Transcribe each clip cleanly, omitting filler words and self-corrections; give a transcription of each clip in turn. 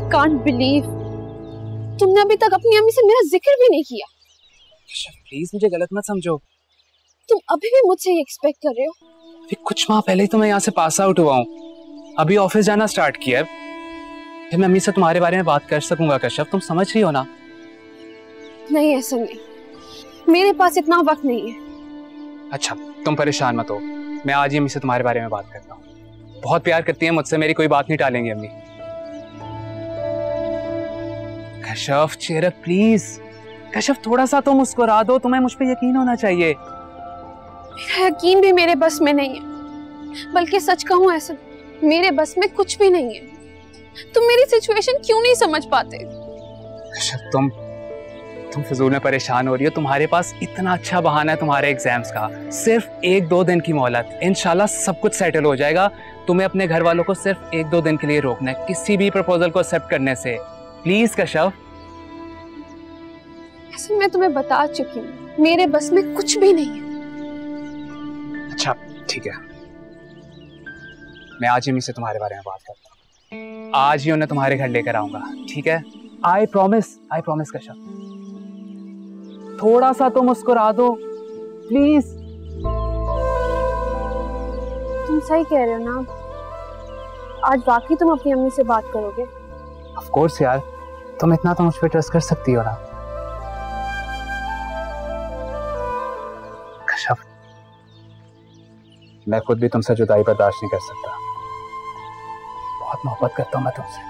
Can't believe तुमने अभी तक अपनी अम्मी से मेरा जिक्र भी नहीं किया। प्लीज मुझे गलत मत समझो। तुम अभी भी मुझसे ये एक्सपेक्ट कर रहे हो? कुछ माह पहले ही तो मैं यहाँ से पास आउट हुआ हूँ, अभी ऑफिस जाना स्टार्ट किया है, फिर मैं अम्मी से तुम्हारे बारे में बात कर सकूंगा कश्यप, तुम समझ रही हो ना? नहीं ऐसा नहीं, मेरे पास इतना वक्त नहीं है। अच्छा तुम परेशान मत हो, मैं आज ही अम्मी से तुम्हारे बारे में बात करता हूँ। बहुत प्यार करती है मुझसे, मेरी कोई बात नहीं टालेंगी अम्मी। Kashyap cheer up please. Kashyap थोड़ा सा तो मुस्कुरा दो, तुम्हें मुझ पे यकीन होना चाहिए। मेरा यकीन भी मेरे बस में नहीं है, बल्कि सच कहूं ऐसा मेरे बस में कुछ भी नहीं है। तुम मेरी सिचुएशन क्यों नहीं समझ पाते? कश्यप तुम फिजूल में परेशान हो रही हो, तुम्हारे पास इतना अच्छा बहाना है तुम्हारे एग्जाम्स का, सिर्फ 1-2 दिन की मोहलत, इंशाल्लाह सब कुछ सेटल हो जाएगा। तुम्हें अपने घर वालों को सिर्फ 1-2 दिन के लिए रोकना है किसी भी प्रपोजल को एक्सेप्ट करने से, प्लीज कश्यप। ऐसे मैं तुम्हें बता चुकी हूँ, मेरे बस में कुछ भी नहीं है। अच्छा ठीक है, मैं आज ही अम्मी से तुम्हारे बारे में बात करता हूँ, आज ही उन्हें तुम्हारे घर लेकर आऊंगा, ठीक है? I promise Kashyap. थोड़ा सा तो मुस्कुरा दो प्लीज। तुम सही कह रहे हो ना, आज वाकई तुम अपनी अम्मी से बात करोगे? ऑफ कोर्स यार, तुम इतना तो मुझ पे ट्रस्ट कर सकती हो ना। कश्यप मैं खुद भी तुमसे जुदाई बर्दाश्त नहीं कर सकता, बहुत मोहब्बत करता हूं मैं तुमसे।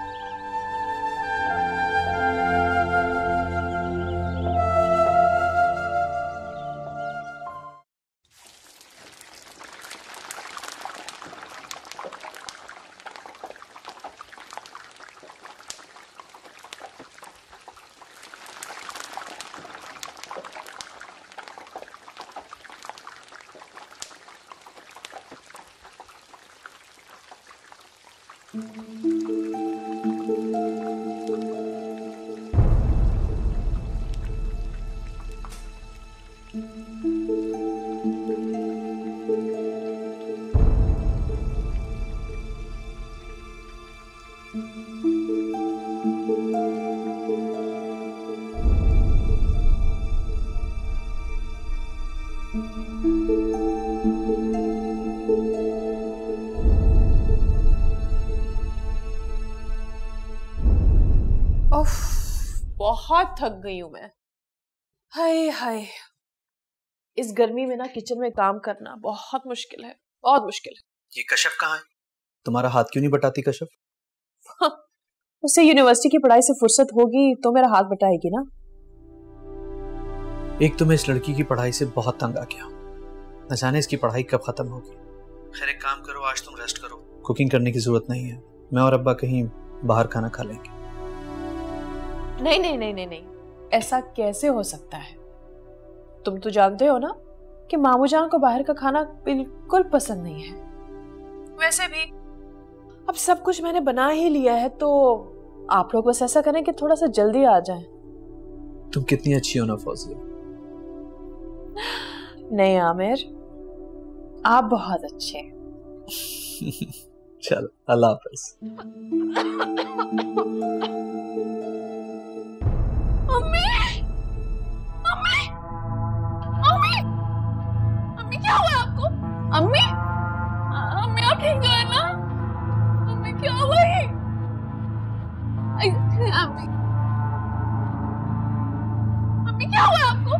बहुत थक गई हूं मैं। हाय हाय, इस गर्मी में ना किचन में काम करना बहुत मुश्किल है, बहुत मुश्किल है। ये कश्यप कहाँ है? तुम्हारा हाथ क्यों नहीं बटाती कश्यप? उससे यूनिवर्सिटी की पढ़ाई से फुर्सत होगी तो मेरा हाथ बटाएगी ना। एक तो मैं इस लड़की की पढ़ाई से बहुत तंग आ गया, न जाने इसकी पढ़ाई कब खत्म होगी। खैर एक काम करो, आज तुम रेस्ट करो, कुकिंग करने की जरूरत नहीं है, मैं और अब्बा कहीं बाहर खाना खा लेंगे। नहीं नहीं नहीं नहीं नहीं, ऐसा कैसे हो सकता है? तुम तो जानते हो ना कि मामू जान को बाहर का खाना बिल्कुल पसंद नहीं है। वैसे भी अब सब कुछ मैंने बना ही लिया है, तो आप लोग बस ऐसा करें कि थोड़ा सा जल्दी आ जाएं। तुम कितनी अच्छी हो ना फौजिया। नहीं आमिर, आप बहुत अच्छे हैं। चलो अल्लाह हाफिज। अम्मी, अम्मी, अम्मी, अम्मी क्या हुआ आपको? अम्मी, अम्मी आप ठीक है ना? अम्मी क्या हुआ ये? अम्मी, अम्मी क्या हुआ आपको?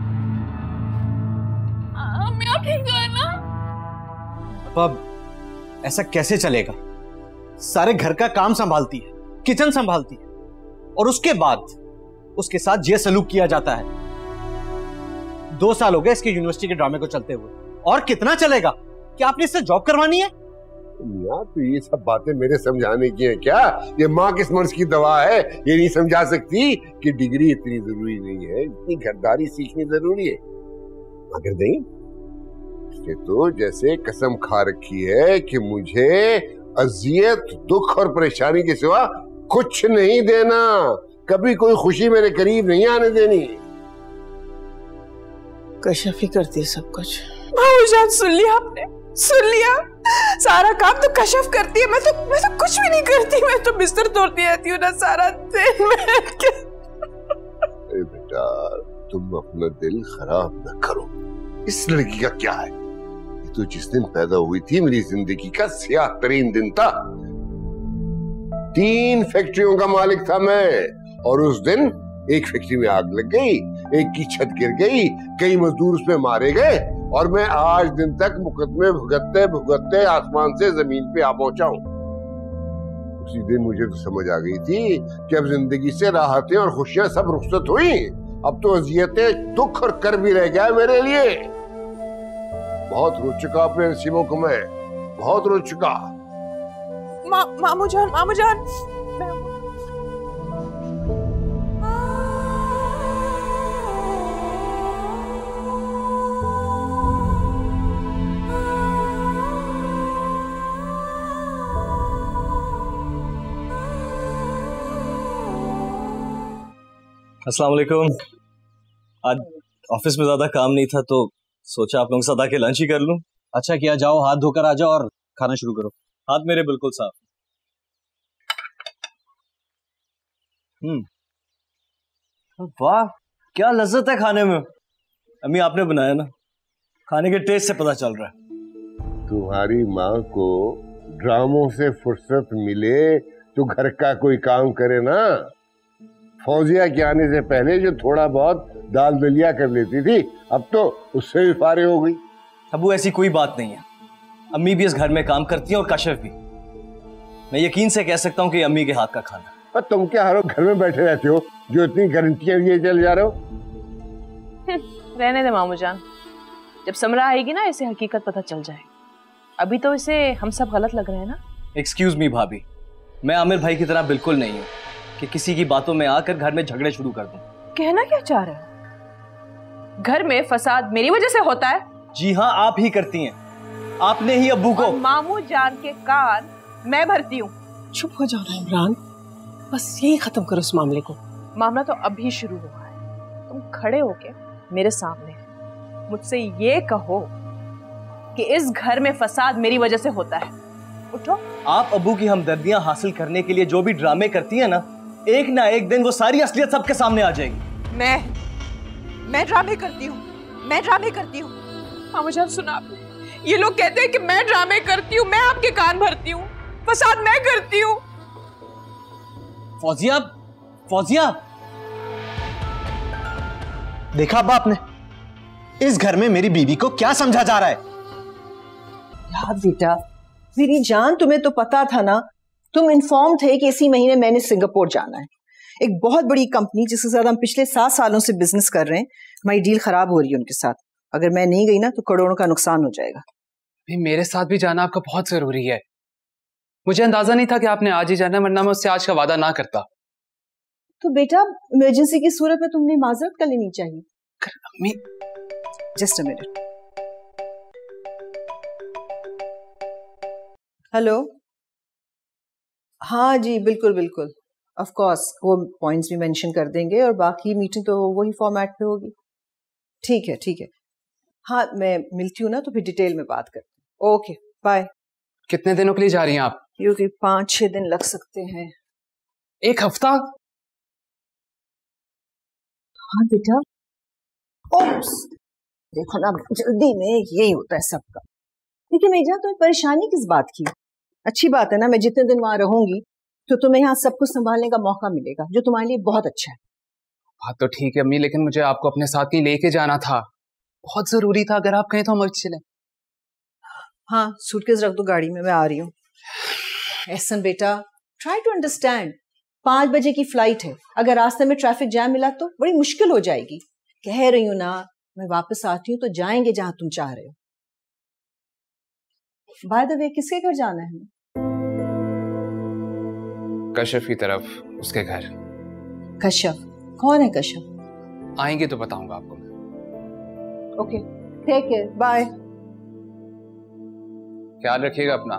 अम्मी आप ठीक है ना? अब ऐसा कैसे चलेगा? सारे घर का काम संभालती है, किचन संभालती है, और उसके बाद उसके साथ ये सलूक किया जाता है। 2 साल हो गए इसके यूनिवर्सिटी के ड्रामे को चलते हुए, और कितना चलेगा? क्या आपने इससे जॉब करवानी है? यार तो ये सब बातें मेरे समझाने की हैं क्या? ये माँ किस मर्ज की दवा है, ये नहीं समझा सकती कि डिग्री इतनी जरूरी नहीं है, इतनी घरदारी सीखनी जरूरी है। मगर नहीं, ये तो जैसे कसम खा रखी है कि मुझे अजियत, दुख और परेशानी के सिवा कुछ नहीं देना, कभी कोई खुशी मेरे करीब नहीं आने देनी। कश्यप ही करती है सब कुछ। जान, सुन लिया आपने? सुन लिया? सारा काम तो कशफ करती है, मैं तो कुछ भी नहीं करती। मैं तो बिस्तर तोड़ती रहती हूँ ना सारा दिन बैठ के। बेटा तुम अपना दिल खराब न करो। इस लड़की का क्या है? ये तो जिस दिन पैदा हुई थी मेरी जिंदगी का स्याह तरीन दिन था। 3 फैक्ट्रियों का मालिक था मैं, और उस दिन एक फैक्ट्री में आग लग गई, एक की छत गिर गई, कई मजदूर उसमें मारे गए, और मैं आज दिन तक मुकदमे भुगतते भुगतते आसमान से जमीन पे आ पहुंचा हूं। उसी दिन मुझे तो समझ आ गई थी कि अब जिंदगी से राहतें और खुशियां सब रुखसत हुई। अब तो अजियतें, दुख और कर भी रह गया मेरे लिए। बहुत रो चुका अपने नसीबों को मैं, बहुत रो चुका। मामू जान, मामू जान, अस्सलाम वालेकुम। आज ऑफिस में ज्यादा काम नहीं था तो सोचा आप लोगों के साथ आके लंच ही कर लूं। अच्छा किया, जाओ हाथ धोकर आ जाओ और खाना शुरू करो। हाथ मेरे बिल्कुल साफ। वाह क्या लज्जत है खाने में। अम्मी आपने बनाया ना, खाने के टेस्ट से पता चल रहा है। तुम्हारी माँ को ड्रामों से फुर्सत मिले तो घर का कोई काम करे ना। फौजिया के आने से पहले जो थोड़ा बहुत दाल दलिया कर लेती थी, अब तो उससे भी फारे हो गई। अबू ऐसी कोई बात नहीं है, अम्मी भी इस घर में काम करती हैं और कशिफ भी। मैं यकीन से कह सकता हूँ कि अम्मी के हाथ का खाना। पर तुम क्या हर वक्त घर में बैठे रहते हो जो इतनी गारंटियां लिए चल जा रहे हो? रहने दे मामू जान, जब समरा आएगी ना इसे हकीकत पता चल जाए। अभी तो इसे हम सब गलत लग रहे हैं ना। एक्सक्यूज मी भाभी, मैं आमिर भाई की तरह बिल्कुल नहीं हूँ कि किसी की बातों में आकर घर में झगड़े शुरू कर दूं। कहना क्या चाह रहे हो? घर में फसाद मेरी वजह से होता है? जी हाँ, आप ही करती हैं। आपने ही अब्बू को। मामू जान के कान मैं भरती हूँ। चुप हो जाओ ना इमरान, बस यही खत्म करो इस मामले को। मामला तो अभी शुरू हुआ है। तुम खड़े होके मेरे सामने मुझसे ये कहो कि इस घर में फसाद मेरी वजह से होता है। उठो। आप अब्बू की हमदर्दियां हासिल करने के लिए जो भी ड्रामे करती हैं ना एक दिन वो सारी असलियत सबके सामने आ जाएगी। मैं ड्रामे करती हूँ, मैं ड्रामे करती हूँ। मामू जान सुना आपने? ये लोग कहते हैं कि मैं ड्रामे करती हूँ, मैं आपके कान भरती हूँ, फसाद मैं करती हूँ। फौजिया, फौजिया, देखा अब्बा आपने, इस घर में मेरी बीवी को क्या समझा जा रहा है? यार बेटा, मेरी जान, तुम्हें तो पता था ना, तुम इन्फॉर्म थे कि इसी महीने मैंने सिंगापुर जाना है। एक बहुत बड़ी कंपनी जिसके साथ हम पिछले 7 सालों से बिजनेस कर रहे हैं, हमारी डील खराब हो रही है उनके साथ। अगर मैं नहीं गई ना तो करोड़ों का नुकसान हो जाएगा। मेरे साथ भी जाना आपका बहुत जरूरी है। मुझे अंदाजा नहीं था कि आपने आज ही जाना, वरना मैं उससे आज का वादा ना करता। तो बेटा, इमरजेंसी की सूरत में तुमने माजरत कर लेनी चाहिए। अम्मी, जस्ट अ मिनट। हेलो, हाँ जी, बिल्कुल बिल्कुल, ऑफ कोर्स वो पॉइंट्स भी मेंशन कर देंगे और बाकी मीटिंग तो वही फॉर्मेट पे होगी। ठीक है, ठीक है। हाँ, मैं मिलती हूँ ना तो फिर डिटेल में बात करते हैं। Okay, bye. कितने दिनों के लिए जा रही हैं आप? यूं 5-6 दिन लग सकते हैं। 1 हफ्ता? हाँ बेटा, ओप्स, देखो ना, जल्दी में यही होता है सबका। लेकिन मैं जान, तुम्हें परेशानी किस बात की? अच्छी बात है ना, मैं जितने दिन वहां रहूंगी तो तुम्हें यहाँ सब कुछ संभालने का मौका मिलेगा, जो तुम्हारे लिए बहुत अच्छा है। बात तो ठीक है अम्मी, लेकिन मुझे आपको अपने साथ ही लेके जाना था, बहुत जरूरी था। अगर आप कहें तो हम चलें। हाँ, सूटकेस रख दो गाड़ी में, मैं आ रही हूँ। एहसन बेटा, ट्राई टू अंडरस्टैंड। 5 बजे की फ्लाइट है, अगर रास्ते में ट्रैफिक जैम मिला तो बड़ी मुश्किल हो जाएगी। कह रही हूँ ना, मैं वापस आती हूँ तो जाएंगे जहां तुम चाह रहे हो। बाय द वे, किसके घर जाना है? कशिफ की तरफ, उसके घर। कश्यप? कौन है कश्यप? आएंगे तो बताऊंगा आपको। Okay, take care, bye. ख्याल रखिएगा अपना।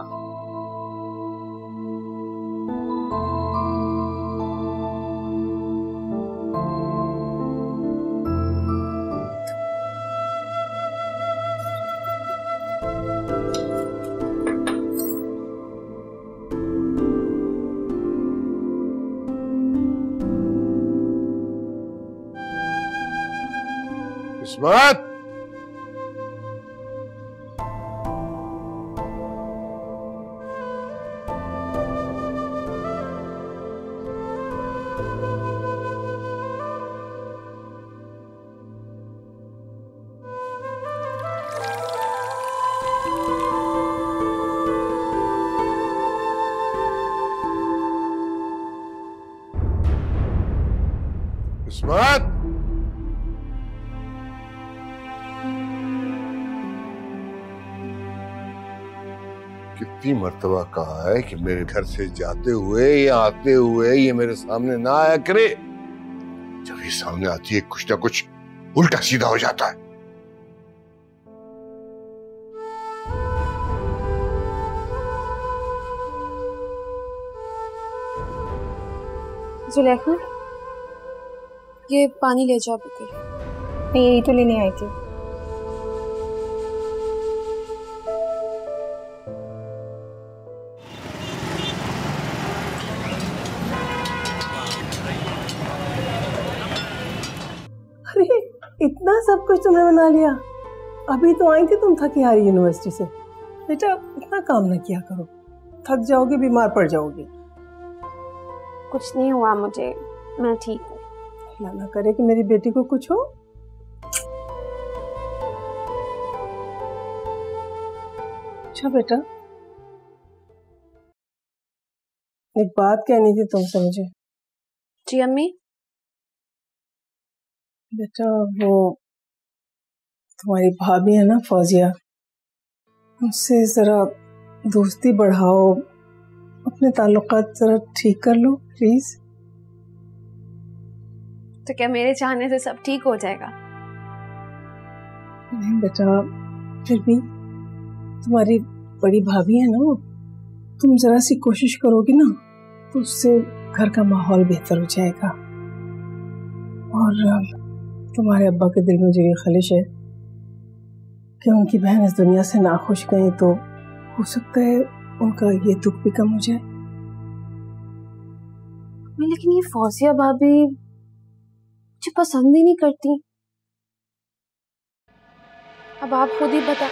इस्मत, इस्मत, कितनी मर्तबा कहा है कि मेरे घर से जाते हुए या आते हुए ये मेरे सामने ना आया करे। जब ये सामने आती है कुछ ना कुछ उल्टा सीधा हो जाता है। जुलेखा, ये पानी ले जाओ बिल्कुल। मैं यही तो लेने आई थी। अरे इतना सब कुछ तुमने बना लिया? अभी तो आई थी तुम थकी हारी यूनिवर्सिटी से। बेटा इतना काम न किया करो, थक जाओगे, बीमार पड़ जाओगे। कुछ नहीं हुआ मुझे, मैं ठीक हूँ। अल्लाह ना करे कि मेरी बेटी को कुछ हो। अच्छा बेटा, एक बात कहनी थी तुमसे मुझे। जी अम्मी। बेटा वो तुम्हारी भाभी है ना फौजिया, उनसे जरा दोस्ती बढ़ाओ, अपने ताल्लुकात जरा ठीक कर लो प्लीज। तो क्या मेरे चाहने से सब ठीक हो जाएगा? नहीं बेटा, फिर भी तुम्हारी बड़ी भाभी है ना वो, तुम जरा सी कोशिश करोगी ना तो उससे घर का माहौल बेहतर हो जाएगा। और तुम्हारे अब्बा के दिल में जो ये खलिश है कि उनकी बहन इस दुनिया से नाखुश गई, तो हो सकता है उनका ये दुख भी कम हो जाए। लेकिन ये फौजिया भाभी मुझे पसंद ही नहीं करती। अब आप खुद ही बता।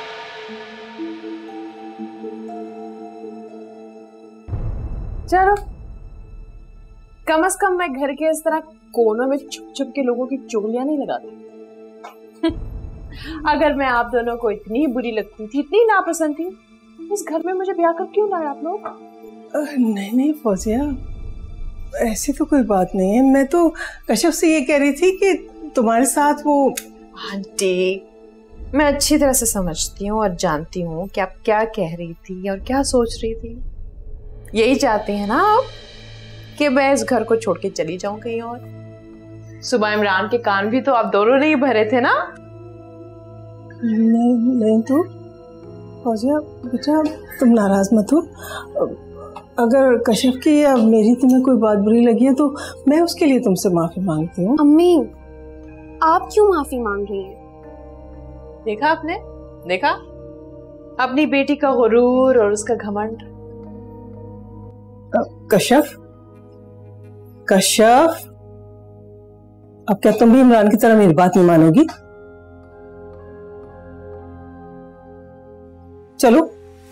चलो, कम से कम मैं घर के इस तरह कोनों में छुप छुप के लोगों की चुगलियां नहीं लगाती। अगर मैं आप दोनों को इतनी बुरी लगती थी, इतनी नापसंद थी, इस घर में मुझे ब्याह कर क्यों लाए आप लोग? नहीं नहीं फौजिया, ऐसी तो कोई बात नहीं है। मैं तो कश्यप से ये कह रही थी कि तुम्हारे साथ वो। आंटी, मैं अच्छी तरह से समझती हूँ और जानती हूँ कि आप क्या कह रही थी और क्या सोच रही थी। यही चाहते हैं ना आप कि मैं इस घर को छोड़ के चली जाऊं कहीं और। सुबह इमरान के कान भी तो आप दोनों ने ही भरे थे ना? नहीं तो फौजिया बेटा, तुम नाराज मत हो। अगर कश्यप की या मेरी तुम्हें कोई बात बुरी लगी है तो मैं उसके लिए तुमसे माफी मांगती हूँ। अम्मी, आप क्यों माफी मांग रही हैं? देखा आपने, देखा अपनी बेटी का गुरूर और उसका घमंड। कश्यप, कश्यप, अब क्या तुम भी इमरान की तरह मेरी बात नहीं मानोगी? चलो।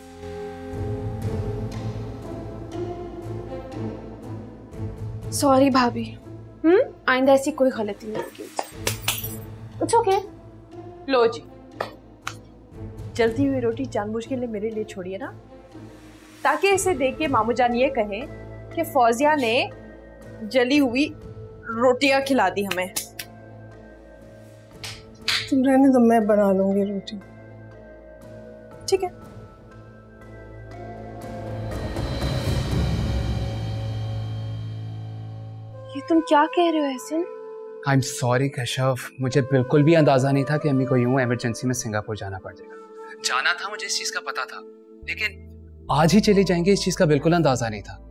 सॉरी भाभी, आइंदा ऐसी कोई गलती नहीं होगी। It's okay. लो जी, जलती हुई रोटी जानबूझ के लिए मेरे लिए छोड़िए ना, ताकि इसे देख के मामू जान ये कहे कि फौजिया ने जली हुई रोटियां खिला दी हमें। तुम रहने दो, मैं बना लूंगी रोटी। ठीक है। ये तुम क्या कह रहे हो Ehsan? I am sorry Kashyap, मुझे बिल्कुल भी अंदाजा नहीं था कि अम्मी को यूं इमरजेंसी में सिंगापुर जाना पड़ जाएगा। जाना था, मुझे इस चीज का पता था, लेकिन आज ही चली जाएंगे इस चीज का बिल्कुल अंदाजा नहीं था।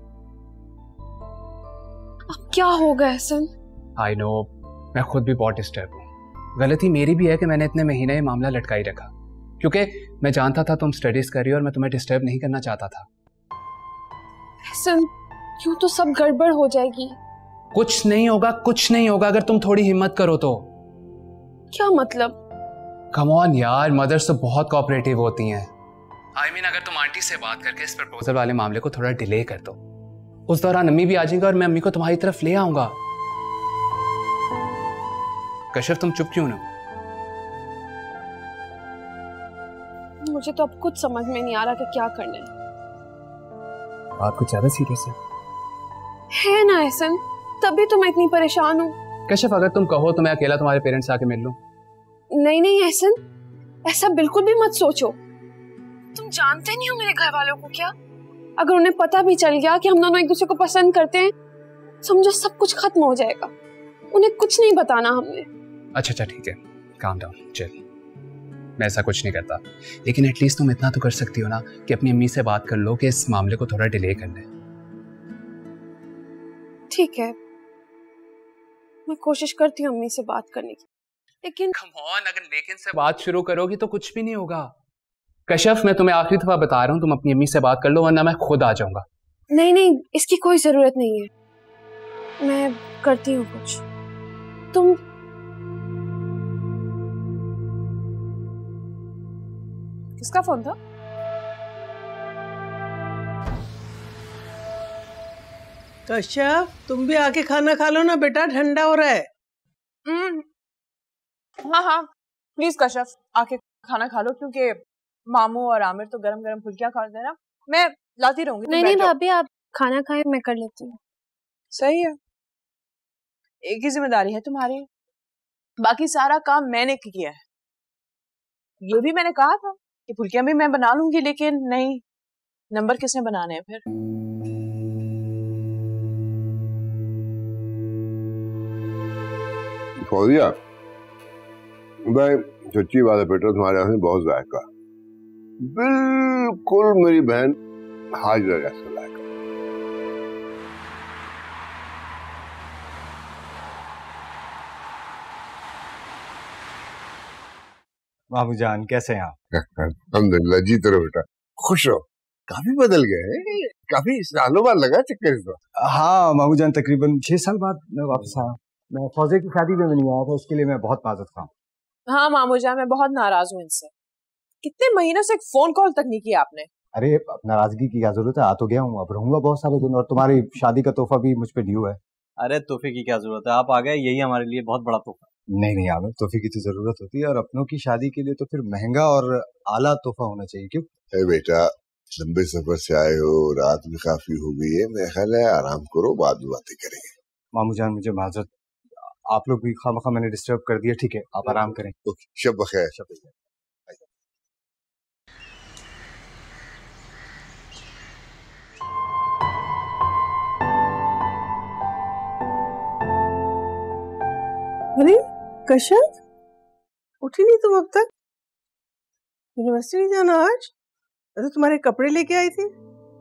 अब क्या होगा एहसन? आई नो, मैं खुद भी बहुत डिस्टर्ब हूँ। गलती मेरी भी है कि मैंने इतने महीने ये मामला लटकाई रखा, क्योंकि मैं जानता था तुम स्टडीज कर रही हो और मैं तुम्हें डिस्टर्ब नहीं करना चाहता था। एहसन, यूं तो सब गड़बड़ हो जाएगी। कुछ नहीं होगा, कुछ नहीं होगा अगर तुम थोड़ी हिम्मत करो तो। क्या मतलब? कम ऑन यार, मदर्स तो बहुत कोऑपरेटिव होती हैं। आई मीन अगर तुम आंटी से बात करके इस प्रपोजल वाले मामले को थोड़ा डिले कर दो, उस दौरान अम्मी भी आ जाएंगे और मैं अम्मी को तुम्हारी तरफ ले आऊंगा। कश्यप तुम चुप क्यों ना? मुझे तो अब कुछ समझ में नहीं आ रहा कि क्या करना है। बात कुछ ज्यादा सीरियस है ना एहसन, तभी तो मैं इतनी परेशान हूँ। कश्यप अगर तुम कहो तो मैं अकेला तुम्हारे पेरेंट्स से आके मिल लूं। नहीं नहीं एहसन, ऐसा बिल्कुल भी मत सोचो। तुम जानते नहीं हो मेरे घर वालों को क्या। अगर उन्हें पता भी चल गया कि हम दोनों एक दूसरे को पसंद करते हैं, समझो सब कुछ खत्म हो जाएगा। उन्हें कुछ नहीं बताना हमने। अच्छा ठीक है, काम डाउन, चल। मैं ऐसा कुछ नहीं करता, लेकिन एटलीस्ट तुम इतना तो कर सकती हो ना कि अपनी अम्मी से बात कर लो कि इस मामले को थोड़ा डिले कर ले। ठीक है, मैं कोशिश करती हूँ अम्मी से बात करने की, लेकिन कम ऑन, अगर लेकिन से बात शुरू करोगी तो कुछ भी नहीं होगा। कश्यप मैं तुम्हें आखिरी दफा बता रहा हूँ, तुम अपनी अम्मी से बात कर लो वरना मैं खुद आ जाऊंगा। नहीं नहीं, इसकी कोई जरूरत नहीं है, मैं करती हूँ कुछ। तुम किसका फोन था? कश्यप तुम भी आके खाना खा लो ना बेटा, ठंडा हो रहा है। हाँ हाँ प्लीज कश्यप आके खाना खा लो, क्योंकि मामू और आमिर तो गरम गरम फुल्कियां खा रहे हैं ना। मैं लाती रहूंगी। नहीं नहीं भाभी, आप खाना खाएं, मैं कर लेती हूँ। सही है, एक ही जिम्मेदारी है तुम्हारी, बाकी सारा काम मैंने किया है। ये भी मैंने कहा था कि फुल्कियां भी मैं बना लूंगी, लेकिन नहीं, नंबर किसने बनाने हैं फिर? फौजिया भाई, सच्ची बात है बेटा, तुम्हारे हाथ में बहुत जायका, बिल्कुल मेरी बहन हाजरा जैसा जायका। बाबू जान कैसे हैं आप? अल्हम्दुलिल्लाह, जीते रहो बेटा, खुश रहो। काफी बदल गए हैं, काफी सालों बाद लगा चक्कर इस बार। हाँ मामू जान, तकरीबन 6 साल बाद मैं वापस आया। मैं फौजे की शादी में नहीं आया था, उसके लिए मैं बहुत माजूर था। हाँ मामू जान, मैं बहुत नाराज हूँ इनसे। कितने महीनों से एक फोन कॉल तक नहीं किया आपने। अरे नाराजगी की क्या जरूरत है, आ तो गया हूँ, अब रहूंगा बहुत सारे दिन, और तुम्हारी शादी का तोहफा भी मुझ पे ड्यू है। अरे तोहफे की क्या जरूरत है, आप आ गए, यही हमारे लिए बहुत बड़ा तोहफा। नहीं नहीं आमिर, तोहफे की तो जरूरत होती है, और अपनों की शादी के लिए तो फिर महंगा और आला तोहफा होना चाहिए। क्यों बेटा, लंबे सफर से आए हो, रात भी काफी हो गई है, मेरा ख्याल है आराम करो, बाद में बातें करेंगे। मामू जान मुझे माजरत, आप लोग भी खामखा मैंने डिस्टर्ब कर दिया। ठीक है, आप आराम करें। शब बखैर। शब बखैर। अरे कश्यप, उठी नहीं तुम अब तक? यूनिवर्सिटी नहीं जाना आज? अरे तुम्हारे कपड़े लेके आई थी।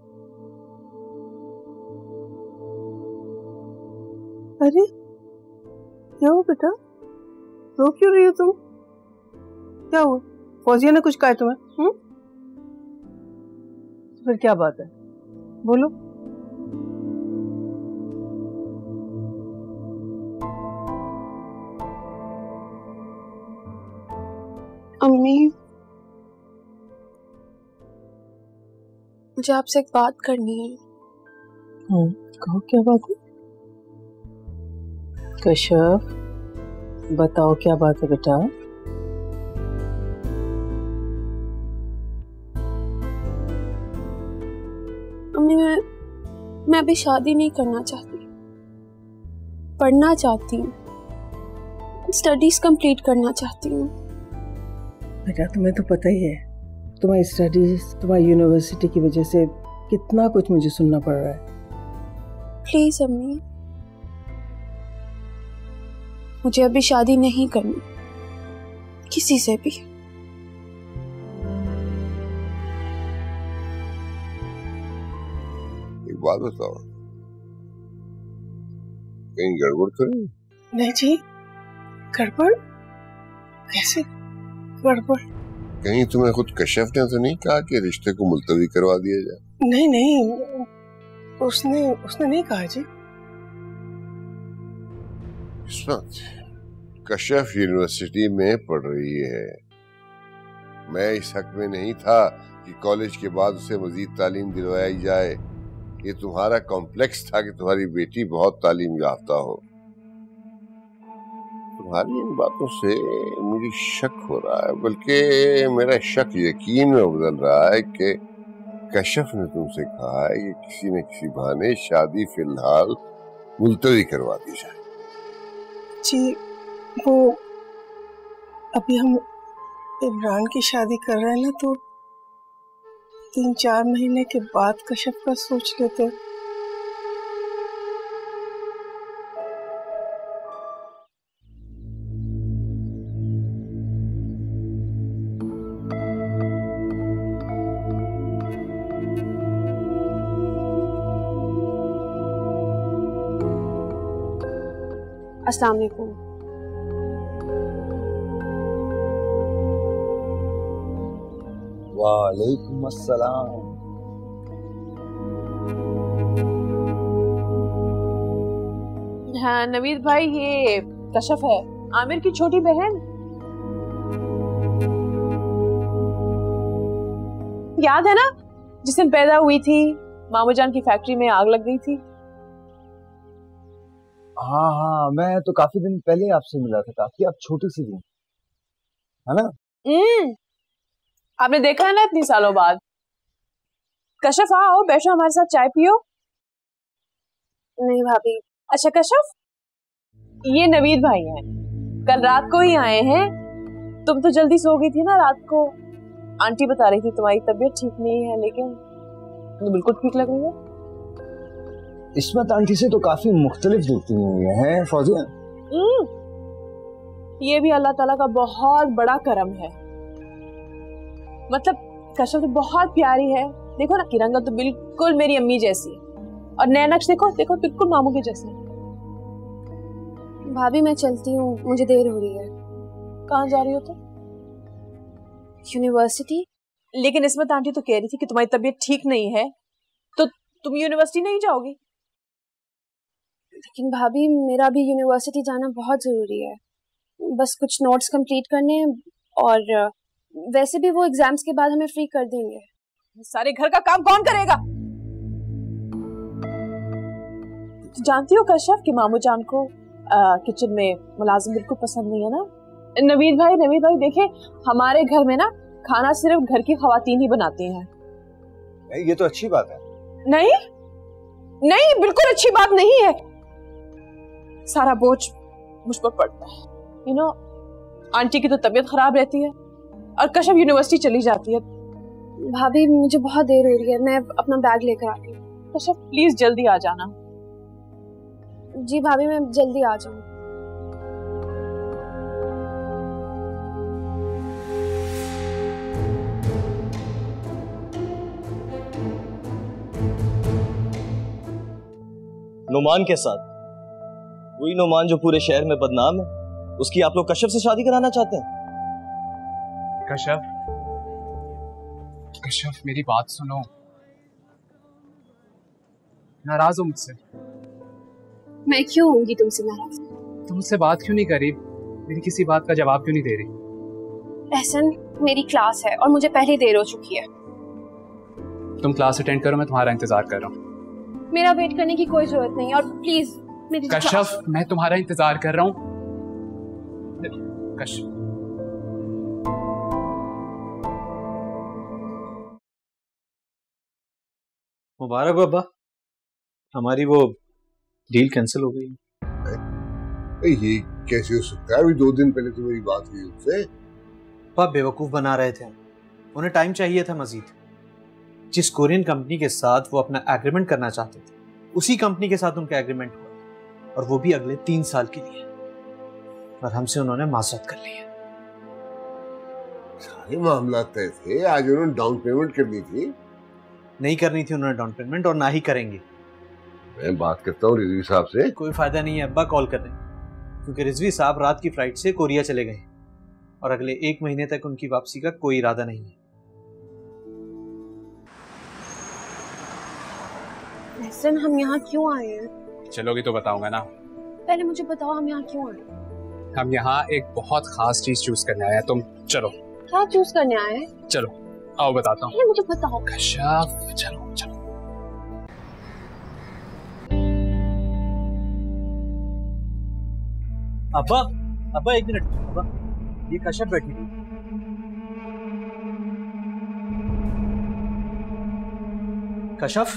अरे क्या हुआ बेटा, रो क्यों रही हो तुम? क्या हुआ, फौजिया ने कुछ कहा तुम्हें? फिर क्या बात है, बोलो। अम्मी, मुझे आपसे एक बात करनी है। कहो क्या बात है? कश्यप बताओ क्या बात है बेटा। अम्मी, मैं अभी शादी नहीं करना चाहती, पढ़ना चाहती हूँ, स्टडीज कंप्लीट करना चाहती हूँ। बेटा तुम्हें तो पता ही है, तुम्हारी स्टडीज, तुम्हारी यूनिवर्सिटी की वजह से कितना कुछ मुझे सुनना पड़ रहा है। प्लीज अम्मी, मुझे अभी शादी नहीं करनी किसी से भी। एक बात बताओ, कहीं गड़बड़ तो नहीं? नहीं जी, गड़बड़ कैसे गड़बड़? कहीं तुम्हें खुद कश्यप ने तो नहीं कहा कि रिश्ते को मुलतवी करवा दिया जाए? नहीं नहीं, उसने नहीं कहा जी। कश्यप यूनिवर्सिटी में पढ़ रही है, मैं इस हक में नहीं था कि कॉलेज के बाद उसे मजीद तालीम दिलवाई जाए। ये तुम्हारा कॉम्प्लेक्स था कि तुम्हारी बेटी बहुत तालीम याफ्ता हो। तुम्हारी इन बातों से मुझे शक हो रहा है, बल्कि मेरा शक यकीन में बदल रहा है कि कशफ ने तुमसे कहा है कि किसी न किसी बहाने शादी फिलहाल मुलतवी करवा दी जाए। जी, वो अभी हम इमरान की शादी कर रहे हैं ना, तो 3-4 महीने के बाद कशफ का सोच लेते। अस्सलाम वालेकुम। वालेकुम अस्सलाम। हाँ नवीद भाई, ये कशफ है, आमिर की छोटी बहन। याद है ना जिस दिन पैदा हुई थी, मामू जान की फैक्ट्री में आग लग गई थी। हाँ हाँ, मैं तो काफी दिन पहले आपसे मिला था, काफी आप छोटी सी थी, है ना? आपने देखा है ना इतनी सालों बाद। कशफ आओ, बैठो हमारे साथ चाय पियो। नहीं भाभी। अच्छा कशफ, ये नवीद भाई हैं, कल रात को ही आए हैं। तुम तो जल्दी सो गई थी ना रात को। आंटी बता रही थी तुम्हारी तबीयत ठीक नहीं है, लेकिन तुम बिल्कुल ठीक लग रही है। इस्मत आंटी से तो काफी मुख्तलिफ दिखती हैं फौजिया। ये भी अल्लाह ताला का बहुत बड़ा करम है। मतलब कशफ तो बहुत प्यारी है, देखो ना, की रंगत तो बिल्कुल मेरी अम्मी जैसी है, और नैनक्श देखो देखो बिल्कुल मामू के जैसे। भाभी मैं चलती हूँ, मुझे देर हो रही है। कहाँ जा रही हो तुम? यूनिवर्सिटी। लेकिन इस्मत आंटी तो कह रही थी कि तुम्हारी तबीयत ठीक नहीं है, तो तुम यूनिवर्सिटी नहीं जाओगी? लेकिन भाभी मेरा भी यूनिवर्सिटी जाना बहुत जरूरी है, बस कुछ नोट्स कंप्लीट करने, और वैसे भी वो एग्जाम्स के बाद हमें फ्री कर देंगे। सारे घर का काम कौन करेगा? तो जानती हो कशफ कि मामू जान को किचन में मुलाजिम बिल्कुल पसंद नहीं है ना। नवीद भाई देखे, हमारे घर में ना खाना सिर्फ घर की खवातीन ही बनाती हैं। ये तो अच्छी बात है। नहीं बिल्कुल अच्छी बात नहीं है। सारा बोझ मुझ पर पड़ता है। आंटी की तो तबीयत खराब रहती है और कशफ यूनिवर्सिटी चली जाती है। भाभी मुझे बहुत देर हो रही है, मैं अपना बैग लेकर आती हूँ। कशफ प्लीज जल्दी आ जाना। जी भाभी मैं जल्दी आ जाऊँ। नुमान के साथ, वही नुमान जो पूरे शहर में बदनाम है, उसकी आप लोग कशफ से शादी कराना चाहते हैं? कशफ मेरी बात सुनो, नाराज हो मुझसे? मैं क्यों होंगी तुमसे नाराज? तुम मुझसे बात क्यों नहीं करी? मेरी किसी बात का जवाब क्यों नहीं दे रही? एहसन, मेरी क्लास है और मुझे पहले देर हो चुकी है। तुम क्लास अटेंड करो, मैं तुम्हारा इंतजार कर रहा हूँ। मेरा वेट करने की कोई जरूरत नहीं, और प्लीज मेरी कशफ मैं तुम्हारा इंतजार कर रहा हूँ। कशफ मुबारक बाबा, हमारी वो डील कैंसिल हो गई। ये कैसे हो सकता है? अभी 2 दिन पहले तो मेरी बात हुई उससे। पापा बेवकूफ बना रहे थे, उन्हें टाइम चाहिए था मजीद। जिस कोरियन कंपनी के साथ वो अपना एग्रीमेंट करना चाहते थे, उसी कंपनी के साथ उनका एग्रीमेंट हुआ, और वो भी अगले 3 साल के लिए। और हमसे उन्होंने माजरत कर ली है। सारे मामला तय थे, आज उन्होंने डाउन पेमेंट करनी थी। नहीं करनी थी उन्होंने डाउन पेमेंट, और ना ही करेंगे। मैं बात करता हूँ रिजवी साहब से। कोई फायदा नहीं है अब्बा कॉल कर रहे हैं, क्योंकि रिजवी साहब रात की फ्लाइट से कोरिया चले गए और अगले 1 महीने तक उनकी वापसी का कोई इरादा नहीं है। एहसन, हम यहाँ क्यों आए हैं? चलोगी तो बताऊंगा ना। पहले मुझे बताओ हम यहाँ क्यों आए? हम यहाँ एक बहुत खास चीज चूज करने आए हैं। तुम चलो। क्या चूज करने आए हैं? चलो आओ बताता हूँ। ये मुझे बताओ। कश्यप चलो चलो। अब्बा अब्बा एक मिनट। अब्बा ये कश्यप बैठी थी। कश्यप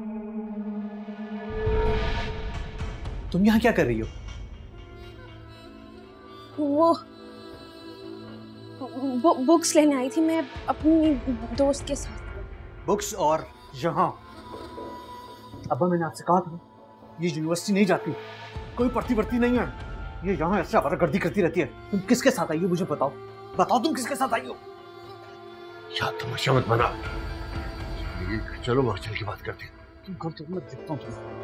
तुम यहाँ क्या कर रही हो? वो बुक्स लेने आई थी मैं अपनी दोस्त के साथ। बुक्स और यहाँ? अब्बा मैंने आपसे कहा था ये यूनिवर्सिटी नहीं जाती, कोई पढ़ती बढ़ती नहीं है, ये यहाँ ऐसे आवारागर्दी करती रहती है। तुम किसके साथ आई हो मुझे बताओ, बताओ तुम किसके साथ आई हो? क्या तमाशा मत बना। चलो वहां चल के बात करते हैं। तुम घर चलो, मैं देखता हूँ तुम्हें।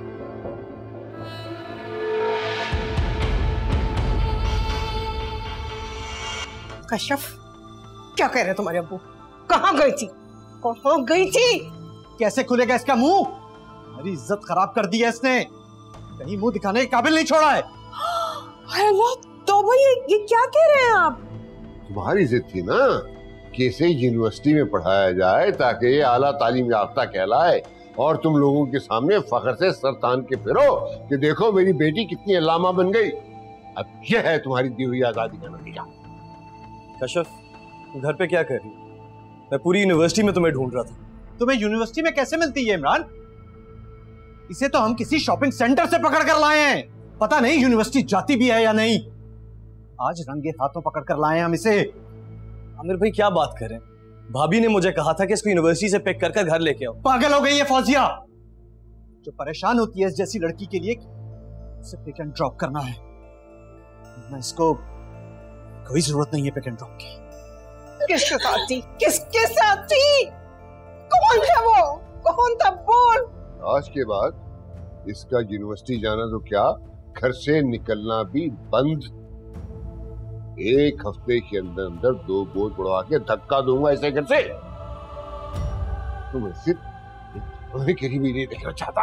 कश्यप क्या कह रहे तुम्हारे अब्बू? कहाँ गई थी? कहाँ गई थी? कैसे खुलेगा इसका मुंह? हमारी इज्जत खराब कर दी है इसने, कहीं मुंह दिखाने के काबिल नहीं छोड़ा है। अल्लाह तो भाई ये क्या कह रहे हैं आप? तुम्हारी जिद थी ना कि इसे यूनिवर्सिटी में पढ़ाया जाए ताकि ये आला तालीम याफ्ता कहलाए और तुम लोगों के सामने फख्र से सर तान के फिरो कि देखो मेरी बेटी कितनी अल्लामा बन गई। अब यह है तुम्हारी दी हुई आजादी का नतीजा। कश्यप घर पे क्या कर रही? मैं पूरी यूनिवर्सिटी में तुम्हें ढूंढ रहा था। तुम्हें यूनिवर्सिटी में कैसे मिलती है इमरान? इसे तो हम किसी शॉपिंग सेंटर से पकड़ कर लाए हैं, पता नहीं यूनिवर्सिटी जाती भी है या नहीं। आज रंगे हाथों पकड़ कर लाए हैं हम इसे। आमिर भाई क्या बात कर रहे हैं? भाभी ने मुझे कहा था कि इसको यूनिवर्सिटी से पिक कर घर लेके आओ। पागल हो गई है फौजिया, जो परेशान होती है इस जैसी लड़की के लिए उसे पिक एंड ड्रॉप करना है। मैं इसको कोई जरूरत नहीं है पिक एंड ड्रॉप की। किसके साथ थी? किसके साथ थी? कौन था वो? कौन था? बोल। आज के बाद इसका यूनिवर्सिटी जाना तो क्या, घर से निकलना भी बंद। एक हफ्ते के अंदर अंदर 2 बोझ बढ़वा के धक्का दूंगा इसे घर से। तुम्हें सिर्फ कहीं भी नहीं देखना चाहता।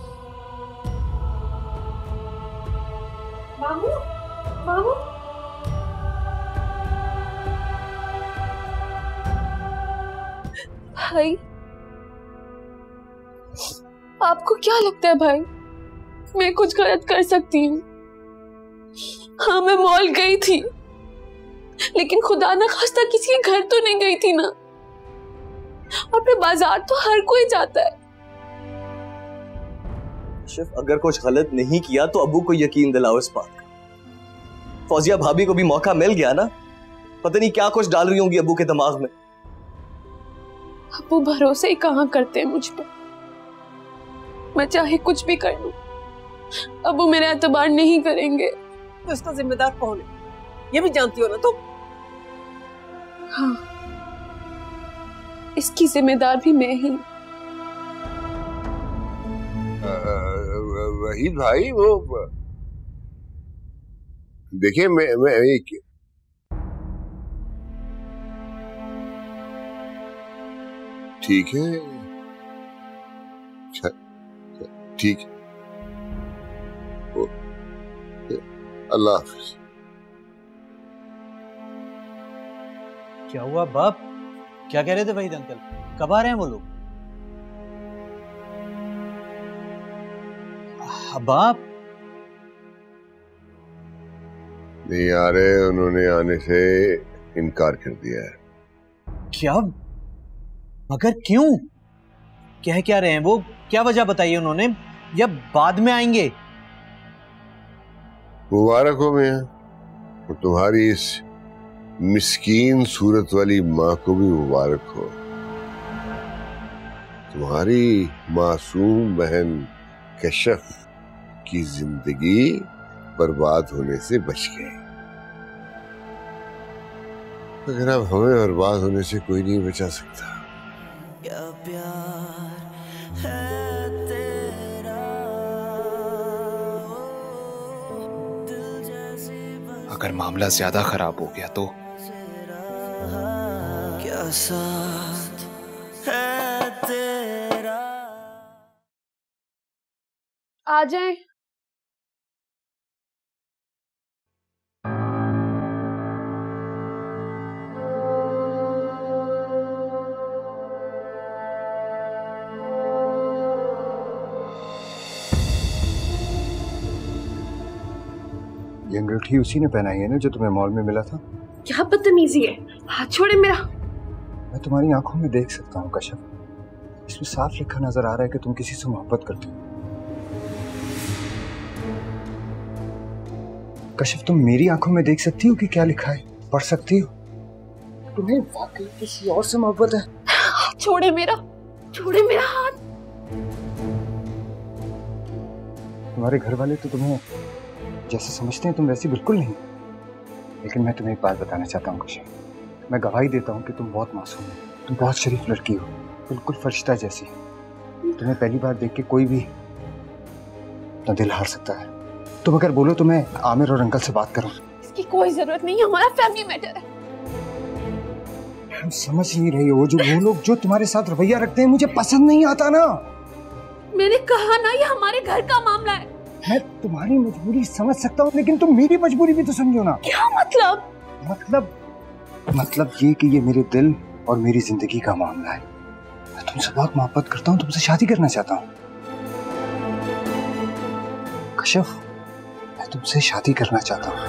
मामू, मामू। भाई आपको क्या लगता है भाई मैं कुछ गलत कर सकती हूँ? हाँ मैं मॉल गई थी, लेकिन खुदा न खास्ता किसी के घर तो नहीं गई थी ना। और फिर बाजार तो हर कोई जाता है। शिफ अगर कुछ गलत नहीं किया तो अब्बू को यकीन दिलाओ इस बात का। फौजिया भाभी को भी मौका मिल गया ना, पता नहीं क्या कुछ डाल रही होंगी अब्बू के दिमाग में। अब्बू भरोसे ही कहाँ करते हैं मुझ पर। मैं चाहे कुछ भी कर लूं, अब्बू मेरा एतबार नहीं करेंगे। तो इसका जिम्मेदार कौन है ये भी जानती हो ना तुम? हाँ, इसकी जिम्मेदार भी मैं ही। वहीद भाई वो देखिए मैं एक ठीक है, ठीक, अल्लाह हाफिज। क्या हुआ बाप? क्या कह रहे थे वहीद अंकल? कब आ रहे हैं वो लोग? बाप नहीं आ रहे, उन्होंने आने से इनकार कर दिया है। क्या? मगर क्यों? क्या रहे हैं वो? क्या वजह बताइए उन्होंने, या बाद में आएंगे? मुबारक हो मियां, और तुम्हारी इस मिस्कीन सूरत वाली माँ को भी मुबारक हो। तुम्हारी मासूम बहन कश्यप की जिंदगी बर्बाद होने से बच गई। मगर अब हमें बर्बाद होने से कोई नहीं बचा सकता। क्या प्यार है तेरा, दिल जैसी अगर मामला ज्यादा खराब हो गया तो क्या साथ है तेरा। आ जाए। ये अंगूठी उसी ने पहनाई है ना जो तुम्हें मॉल में मिला था? क्या बदतमीजी है, हाथ छोड़े मेरा। मैं तुम्हारी आंखों में देख सकता हूँ कश्यप, इसमें साफ लिखा नजर आ रहा है कि तुम किसी से मोहब्बत करते हो। कश्यप तुम मेरी आंखों में देख सकती हो कि क्या लिखा है, पढ़ सकती हो? तुम्हें वाकई किसी और से मोहब्बत है? छोड़े मेरा, छोड़े मेरा हाथ। तुम्हारे घर वाले तो तुम्हें जैसे समझते हैं तुम वैसी बिल्कुल नहीं, लेकिन मैं तुम्हें एक बात बताना चाहता हूँ कश्यप, मैं गवाही देता हूँ कि तुम बहुत मासूम हो, तुम बहुत शरीफ लड़की हो, बिल्कुल फरिश्ता जैसी। तुम्हें पहली बार देख के कोई भी अपना दिल हार सकता है। तुम अगर बोलो तो मैं आमिर और अंकल से बात करूं। इसकी कोई जरूरत नहीं, हमारा फैमिली मैटर है। हम समझ नहीं रही हो, जो वो लोग जो तुम्हारे साथ रवैया रखते हैं मुझे पसंद नहीं आता ना। मैंने कहा ना ये हमारे घर का मामला है। मैं तुम्हारी मजबूरी समझ सकता हूँ, लेकिन तुम मेरी मजबूरी भी तो समझो ना। क्या मतलब? मतलब ये कि ये मेरे दिल और मेरी जिंदगी का मामला है। मैं तुमसे बहुत मोहब्बत करता हूँ, तुमसे शादी करना चाहता हूँ कश्यप, मैं तुमसे शादी करना चाहता हूँ।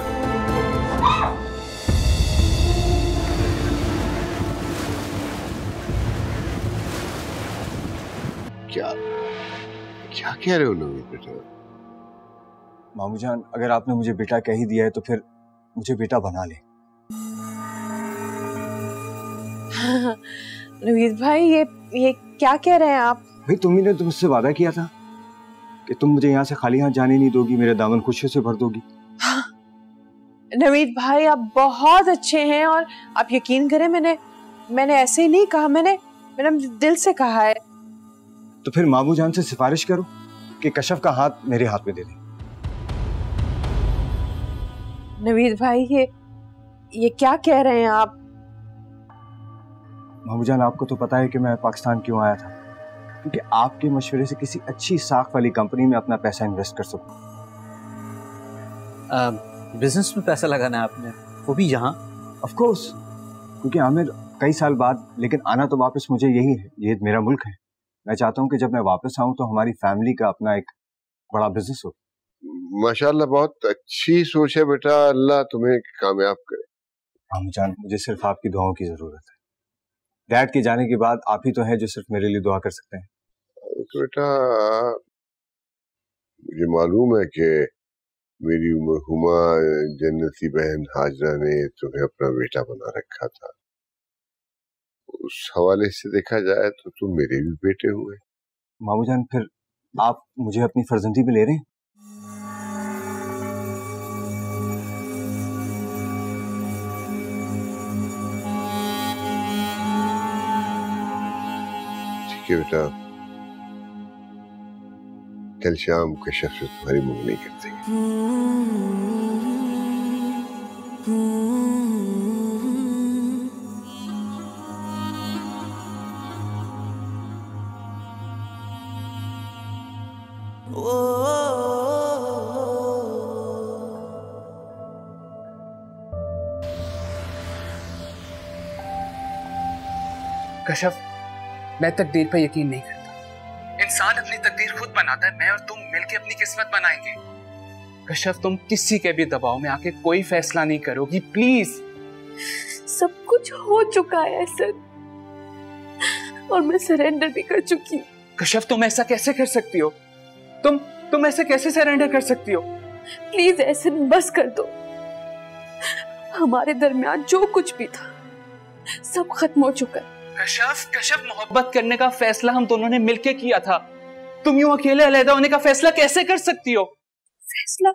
क्या क्या कह रहे हो नवीद बेटा? मामू जान, अगर आपने मुझे बेटा कह ही दिया है तो फिर मुझे बेटा बना ले। नवीद भाई ये क्या कह रहे हैं आप? भाई तुम्ही ने तुमसे वादा किया था कि तुम मुझे यहाँ से खाली हाथ जाने नहीं दोगी, मेरे दामन खुशियों से भर दोगी। नवीद भाई आप बहुत अच्छे हैं, और आप यकीन करें मैंने ऐसे ही नहीं कहा, मैंने दिल से कहा है। तो फिर मामू जान से सिफारिश करो कि कश्यप का हाथ मेरे हाथ में दे दे। नवीद भाई ये क्या कह रहे हैं आप? मामू जान, आपको तो पता है कि मैं पाकिस्तान क्यों आया था, क्योंकि आपके मशवरे से किसी अच्छी साख वाली कंपनी में अपना पैसा इन्वेस्ट कर सकूं। बिजनेस में पैसा लगाना है आपने, वो भी यहाँ? ऑफ कोर्स, क्योंकि आमिर कई साल बाद, लेकिन आना तो वापस मुझे यही है, ये मेरा मुल्क है। मैं चाहता हूँ कि जब मैं वापस आऊँ तो हमारी फैमिली का अपना एक बड़ा बिजनेस हो। माशाल्लाह बहुत अच्छी सोच है बेटा, अल्लाह तुम्हें कामयाब करे। मामू जान, मुझे सिर्फ आपकी दुआओं की जरूरत है। डैड के जाने के बाद आप ही तो हैं जो सिर्फ मेरे लिए दुआ कर सकते हैं। तो बेटा मुझे मालूम है कि मेरी मरहुमा जन्नती बहन हाजरा ने तुम्हें अपना बेटा बना रखा था, उस हवाले से देखा जाए तो तुम मेरे भी बेटे हुए। मामू जान, फिर आप मुझे अपनी फर्जंदी में ले रहे हैं? ठीक है बेटा, कल शाम कश्यप से तुम्हारी मंगनी करते हैं। कश्यप, मैं तकदीर पर यकीन नहीं करता। इंसान अपनी तकदीर खुद बनाता है, मैं और तुम मिलके अपनी किस्मत बनाएंगे। कश्यप, तुम किसी के भी दबाव में आके कोई फैसला नहीं करोगी, प्लीज। सब कुछ हो चुका है सर, और मैं सरेंडर भी कर चुकी हूँ। कश्यप, तुम ऐसा कैसे कर सकती हो? तुम ऐसे कैसे सरेंडर कर सकती हो? प्लीज ऐसे बस कर दो। हमारे दरमियान जो कुछ भी था सब खत्म हो चुका है। कश्यप, मोहब्बत करने का फैसला हम दोनों ने मिलके किया था। तुम यूं अकेले अलहदा होने का फैसला कैसे कर सकती हो? फैसला?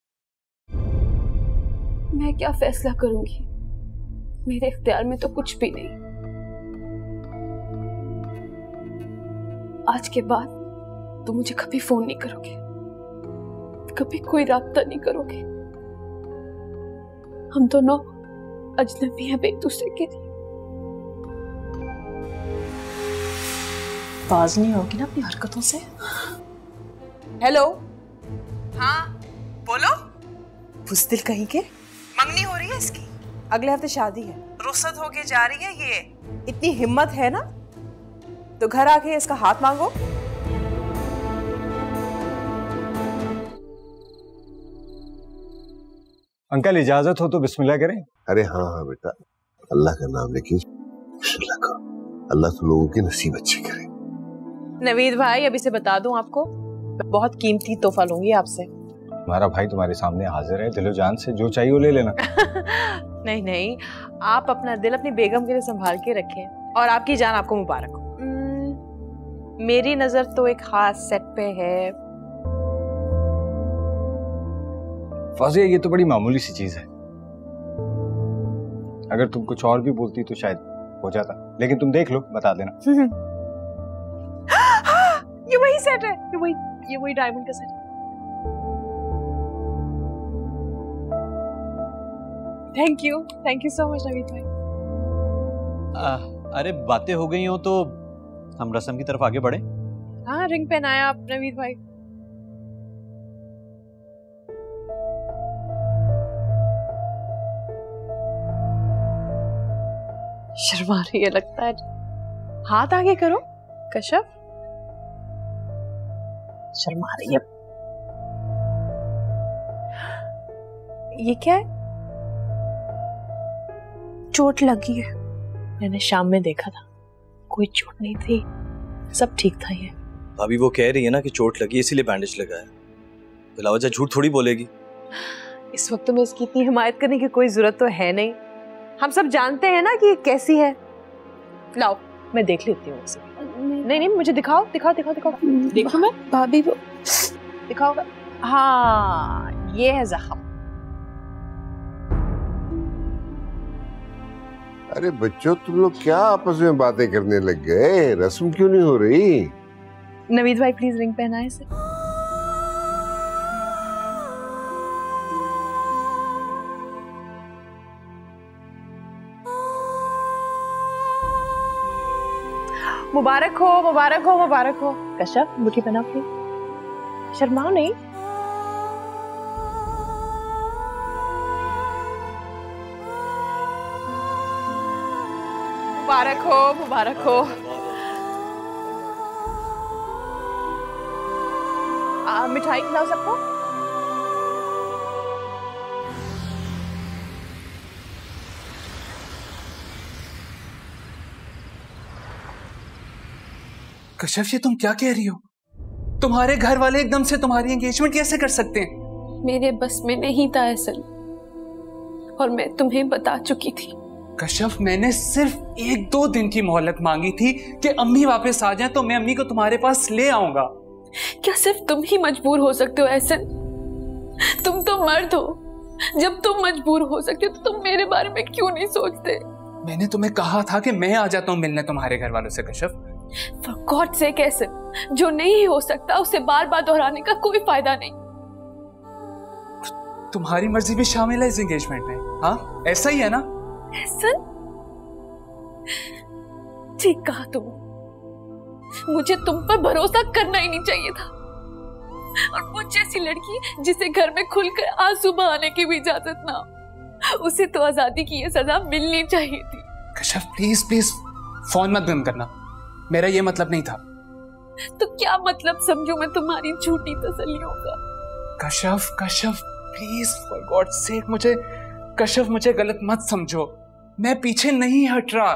मैं क्या फैसला करूंगी? मेरे इख्तियार में तो कुछ भी नहीं। आज के बाद तुम मुझे कभी फोन नहीं करोगे, कभी कोई राब्ता नहीं करोगे। हम दोनों अजनबी हैं एक दूसरे के लिए। बाज नहीं होगी ना अपनी हरकतों से? हेलो, हाँ बोलो। बुज़दिल कहीं के, मंगनी हो रही है इसकी, अगले हफ्ते शादी है, रुखसत होके जा रही है। ये इतनी हिम्मत है ना तो घर आके इसका हाथ मांगो। अंकल इजाजत हो तो बिस्मिल्लाह करें। अरे हाँ हाँ बेटा, अल्लाह का नाम लेके बिस्मिल्लाह करो। अल्लाह तो लोगों के नसीब अच्छे करे। नवीद भाई, अभी से बता दूं आपको, बहुत कीमती तोहफा लूंगी आपसे। तुम्हारा भाई तुम्हारे सामने हाजिर है, दिलो जान से जो चाहिए वो ले लेना। नहीं नहीं, आप अपना दिल अपनी बेगम के लिए संभाल के रखें और आपकी जान आपको मुबारक हो। मेरी नजर तो एक खास सेट पे है। फौजिया, ये तो बड़ी मामूली सी चीज है, अगर तुम कुछ और भी बोलती तो शायद हो जाता, लेकिन तुम देख लो, बता देना। ये वही सेट है, ये वही डायमंड का सेट है। Thank you so much Naveed भाई। अरे बातें हो गई हो तो हम रस्म की तरफ आगे बढ़े। हाँ, रिंग पहनाया आप नवीद भाई। शर्मा रही है लगता है। हाथ आगे करो कश्यप। शर्मा रही है। ये क्या है? चोट लगी है। मैंने शाम में देखा था, कोई चोट नहीं थी, सब ठीक था। ये भाभी वो कह रही है ना कि चोट लगी इसीलिए बैंडेज लगाया, बिलावजा झूठ थोड़ी बोलेगी। इस वक्त में इसकी इतनी हिमायत करने की कोई जरूरत तो है नहीं, हम सब जानते हैं ना कि कैसी है। लाओ मैं देख लेती हूँ उसे। नहीं, मुझे दिखाओ। देखूं मैं? भाभी वो दिखाओ। हाँ, ये है जख्म। अरे बच्चों, तुम लोग क्या आपस में बातें करने लग गए? रस्म क्यों नहीं हो रही? नवीद भाई प्लीज रिंग पहनाए इसे। मुबारक हो। कश्यप मुट्ठी पहना प्लीज, शर्माओ नहीं। मुबारक हो। मिठाई खिलाओ सबको। कश्यप, ये तुम क्या कह रही हो? तुम्हारे घर वाले एकदम से तुम्हारी एंगेजमेंट कैसे कर सकते हैं? मेरे बस में नहीं था असल, और मैं तुम्हें बता चुकी थी। कश्यप, मैंने सिर्फ 1-2 दिन की मोहलत मांगी थी कि अम्मी वापस आ जाए तो मैं अम्मी को तुम्हारे पास ले आऊंगा। क्या सिर्फ तुम ही मजबूर हो सकते हो एहसन? तुम तो मर्द हो, जब तुम मजबूर हो सकते हो तो तुम मेरे बारे में क्यों नहीं सोचते? मैंने तुम्हें कहा था कि मैं आ जाता हूँ मिलने तुम्हारे घर वालों से। Kashyap, For God's sake Ehsan, जो नहीं हो सकता उसे बार बार दोहराने का कोई फायदा नहीं। तुम्हारी मर्जी भी शामिल है इस एंगेजमेंट में, हाँ? ऐसा ही है ना? एहसन, ठीक कहा तुम। मुझे तुम पर भरोसा करना ही नहीं चाहिए था, और मुझ जैसी लड़की जिसे घर में खुलकर आंसू बहाने की भी इजाजत ना हो, उसे तो आजादी की ये सजा मिलनी चाहिए थी। कश्यप प्लीज फोन मत बंद करना, मेरा ये मतलब नहीं था। तो क्या मतलब समझूं मैं तुम्हारी झूठी तसल्लियों का? Kashyap please for God sake मुझे गलत मत समझो, मैं पीछे नहीं हट रहा।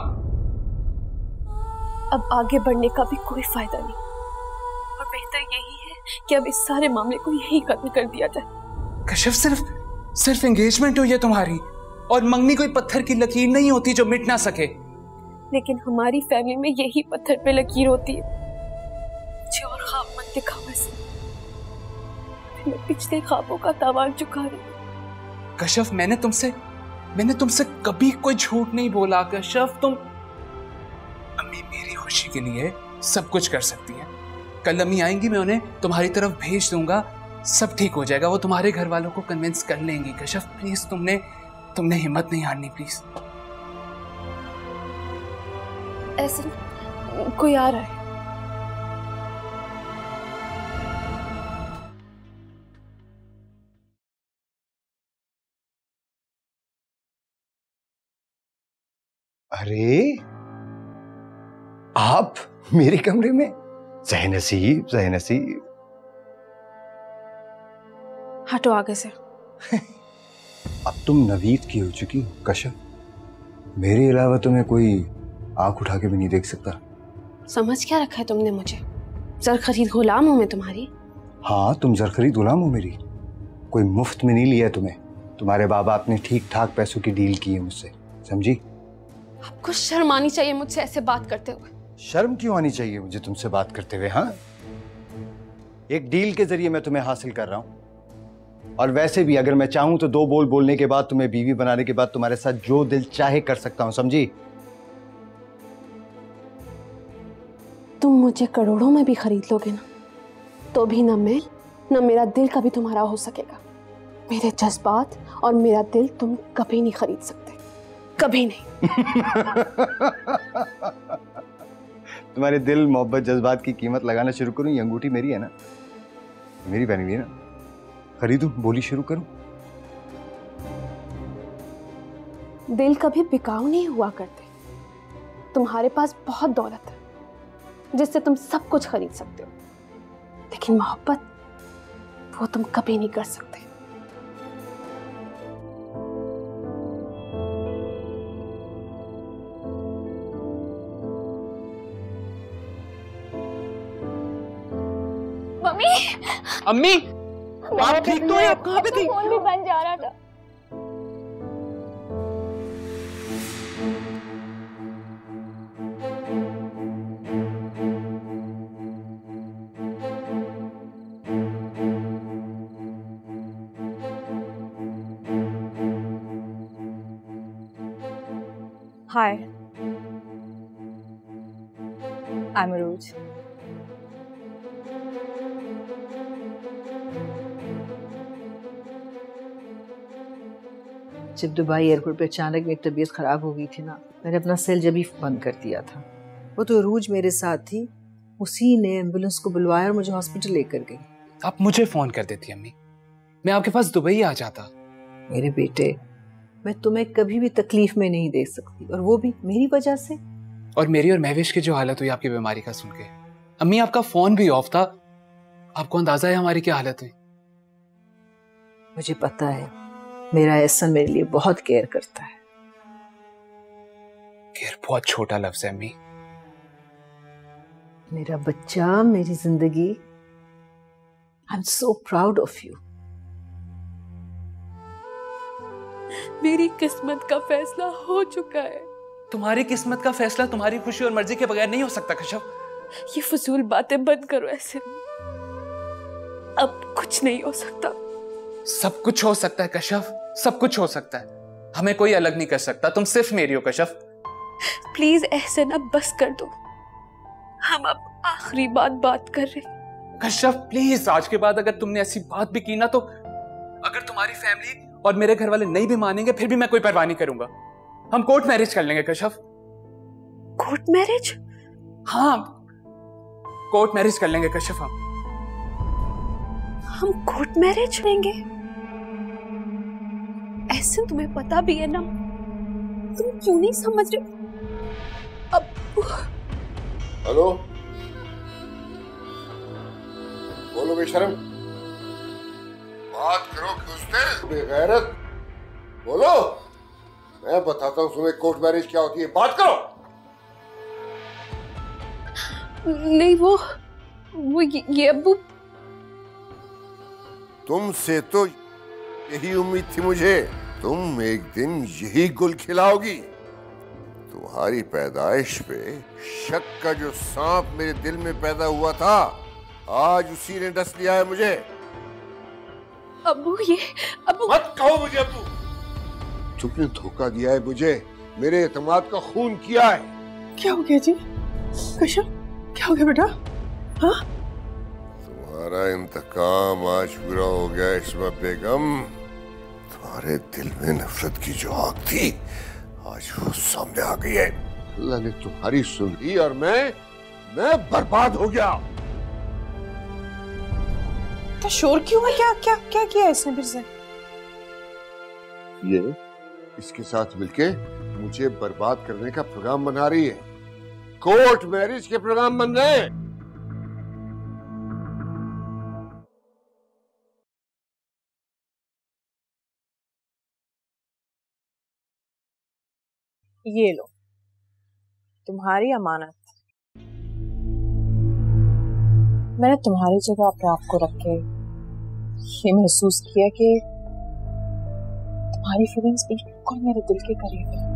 अब आगे बढ़ने का भी कोई फायदा नहीं, और बेहतर यही है कि अब इस सारे मामले को यही खत्म कर दिया जाए। कश्यप, सिर्फ एंगेजमेंट हुई है तुम्हारी, और मंगनी कोई पत्थर की लकीर नहीं होती जो मिट ना सके। लेकिन हमारी फैमिली में यही पत्थर पे लकीर होती है। मुझे और ख्वाब मत दिखाओ ऐसे, मैं पिछले ख्वाबों का तावान चुका रही हूँ। कश्यप, मैंने तुमसे कभी कोई झूठ नहीं बोला। कश्यप, तुम अम्मी मेरी खुशी के लिए सब कुछ कर सकती है। कल अम्मी आएंगी, मैं उन्हें तुम्हारी तरफ भेज दूंगा, सब ठीक हो जाएगा, वो तुम्हारे घर वालों को कन्विंस कर लेंगी। कश्यप प्लीज, तुमने हिम्मत नहीं हारनी प्लीज। ऐसे कोई आ रहा है। अरे आप मेरे कमरे में? सही नसीब। हटो आगे से। अब तुम नवीद की हो चुकी हो कश्यप। मेरे अलावा तुम्हें कोई आंख उठा के भी नहीं देख सकता। समझ क्या रखा है तुमने मुझे? जरखरीद गुलाम हूं मैं तुम्हारी? हाँ, तुम जरखरीद गुलाम हो मेरी। कोई मुफ्त में नहीं लिया तुम्हें। तुम्हारे बाप बाप ने ठीक ठाक पैसों की डील की है मुझसे, समझी? आपको शर्म आनी चाहिए मुझसे ऐसे बात करते हुए। शर्म क्यों आनी चाहिए मुझे तुमसे बात करते हुए? हाँ, एक डील के जरिए मैं तुम्हें हासिल कर रहा हूं, और वैसे भी अगर मैं चाहूं तो 2 बोल बोलने के बाद, तुम्हें बीवी बनाने के बाद तुम्हारे साथ जो दिल चाहे कर सकता हूं, समझी? तुम मुझे करोड़ों में भी खरीद लोगे ना, तो भी ना मैं ना मेरा दिल कभी तुम्हारा हो सकेगा। मेरे जज्बात और मेरा दिल तुम कभी नहीं खरीद सकते, कभी नहीं। तुम्हारे दिल, मोहब्बत, जज्बात की कीमत लगाना शुरू करूं? ये अंगूठी मेरी है ना, मेरी पहनी हुई है ना, खरीदूं, बोली शुरू करूं? दिल कभी बिकाऊ नहीं हुआ करते। तुम्हारे पास बहुत दौलत है जिससे तुम सब कुछ खरीद सकते हो, लेकिन मोहब्बत वो तुम कभी नहीं कर सकते। मम्मी, अम्मी, आप ठीक तो हैं? आप कहाँ पे थी? फोन भी बन जा रहा था। Hi, I'm Aruj. जब दुबई एयरपोर्ट पे अचानक मेरी तबीयत खराब हो गई थी ना, मैंने अपना सेल जब ही बंद कर दिया था। वो तो अरूज मेरे साथ थी, उसी ने एम्बुलेंस को बुलवाया और मुझे हॉस्पिटल लेकर गई। आप मुझे फोन कर देती अम्मी, मैं आपके पास दुबई आ जाता। मेरे बेटे, मैं तुम्हें कभी भी तकलीफ में नहीं दे सकती, और वो भी मेरी वजह से। और मेरी और महविश की जो हालत हुई आपकी बीमारी का सुन के, अम्मी आपका फोन भी ऑफ था, आपको अंदाजा है हमारी क्या हालत हुई? मुझे पता है, मेरा एहसन मेरे लिए बहुत केयर करता है। केयर बहुत छोटा लफ्ज है अम्मी। मेरा बच्चा, मेरी जिंदगी, I am so proud of you. मेरी किस्मत का फैसला हो चुका है। तुम्हारी किस्मत का फैसला तुम्हारी खुशी और मर्जी के बगैर नहीं हो सकता कश्यप। ये फजूल बातें बंद करो ऐसे। अब कुछ नहीं हो सकता। सब कुछ हो सकता है कश्यप, सब कुछ हो सकता है। हमें कोई अलग नहीं कर सकता, तुम सिर्फ मेरी हो कश्यप। प्लीज ऐसे ना, बस कर दो। हम अब आखिरी बात कर रहे। कश्यप प्लीज, आज के बाद अगर तुमने ऐसी बात भी की ना, तो अगर तुम्हारी फैमिली और मेरे घर वाले नहीं भी मानेंगे, फिर भी मैं कोई परवाह नहीं करूंगा। हम कोर्ट मैरिज कर लेंगे कश्यप। Court marriage? हाँ, कोर्ट मैरिज कर लेंगे कश्यप। हम कोर्ट मैरिज लेंगे? ऐसे तुम्हें पता भी है ना, तुम क्यों नहीं समझ रहे? अब हेलो, बोलो बेशरम, बात करो कुछ बेगैरत, बोलो। मैं बताता हूँ तुम्हें कोर्ट मैरिज क्या होती है, बात करो। नहीं, वो ये अब्बू। तुमसे तो यही उम्मीद थी मुझे, तुम एक दिन यही गुल खिलाओगी। तुम्हारी पैदाइश पे शक का जो सांप मेरे दिल में पैदा हुआ था, आज उसी ने डस लिया है मुझे। अब्बू, अब्बू मत कहो मुझे अब्बू। तुमने धोखा दिया है मुझे, मेरे एतमाद का खून किया है। क्या हो गया जी? कश्यप, क्या हो गया बेटा? हाँ? तुम्हारा इंतकाम आज पूरा हो गया इस्मा बेगम। तुम्हारे दिल में नफरत की जो आग थी, आज वो सामने आ गई है। अल्लाह ने तुम्हारी सुन ली और मैं बर्बाद हो गया। तो शोर क्यों है? क्या किया इसने फिर से? ये इसके साथ मिलके मुझे बर्बाद करने का प्रोग्राम बना रही है। कोर्ट मैरिज के प्रोग्राम बन रहे हैं। ये लो तुम्हारी अमानत। मैंने तुम्हारी जगह अपने आप को रख के ये महसूस किया कि तुम्हारी फीलिंग्स बिल्कुल मेरे दिल के करीब है।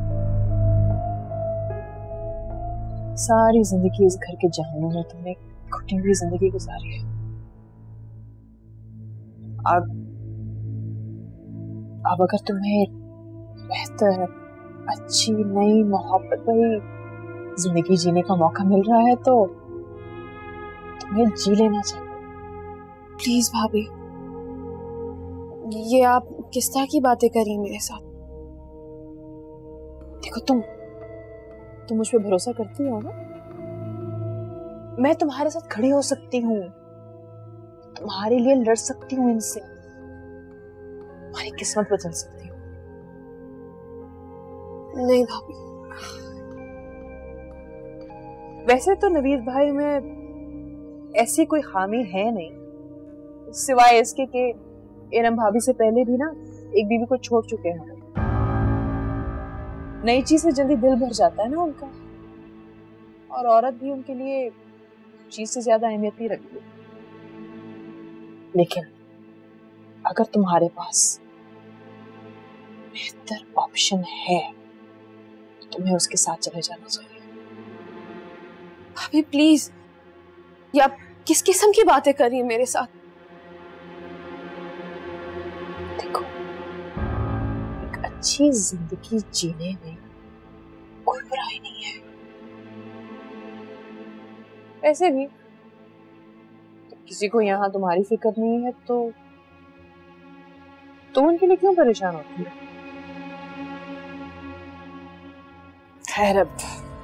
सारी जिंदगी इस घर के जहानों में तुमने घुटी हुई जिंदगी गुजारी है। अब अगर तुम्हें बेहतर, अच्छी, नई, मोहब्बत भरी जिंदगी जीने का मौका मिल रहा है तो तुम्हें जी लेना चाहिए। प्लीज भाभी, ये आप किस तरह की बातें करी मेरे साथ? देखो तुम मुझ पे भरोसा करती हो ना? मैं तुम्हारे साथ खड़ी हो सकती हूँ, तुम्हारे लिए लड़ सकती हूँ, इनसे तुम्हारी किस्मत बदल सकती हूँ। नहीं भाभी। वैसे तो नवीद भाई में ऐसी कोई खामी है नहीं, सिवाय इसके कि एनम भाभी से पहले भी ना एक बीवी को छोड़ चुके हैं। नई चीज से जल्दी दिल भर जाता है ना उनका, और औरत भी उनके लिए चीज से ज्यादा अहमियत ही रखती है। लेकिन अगर तुम्हारे पास बेहतर ऑप्शन है तो तुम्हें उसके साथ चले जाना चाहिए। भाभी प्लीज, ये आप किस किस्म की बातें कर रही हैं मेरे साथ? देखो, एक अच्छी जिंदगी जीने में कोई बुराई नहीं है। ऐसे भी तो किसी को यहाँ तुम्हारी फिक्र नहीं है तो तुम उनके लिए क्यों परेशान होती है? खैर, अब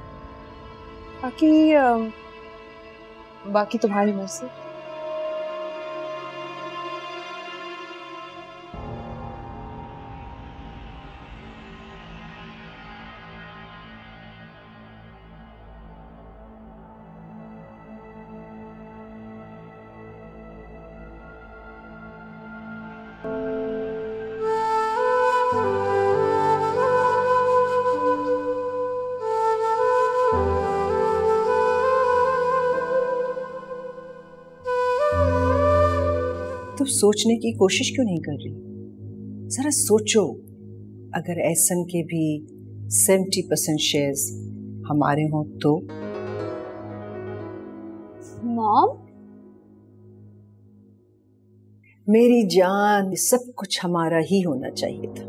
बाकी तुम्हारी मर्जी। तुम सोचने की कोशिश क्यों नहीं कर रही? जरा सोचो, अगर एहसन के भी 70% शेयर्स हमारे हों तो? मॉम, मेरी जान, सब कुछ हमारा ही होना चाहिए था।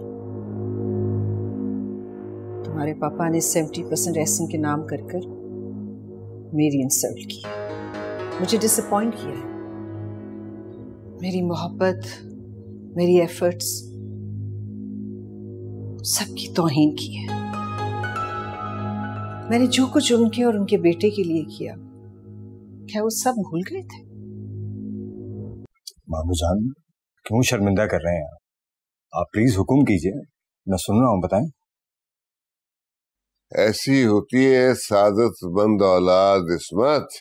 तुम्हारे पापा ने 70% एहसन के नाम कर कर मेरी इंसल्ट की, मुझे डिसअपॉइंट किया है। मेरी मोहब्बत, मेरी एफर्ट्स सबकी तौहीन की है। मैंने जो कुछ उनके और उनके बेटे के लिए किया, क्या वो सब भूल गए थे? मामू जान, क्यों शर्मिंदा कर रहे हैं आप प्लीज हुक्म कीजिए, मैं सुन रहा हूं, बताएं। ऐसी होती है सादतमंद औलाद इस्मत।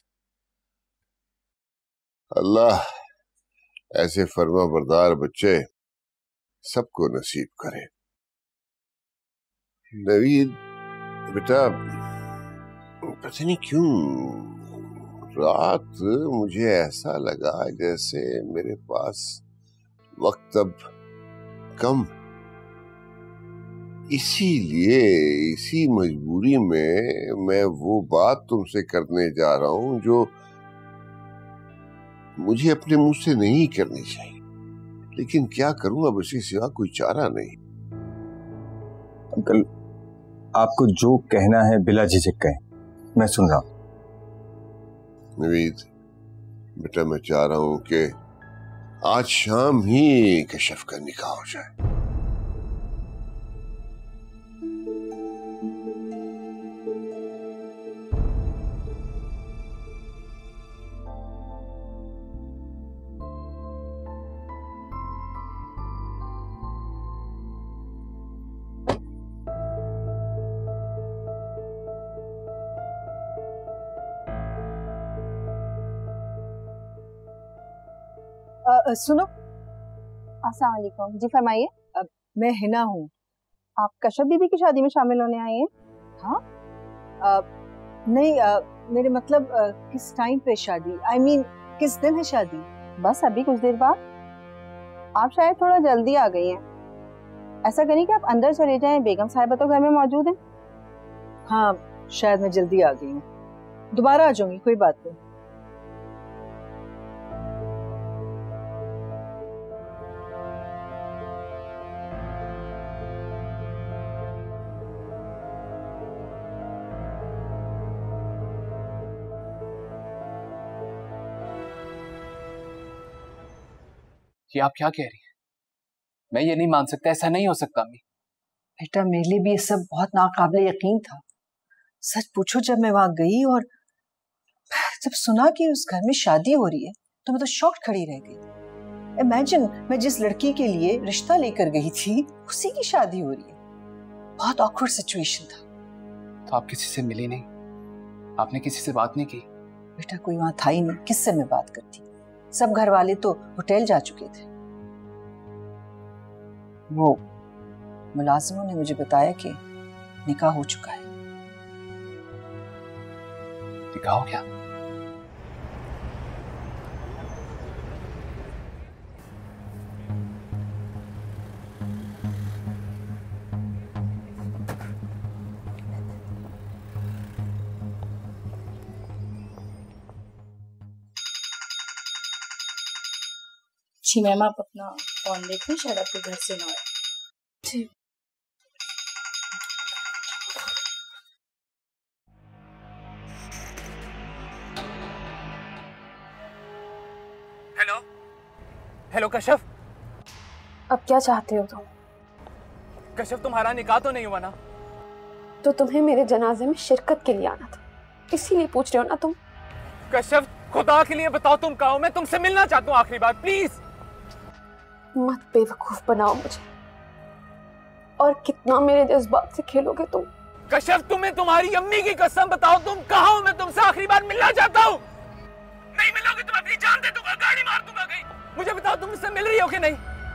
अल्लाह ऐसे फर्मा बरदार बच्चे सबको नसीब करे। नवीद बेटा, पता नहीं क्यों रात मुझे ऐसा लगा जैसे मेरे पास वक्त अब कम। इसीलिए इसी मजबूरी में मैं वो बात तुमसे करने जा रहा हूं जो मुझे अपने मुंह से नहीं करनी चाहिए, लेकिन क्या करूं, अब इसके सिवा कोई चारा नहीं। अंकल, आपको जो कहना है बिला झिझक कहें, मैं सुन रहा हूं। नवीद बेटा, मैं चाह रहा हूं कि आज शाम ही कशफ का निकाह हो जाए। सुनो। अस्सलाम वालेकुम। जी फरमाइए। मैं हिना हूँ। आप कश्यप बीबी की शादी में शामिल होने आए हैं? हाँ नहीं, मेरे मतलब किस टाइम पे शादी, I mean, किस दिन है शादी? बस अभी कुछ देर बाद। आप शायद थोड़ा जल्दी आ गई हैं। ऐसा करिए कि आप अंदर चले जाएं, बेगम साहिबा तो घर में मौजूद हैं। हाँ शायद मैं जल्दी आ गई हूँ, दोबारा आ जाऊंगी, कोई बात नहीं। ये आप क्या कह रही हैं? मैं ये नहीं मान सकता, ऐसा नहीं हो सकता अम्मी। बेटा मेरे लिए भी ये सब बहुत नाकाबिले यकीन था। सच पूछो, जब मैं वहां गई और जब सुना कि उस घर में शादी हो रही है तो मैं तो शॉक खड़ी रह गई। इमेजिन, मैं जिस लड़की के लिए रिश्ता लेकर गई थी उसी की शादी हो रही है। बहुत ऑकवर्ड सिचुएशन था। तो आप किसी से मिली नहीं? आपने किसी से बात नहीं की? बेटा कोई वहां था ही नहीं, किससे मैं बात करती। सब घर वाले तो होटल जा चुके थे। वो मुलाजिमों ने मुझे बताया कि निकाह हो चुका है। निकाह हो गया? जी मैम, आप अपना फोन देख लें, शायद आपके घर से ना आए। ठीक। Hello hello Kashyap. अब क्या चाहते हो तुम? कश्यप तुम्हारा निकाह तो नहीं हुआ ना? तो तुम्हें मेरे जनाजे में शिरकत के लिए आना था, इसीलिए पूछ रहे हो ना तुम? कश्यप खुदा के लिए बताओ तुम कहो, मैं तुमसे मिलना चाहता हूँ आखिरी बार, प्लीज। मत बेवकूफ बनाओ मुझे। और कितना मेरे जज्बात से खेलोगे तुम? कश्यप तुम्हें तुम्हारी अम्मी की कसम बताओ, तुम कहाँ हो? मैं तुमसे आखिरी बार मिलना चाहता हूँ। नहीं मिलोगे तो मैं अपनी जान दे दूंगा, गाड़ी मार दूंगा कहीं। मुझे बताओ तुम मुझसे मिल रही हो कि नहीं?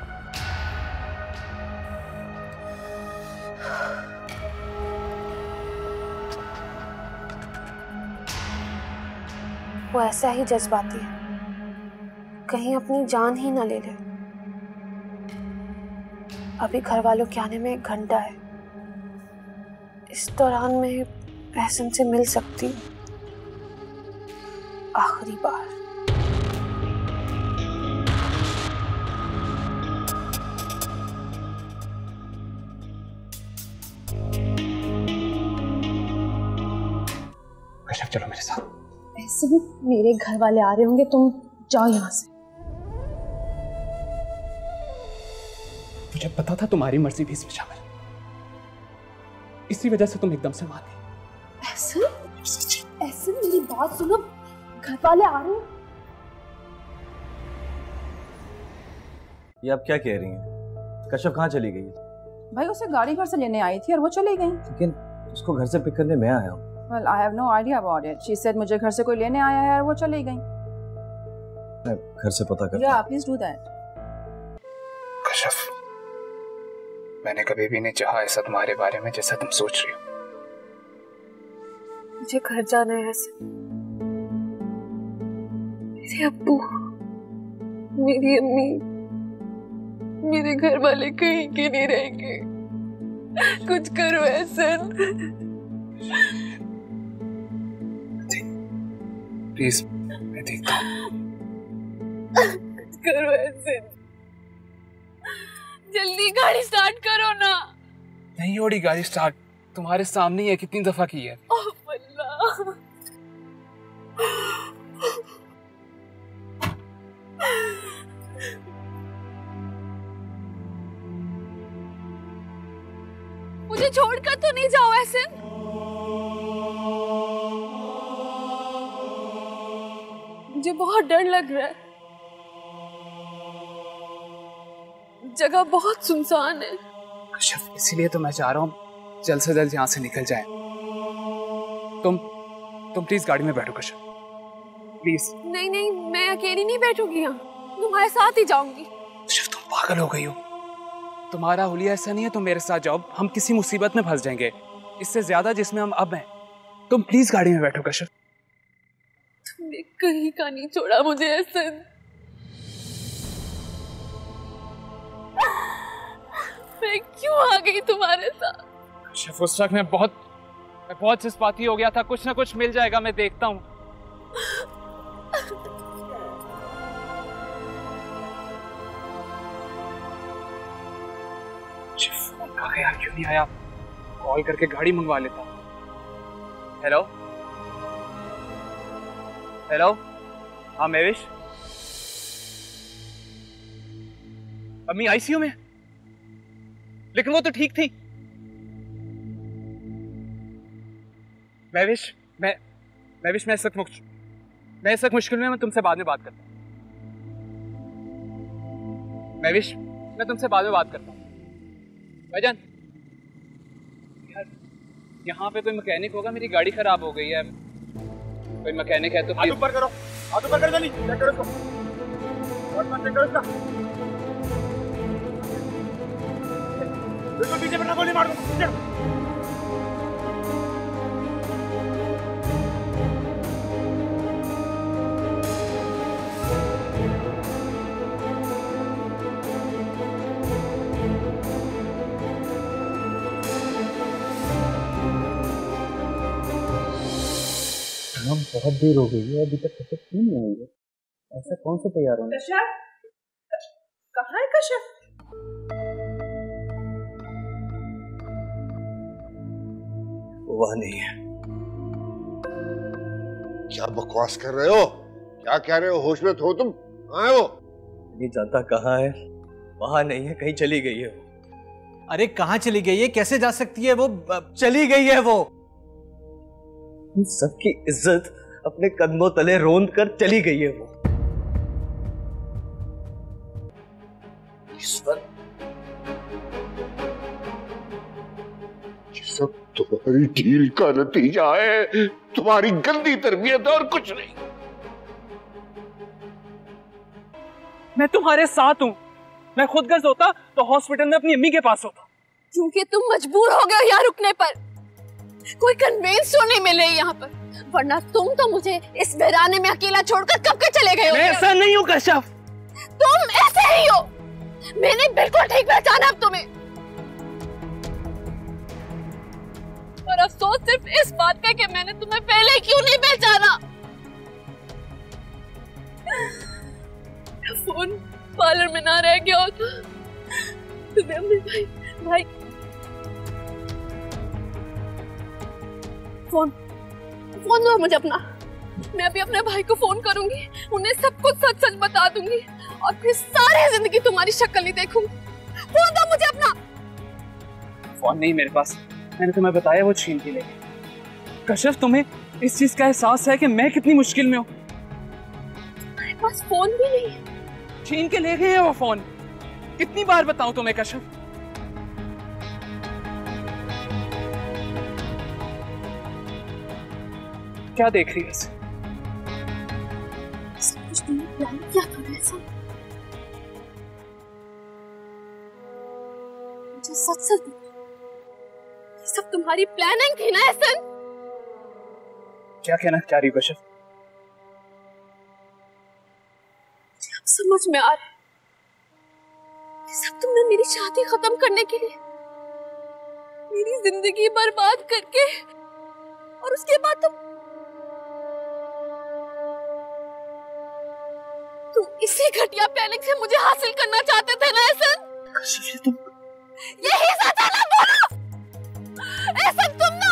वो ऐसा ही जज्बाती है, कहीं अपनी जान ही ना ले ले। अभी घर वालों के आने में 1 घंटा है, इस दौरान मैं एहसन से मिल सकती हूँ आखिरी बार। कश्यप चलो मेरे साथ। ऐसे भी मेरे घर वाले आ रहे होंगे, तुम जाओ यहाँ से। मुझे पता था तुम्हारी मर्जी भी इसमें शामिल, इसी वजह से तुम एकदम से मान गई। ऐसे मेरी बात सुनो, घर वाले आ रहे हैं। ये आप क्या कह रही हैं? कश्यप कहाँ चली गई? भाई उसे गाड़ी घर से लेने आई थी और वो चली गई। लेकिन उसको घर से पिक करने मैं आया हूँ। Well, I have no idea about it. She said मुझे घर से कोई लेने आया है और वो चली गई। मैं घर से पता करता हूँ। Yeah, please do that. Kashyap, मैंने कभी भी नहीं चाहा ऐसा तुम्हारे बारे में जैसा तुम सोच रही हो। मुझे घर जाना है ऐसे। मेरे अब्बू, मेरी अम्मी, मेरे घर वाले कहीं के नहीं रहेंगे। कुछ करो एहसन। प्लीज मैं देखता हूँ। कुछ करो एहसन, जल्दी गाड़ी स्टार्ट करो ना। नहीं हो रही गाड़ी स्टार्ट, तुम्हारे सामने ही है, कितनी दफा की है। ओह अल्लाह। मुझे छोड़कर तो नहीं जाओ ऐसे। मुझे बहुत डर लग रहा है, जगह बहुत सुनसान है। कश्यप, इसीलिए तो मैं चाह रहा हूँ जल्द से जल्द यहाँ से निकल जाए। तुम प्लीज गाड़ी में बैठो कश्यप, प्लीज। नहीं नहीं, मैं अकेली नहीं बैठूंगी यहाँ, तुम्हारे साथ ही जाऊंगी। कश्यप तुम पागल हो गई हो, तुम्हारा हुलिया ऐसा नहीं है, तुम मेरे साथ जाओ, हम किसी मुसीबत में फंस जाएंगे। इससे ज्यादा जिसमें हम अब हैं। तुम प्लीज गाड़ी में बैठो कश्यप। तुमने कहीं का नहीं छोड़ा मुझे एहसन। मैं क्यों आ गई तुम्हारे साथ? कश्यप उस वक्त मैं बहुत जज्बाती हो गया था। कुछ ना कुछ मिल जाएगा, मैं देखता हूँ। फोन का ख्याल क्यों नहीं आया? कॉल करके गाड़ी मंगवा लेता। हेलो हेलो, हाँ मेविश। अम्मी आईसीयू में, लेकिन वो तो ठीक थी। मैं इस वक्त मुश्किल में। मैं तुमसे बाद में बात करता हूँ। मैं तुमसे बाद में बात करता हूँ। भाईजान, यार यहाँ पे कोई मैकेनिक होगा? मेरी गाड़ी खराब हो गई है। कोई मैकेनिक है तो हाथ ऊपर करो, हाथ ऊपर कर जल्दी, चेक करो इसको, चेक करो इसका। बिल्कुल पीछे बैठना, गोली मार दो। बहुत देर हो गई है, अभी तक कश्यप क्यों नहीं आई है? ऐसा कौन सा तैयार है? कश्यप, कहाँ है कश्यप? वह नहीं है। क्या बकवास कर रहे हो? क्या कह रहे हो? होश में हो तुम? कहाँ है वो? नहीं जानता कहाँ है। वहां नहीं है, कहीं चली गई है वो। अरे कहाँ चली गई है? कैसे जा सकती है वो? चली गई है वो। सबकी इज्जत अपने कदमों तले रोंद कर चली गई है वो। ईश्वर, ये सब तुम्हारी ढील का नतीजा है, तुम्हारी गंदी तरबियत और कुछ नहीं। मैं तुम्हारे साथ हूँ। मैं खुद गर्ज होता तो हॉस्पिटल में अपनी अम्मी के पास होता। क्योंकि तुम मजबूर हो गए यहाँ रुकने पर। कोई कन्वेंस तो नहीं मिल रही यहाँ पर, वरना तुम तो मुझे इस वीराने में अकेला छोड़कर कब के चले गए हो। मैं ऐसा नहीं हूँ कश्यप। तुम ऐसे ही हो। मैंने बिल्कुल ठीक पहचाना अब तुम्हें। और अफसोस सिर्फ इस बात का कि मैंने तुम्हें पहले क्यों नहीं पहचाना। फोन पार्लर में ना रह गया होता तो भाई फोन दो मुझे अपना। मैं अभी अपने भाई को फोन करूंगी, उन्हें सब कुछ सच सच बता दूंगी और फिर सारी जिंदगी तुम्हारी शक्ल नहीं देखूंगी। फोन दो मुझे अपना। फोन नहीं मेरे पास, मैंने तुम्हें बताया वो छीन के ले गए। कश्यप, तुम्हें इस चीज का एहसास है कि मैं कितनी मुश्किल में हूँ? तुम्हारे पास फोन भी नहीं है? छीन के ले गए हैं वो फोन। कितनी बार बताऊं तुम्हें कश्यप? क्या देख रही है? सब कुछ तुमने प्लान किया था ऐसा? मुझे सच सच ये सब तुम्हारी प्लानिंग थी ना एहसन? क्या कहना चाह रही हो कश्यप? मुझे अब समझ में आ रहा है ये सब तुमने मेरी शादी खत्म करने के लिए, मेरी जिंदगी बर्बाद करके, और उसके बाद तुम इसी घटिया प्लानिंग से मुझे हासिल करना चाहते थे ना एहसन? कश्यप, तुम यही सच है ना? बोलो एहसन, तुम ना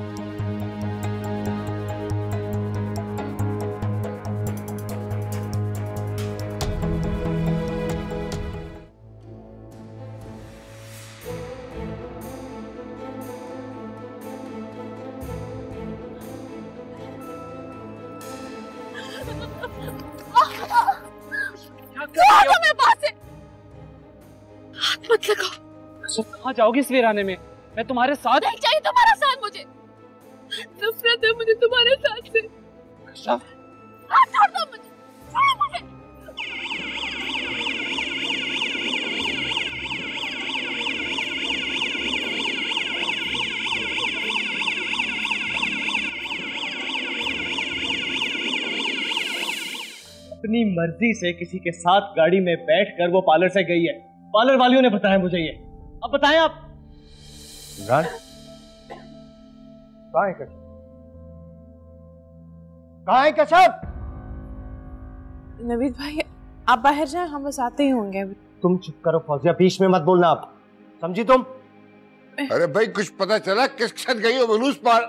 हाथ मत लगाओ। कहाँ जाओगी इस वीराने में? मैं तुम्हारे साथ। नहीं चाहिए तुम्हारा साथ मुझे। नफरत है मुझे तुम्हारे साथ से। हाथ छोड़ दो मुझे, छोड़ो मुझे। अपनी मर्जी से किसी के साथ गाड़ी में बैठकर वो पार्लर से गई है। पार्लर वालियों ने बताया मुझे ये। अब बताएं आप। इमरान, कहाँ है कश्यप? कहाँ है कश्यप? नवीद भाई आप बाहर जाएं, हम बस आते ही होंगे अभी। तुम चुप करो फौजिया, बीच में मत बोलना आप, समझी तुम? अरे भाई कुछ पता चला किस के साथ गई हो मनूस पार?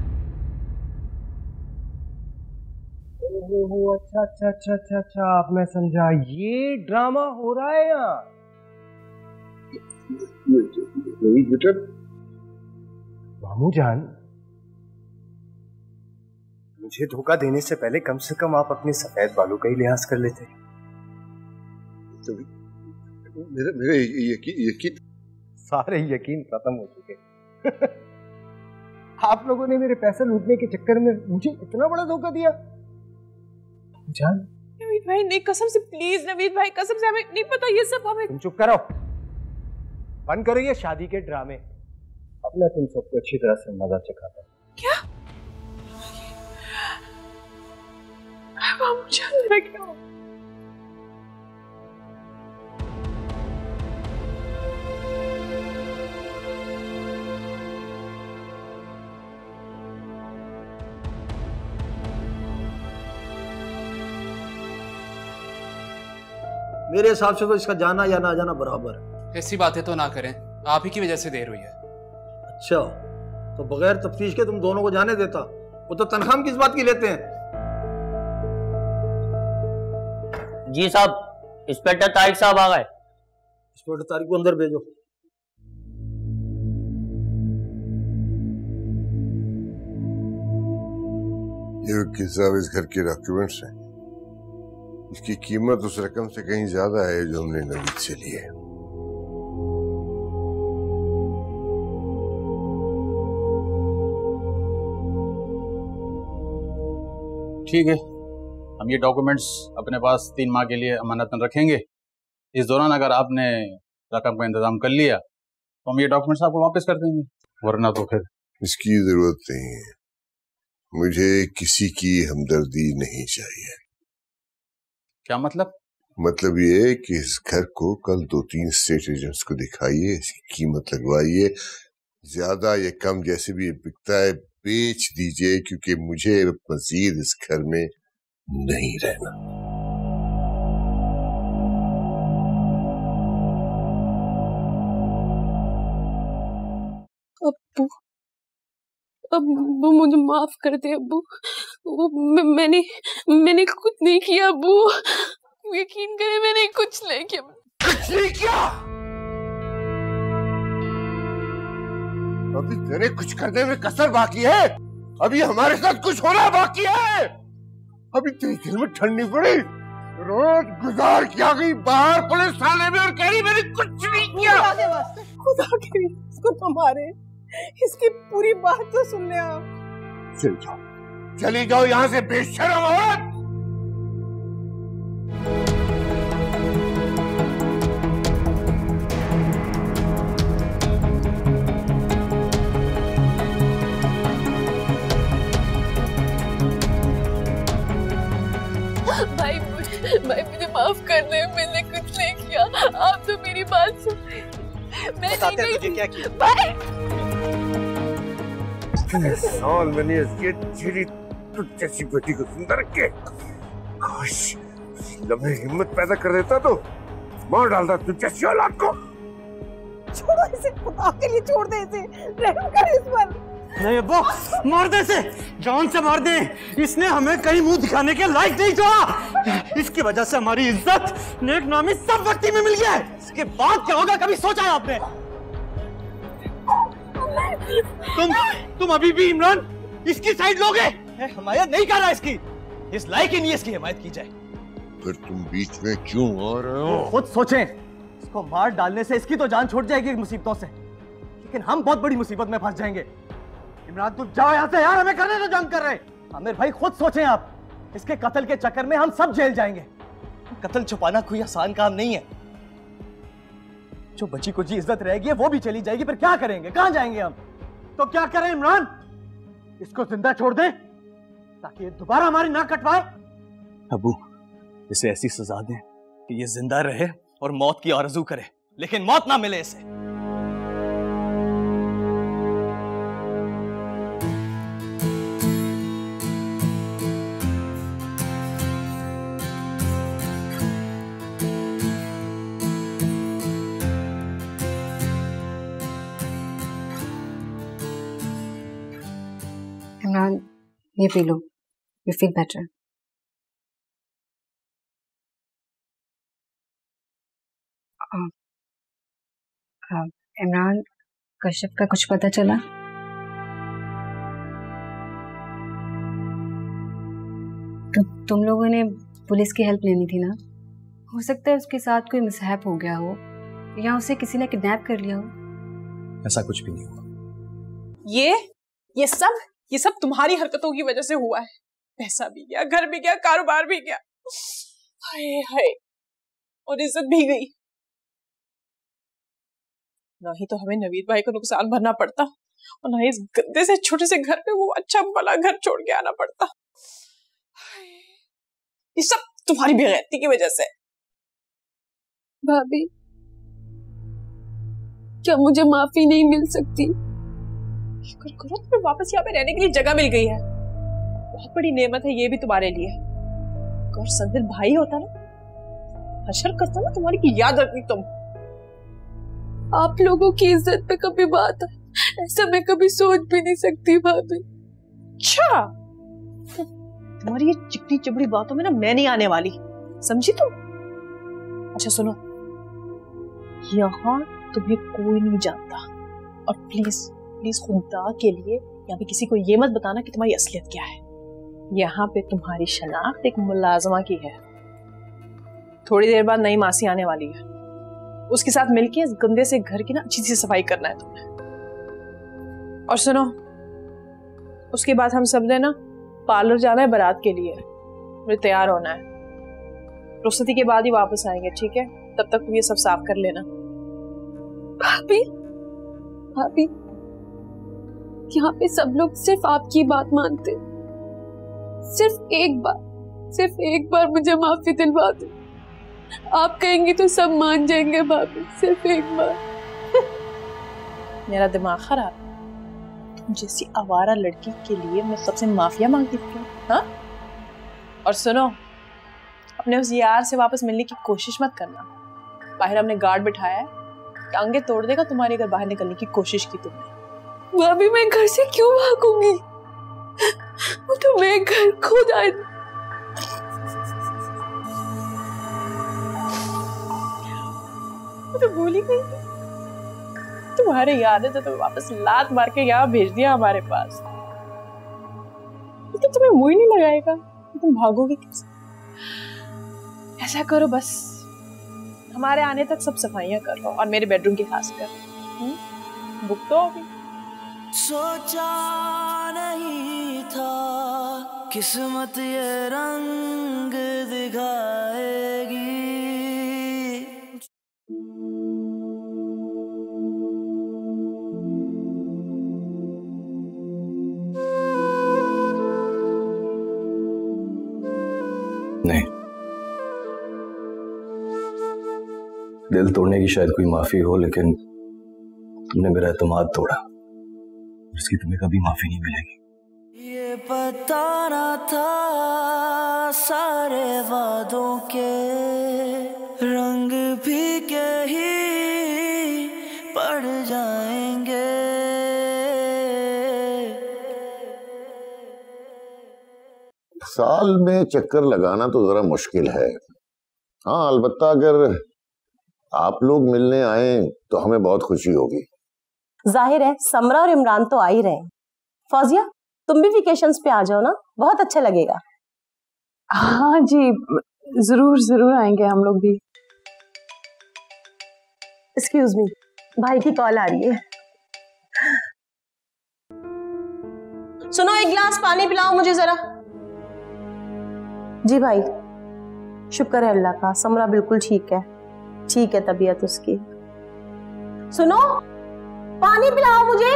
ओहो, अच्छा अच्छा अच्छा अच्छा अच्छा, अब मैं समझा, ये ड्रामा हो रहा है यहाँ। बेटा मामू जान, मुझे धोखा देने से पहले कम से कम आप अपने सफेद बालों का ही लिहाज कर लेते। तो मेरे यकीन सारे यकीन खत्म हो चुके। आप लोगों ने मेरे पैसे लूटने के चक्कर में मुझे इतना बड़ा धोखा दिया। जान, नवीद भाई नहीं, कसम से प्लीज नवीद भाई, कसम से हमें नहीं पता ये सब। हमें तुम चुप करो, बंद करो ये शादी के ड्रामे। अब मैं तुम सबको अच्छी तरह से मजा चखाता हूँ। क्या? मेरा क्या? मेरे हिसाब से तो इसका जाना या ना जाना बराबर है। ऐसी बातें तो ना करें, आप ही की वजह से देर हुई है। अच्छा, तो बगैर तफ्तीश के तुम दोनों को जाने देता? वो तो तनख्वाह किस बात की लेते हैं? जी साहब, इंस्पेक्टर तारिक साहब आ गए। इंस्पेक्टर तारिक को अंदर भेजो। ये वकील साहब, इस घर के डॉक्यूमेंट्स हैं। इसकी कीमत उस रकम से कहीं ज्यादा है जो हमने नवीद से ली है। ठीक है, हम ये डॉक्यूमेंट्स अपने पास 3 माह के लिए अमानतन रखेंगे। इस दौरान अगर आपने रकम का इंतजाम कर लिया तो हम ये डॉक्यूमेंट्स आपको वापस कर देंगे, वरना तो फिर। इसकी जरूरत नहीं है, मुझे किसी की हमदर्दी नहीं चाहिए। क्या मतलब? मतलब ये है कि इस घर को कल 2-3 स्टेट एजेंट्स को दिखाइए, इसकी कीमत लगवाइए, ज्यादा या कम जैसे भी बिकता है बेच दीजिए, क्योंकि मुझे मजीद इस घर में नहीं रहना। अब्बू मुझे माफ कर दे अब्बू। मैंने कुछ नहीं किया अब्बू, यकीन करें मैंने कुछ नहीं किया। कुछ नहीं किया? अभी तेरे कुछ करने में कसर बाकी है, अभी हमारे साथ कुछ होना बाकी है। अभी तेरे दिल में ठंडी पड़ी, रोज गुजार किया गई बाहर पुलिस थाने में और कह रही मैंने कुछ नहीं किया। खुदा के लिए इसको तुम्हारे इसकी पूरी बात तो सुन ले आप। चली जाओ यहाँ से बेशर्म औरत। भाई मुझे माफ कर दे, मैंने कुछ नहीं किया। आप तो मेरी बात सुन, मैं बताते हैं तुझे क्या किया। भाई साल मैंने इसकी चिड़ी तुझ जैसी बेटी को सुंदर के काश लम्हे हिम्मत पैदा कर देता तो मार डालता तुझ जैसी औलाद को। छोड़ो इसे, खुदा के लिए छोड़ दे इसे, रहम कर इस पर। नहीं अब्बू, मार दे इसे, जान से मार दे। इसने हमें कहीं मुंह दिखाने के लायक नहीं छोड़ा। इसकी वजह से हमारी इज्जत, नेक नामी सब वक्ती में मिल गया है। इसके बाद क्या होगा कभी सोचा है आपने? तुम अभी भी इमरान इसकी साइड लोगे? हिमायत नहीं कर रहा इसकी, इस लायक ही नहीं इसकी हिमायत की जाए। फिर तुम बीच में क्यों आ रहे हो? खुद सोचें, इसको मार डालने से इसकी तो जान छूट जाएगी मुसीबतों से, लेकिन हम बहुत बड़ी मुसीबत में फंस जाएंगे। इमरान तुम जाओ यहाँ से यार, हमें करने तो जंग कर रहे। आमिर भाई खुद सोचें आप, इसके कत्ल के चक्कर में हम सब जेल जाएंगे। कत्ल छुपाना कोई आसान काम नहीं है। जो बची कुछ इज्जत रहेगी वो भी चली जाएगी, फिर क्या करेंगे, कहां जाएंगे हम? तो क्या करें इमरान, इसको जिंदा छोड़ दें ताकि ये दोबारा हमारी नाक कटवाए? अबू इसे ऐसी सजा दें कि ये जिंदा रहे और मौत की आरज़ू करे, लेकिन मौत ना मिले इसे। इमरान, ये पी लो, you feel better. Imran, Kashyap का कुछ पता चला? तो तुम लोगों ने पुलिस की हेल्प लेनी थी ना? हो सकता है उसके साथ कोई मिसहैप हो गया हो या उसे किसी ने किडनैप कर लिया हो। ऐसा कुछ भी नहीं हुआ। ये सब तुम्हारी हरकतों की वजह से हुआ है। पैसा भी गया, घर भी गया, कारोबार भी गया, हाय हाय, और इज्जत भी गई। ना ही तो हमें नवीद भाई को नुकसान भरना पड़ता और ना इस गंदे से छोटे से घर पे वो अच्छा भला घर छोड़ के आना पड़ता। ये सब तुम्हारी बेगैरती की वजह से। भाभी, क्या मुझे माफी नहीं मिल सकती? शुक्र करो तुम्हें वापस यहाँ पे रहने के लिए जगह मिल गई है। बहुत बड़ी नेमत है ये भी तुम्हारे लिए। अगर संदिल भाई होता ना, हशर करता ना तुम्हारी की याद रखती तुम। आप लोगों की इज्जत पे कभी बात है, ऐसा मैं कभी सोच भी नहीं सकती भाभी। अच्छा, तुम्हारी ये चिकनी चिबड़ी बातों में ना मैं नहीं आने वाली, समझी तुम? अच्छा सुनो, यहाँ तुम्हें कोई नहीं जानता, और प्लीज प्लीज खुदा के लिए यहाँ पे किसी को ये मत बताना कि तुम्हारी असलियत क्या है। यहाँ पे तुम्हारी शनाख्त एक मुलाजमा की है। थोड़ी देर बाद नई मासी आने वाली है, उसके साथ मिलके इस गंदे से घर की ना अच्छी सी सफाई करना है तुम्हें। और सुनो, उसके बाद हम सब ने ना पार्लर जाना है बारात के लिए, मुझे तैयार होना है। रुखसती के बाद ही वापस आएंगे, ठीक है? तब तक तुम ये सब साफ कर लेना। भाभी, भाभी, यहाँ पे सब लोग सिर्फ आपकी बात मानते। सिर्फ एक बार मुझे माफी दिलवा दो। आप कहेंगी तो सब मान जाएंगे भाभी, सिर्फ एक बार। मेरा दिमाग खराब। तुम जैसी आवारा लड़की के लिए मैं सबसे माफिया मांगती थी, हाँ? और सुनो, अपने उस यार से वापस मिलने की कोशिश मत करना। बाहर हमने गार्ड बिठाया है, टांगे तोड़ देगा तुम्हारी अगर बाहर निकलने की कोशिश की तुमने। भाभी, मैं घर से क्यों भागूंगी? वो तो मैं घर खुद आई। तो भूल ही गई तुम्हारे याद है तो तुम्हें वापस लात मार के यहाँ भेज दिया हमारे पास। तो तुम्हें मुंह ही नहीं लगाएगा, तुम भागोगे कैसे? ऐसा करो, बस हमारे आने तक सब सफाइयां कर लो, और मेरे बेडरूम की खास कर बुक तो होगी। सोचा नहीं था किस्मत ये रंग दिखाएगी। नहीं, दिल तोड़ने की शायद कोई माफी हो, लेकिन तुमने मेरा एतमाद तोड़ा, इसकी तुम्हें कभी माफी नहीं मिलेगी। ये पता ना था सारे वादों के रंग फीके ही पड़ जाएंगे। साल में चक्कर लगाना तो जरा मुश्किल है। हाँ, अलबत्ता अगर आप लोग मिलने आए तो हमें बहुत खुशी होगी। जाहिर है समरा और इमरान तो आ ही रहे हैं। फौजिया, तुम भी वेकेशंस पे आ जाओ ना, बहुत अच्छा लगेगा। हाँ जी, जरूर जरूर आएंगे हम लोग भी। एक्सक्यूज मी, भाई की कॉल आ रही है। सुनो, एक गिलास पानी पिलाओ मुझे जरा। जी भाई, शुक्र है अल्लाह का, समरा बिल्कुल ठीक है तबीयत उसकी। सुनो, पानी पिलाओ मुझे।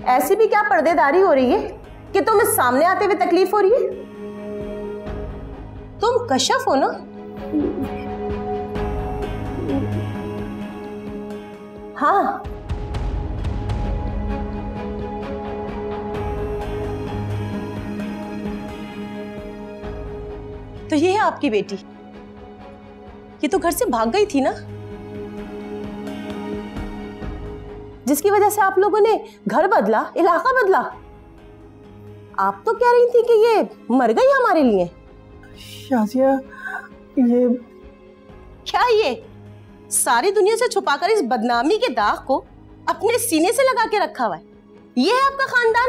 ऐसी भी क्या पर्देदारी हो रही है कि तुम्हें सामने आते हुए तकलीफ हो रही है? तुम कशफ हो ना? हाँ, तो ये है आपकी बेटी। ये तो घर से भाग गई थी ना, जिसकी वजह से आप लोगों ने घर बदला, इलाका बदला। आप तो कह रही थी कि ये मर गई हमारे लिए। शाजिया, ये क्या ये सारी दुनिया से छुपाकर इस बदनामी के दाग को अपने सीने से लगा के रखा हुआ है? ये है आपका खानदान?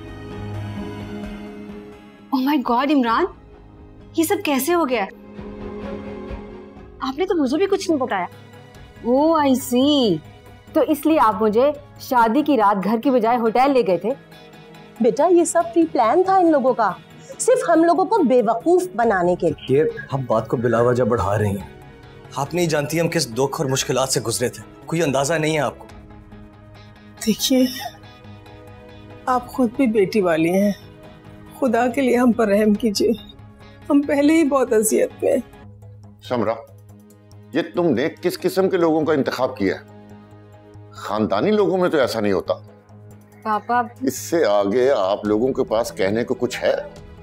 ओह माय गॉड इमरान, ये सब कैसे हो गया? आपने तो मुझे भी कुछ नहीं बताया। ओह आई सी, तो इसलिए आप मुझे शादी की रात घर की बजाय होटल ले गए थे? बेटा ये सब प्री प्लान था इन लोगों का, सिर्फ हम लोगों को बेवकूफ बनाने के लिए। ये हम बात को बिलावजह बढ़ा रही हैं। आप नहीं जानती हम किस दुख और मुश्किलात से गुजरे थे, कोई अंदाजा नहीं है आपको। देखिए, आप खुद भी बेटी वाली हैं, खुदा के लिए हम पर रहम कीजिए, हम पहले ही बहुत अजियत में। समरा, ये तुमने किस किस्म के लोगों का इंतखाब किया है? खानदानी लोगों में तो ऐसा नहीं होता। पापा, इससे आगे आप लोगों के पास कहने को कुछ है?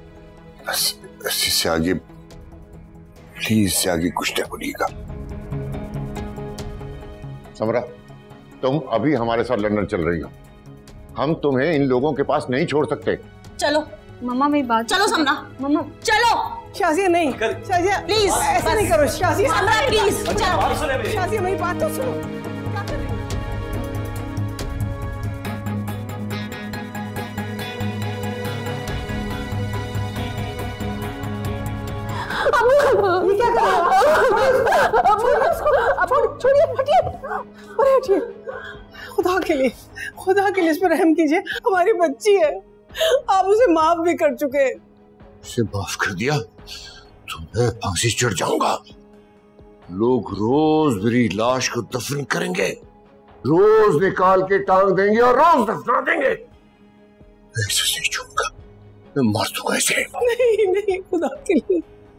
इससे आगे प्लीज, इससे आगे कुछ नहीं बोलिएगा। समरा, तुम अभी हमारे साथ लंदन चल रही हो, हम तुम्हें इन लोगों के पास नहीं छोड़ सकते। चलो मम्मा मेरी बात, चलो समरा, मम्मा चलो। शाजिया नहीं, शाजिया प्लीज ऐसा नहीं करो। शाजिया समरा प्लीज, शाजिया मेरी बात तो सुनो। क्या कर रही हो? ये क्या कर रहे हो? छोड़िए, हटिए, अरे हटिए, खुदा के लिए इस पर रहम कीजिए, हमारी बच्ची है, आप उसे माफ भी कर चुके। उसे माफ कर दिया तो मैं फांसी चढ़ जाऊंगा। लोग रोज मेरी लाश को दफन करेंगे, रोज निकाल के टांग देंगे और रोज दफना देंगे। मैं इसे नहीं छूऊंगा, मैं मार दूंगा इसे। नहीं, खुदा के लिए।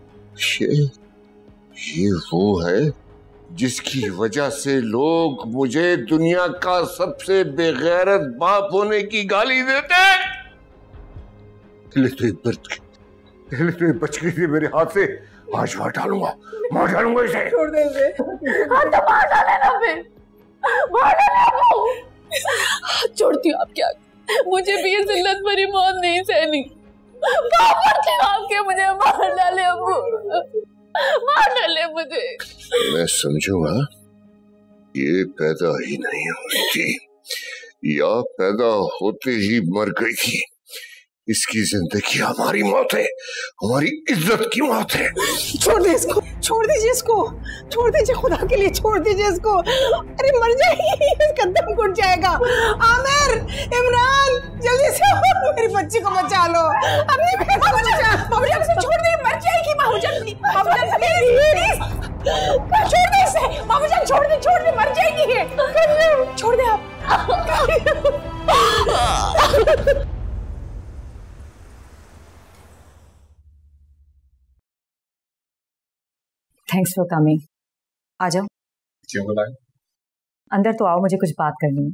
ये वो है जिसकी वजह से लोग मुझे दुनिया का सबसे बेगैरत बाप होने की गाली देते हैं। पहले तो ये बच गई थी मेरे हाथ से, आज मार डालूंगा इसे। छोड़ दे इसे। हाँ तो मार डाले ना फिर, मार डाले आपको। छोड़ती हूँ आपके आगे, मुझे भी ये जिल्लत भरी मौत नहीं सहनी। आपके मुझे मार डाले अब्बू, मार डाले मुझे। मैं समझूंगा ये पैदा ही नहीं हुई थी या पैदा होते ही मर गई थी। इसकी जिंदगी हमारी मौत है, हमारी इज्जत की मौत है। छोड़ दे इसको, छोड़ दीजिए इसको, छोड़ दीजिए, खुदा के लिए छोड़ दीजिए इसको। अरे मर जाएगी, इसका दम घुट जाएगा। आमिर, इमरान, जल्दी से मेरी बच्ची को बचा लो, अपनी बहन को बचा। बाबूजान इसे छोड़ दे, मर जाएगी। बाबूजान प्लीज छोड़ दे इसे, बाबूजान छोड़ दे, मर जाएगी। छोड़ दे आप। Thanks for coming. आ जाओ। क्यों बुलाए? अंदर तो आओ, मुझे कुछ बात करनी है।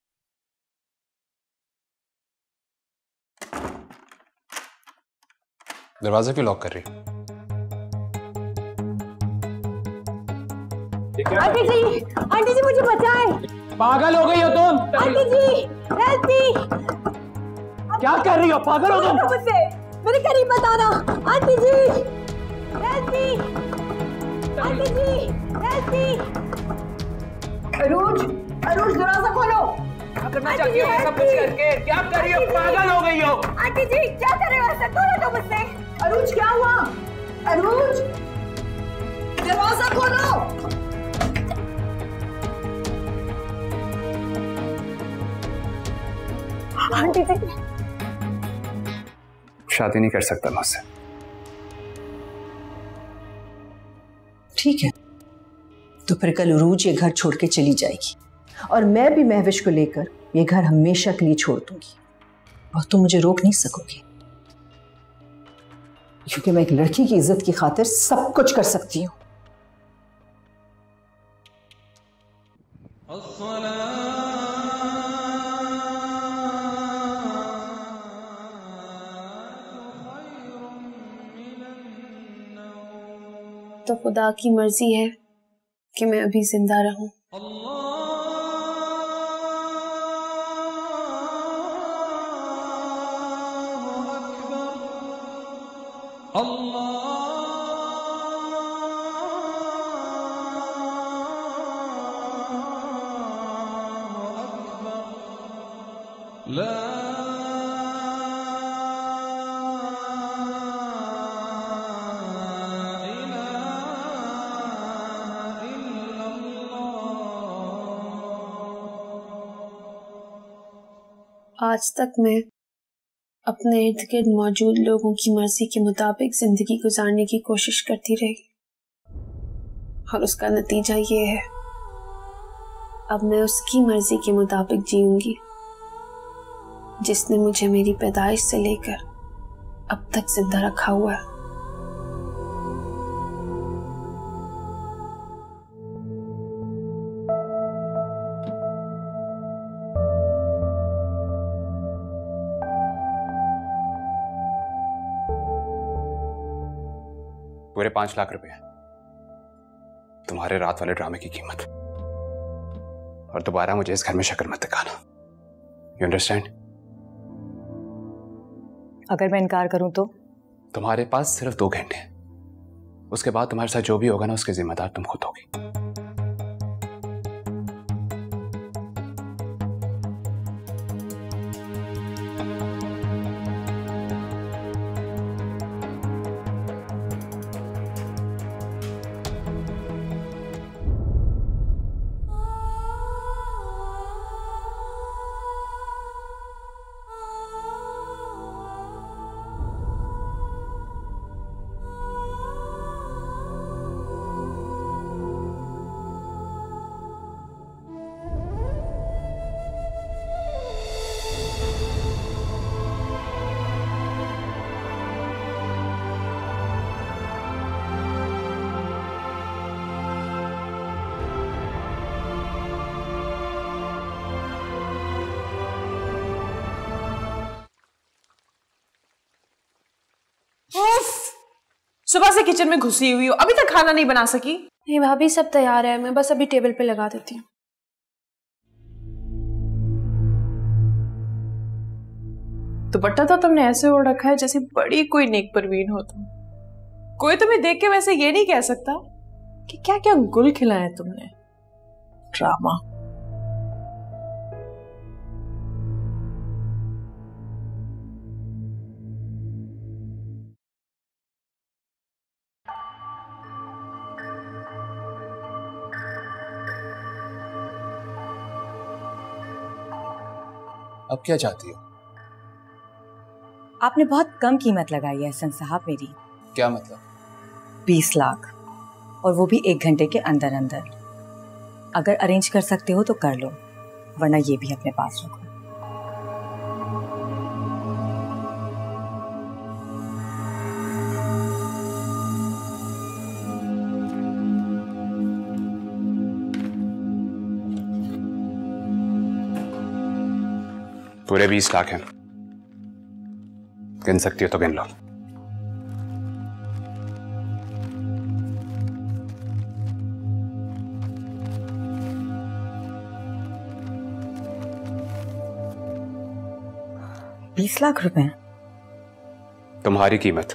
दरवाजा क्यों लॉक कर रही? आंटी जी मुझे बचाएं। पागल हो गई हो तुम? Aunty ji help me. क्या कर रही हो? पागल हो तुम? मुझसे मेरे करीब मत आना। Aunty ji help me, aunty ji help me. Aruj दरवाजा खोलो। करना चाहती हो सब कुछ करके? क्या कर रही हो? पागल हो गई हो? आंटी जी क्या कर रहे हो? ऐसा करो तो मुझसे। अरुज क्या हुआ? अरुज दरवाजा खोलो। आंटी जी शादी नहीं कर सकता मुझसे। ठीक है, तो फिर कल उरूज ये घर छोड़ के चली जाएगी और मैं भी महविश को लेकर ये घर हमेशा के लिए छोड़ दूंगी और तुम मुझे रोक नहीं सकोगे, क्योंकि मैं एक लड़की की इज्जत की खातिर सब कुछ कर सकती हूँ। तो खुदा की मर्जी है कि मैं अभी जिंदा रहूं। आज तक मैं अपने इर्द गिर्द मौजूद लोगों की मर्जी के मुताबिक जिंदगी गुजारने की कोशिश करती रही और उसका नतीजा ये है, अब मैं उसकी मर्जी के मुताबिक जीऊंगी जिसने मुझे मेरी पैदाइश से लेकर अब तक जिंदा रखा हुआ है। पूरे 5 लाख रुपए तुम्हारे रात वाले ड्रामे की कीमत। और दोबारा मुझे इस घर में शक्ल मत दिखाना। You understand? अगर मैं इनकार करूं तो? तुम्हारे पास सिर्फ 2 घंटे हैं। उसके बाद तुम्हारे साथ जो भी होगा ना, उसके जिम्मेदार तुम खुद होगी। सुबह से किचन में घुसी हुई हो, अभी तक खाना नहीं बना सकी? नहीं भाभी, सब तैयार है, मैं बस अभी टेबल पे लगा देती हूँ। दुपट्टा तो तुमने ऐसे ओढ़ रखा है जैसे बड़ी कोई नेक परवीन हो तुम। कोई तुम्हें देख के वैसे ये नहीं कह सकता कि क्या क्या गुल खिलाए तुमने। ड्रामा। अब क्या चाहती हो? आपने बहुत कम कीमत लगाई है एहसन साहब मेरी। क्या मतलब? 20 लाख, और वो भी 1 घंटे के अंदर अंदर। अगर अरेंज कर सकते हो तो कर लो, वरना ये भी अपने पास रखो। पूरे 20 लाख हैं। गिन सकती हो तो गिन लो। $20 लाख रुपए तुम्हारी कीमत।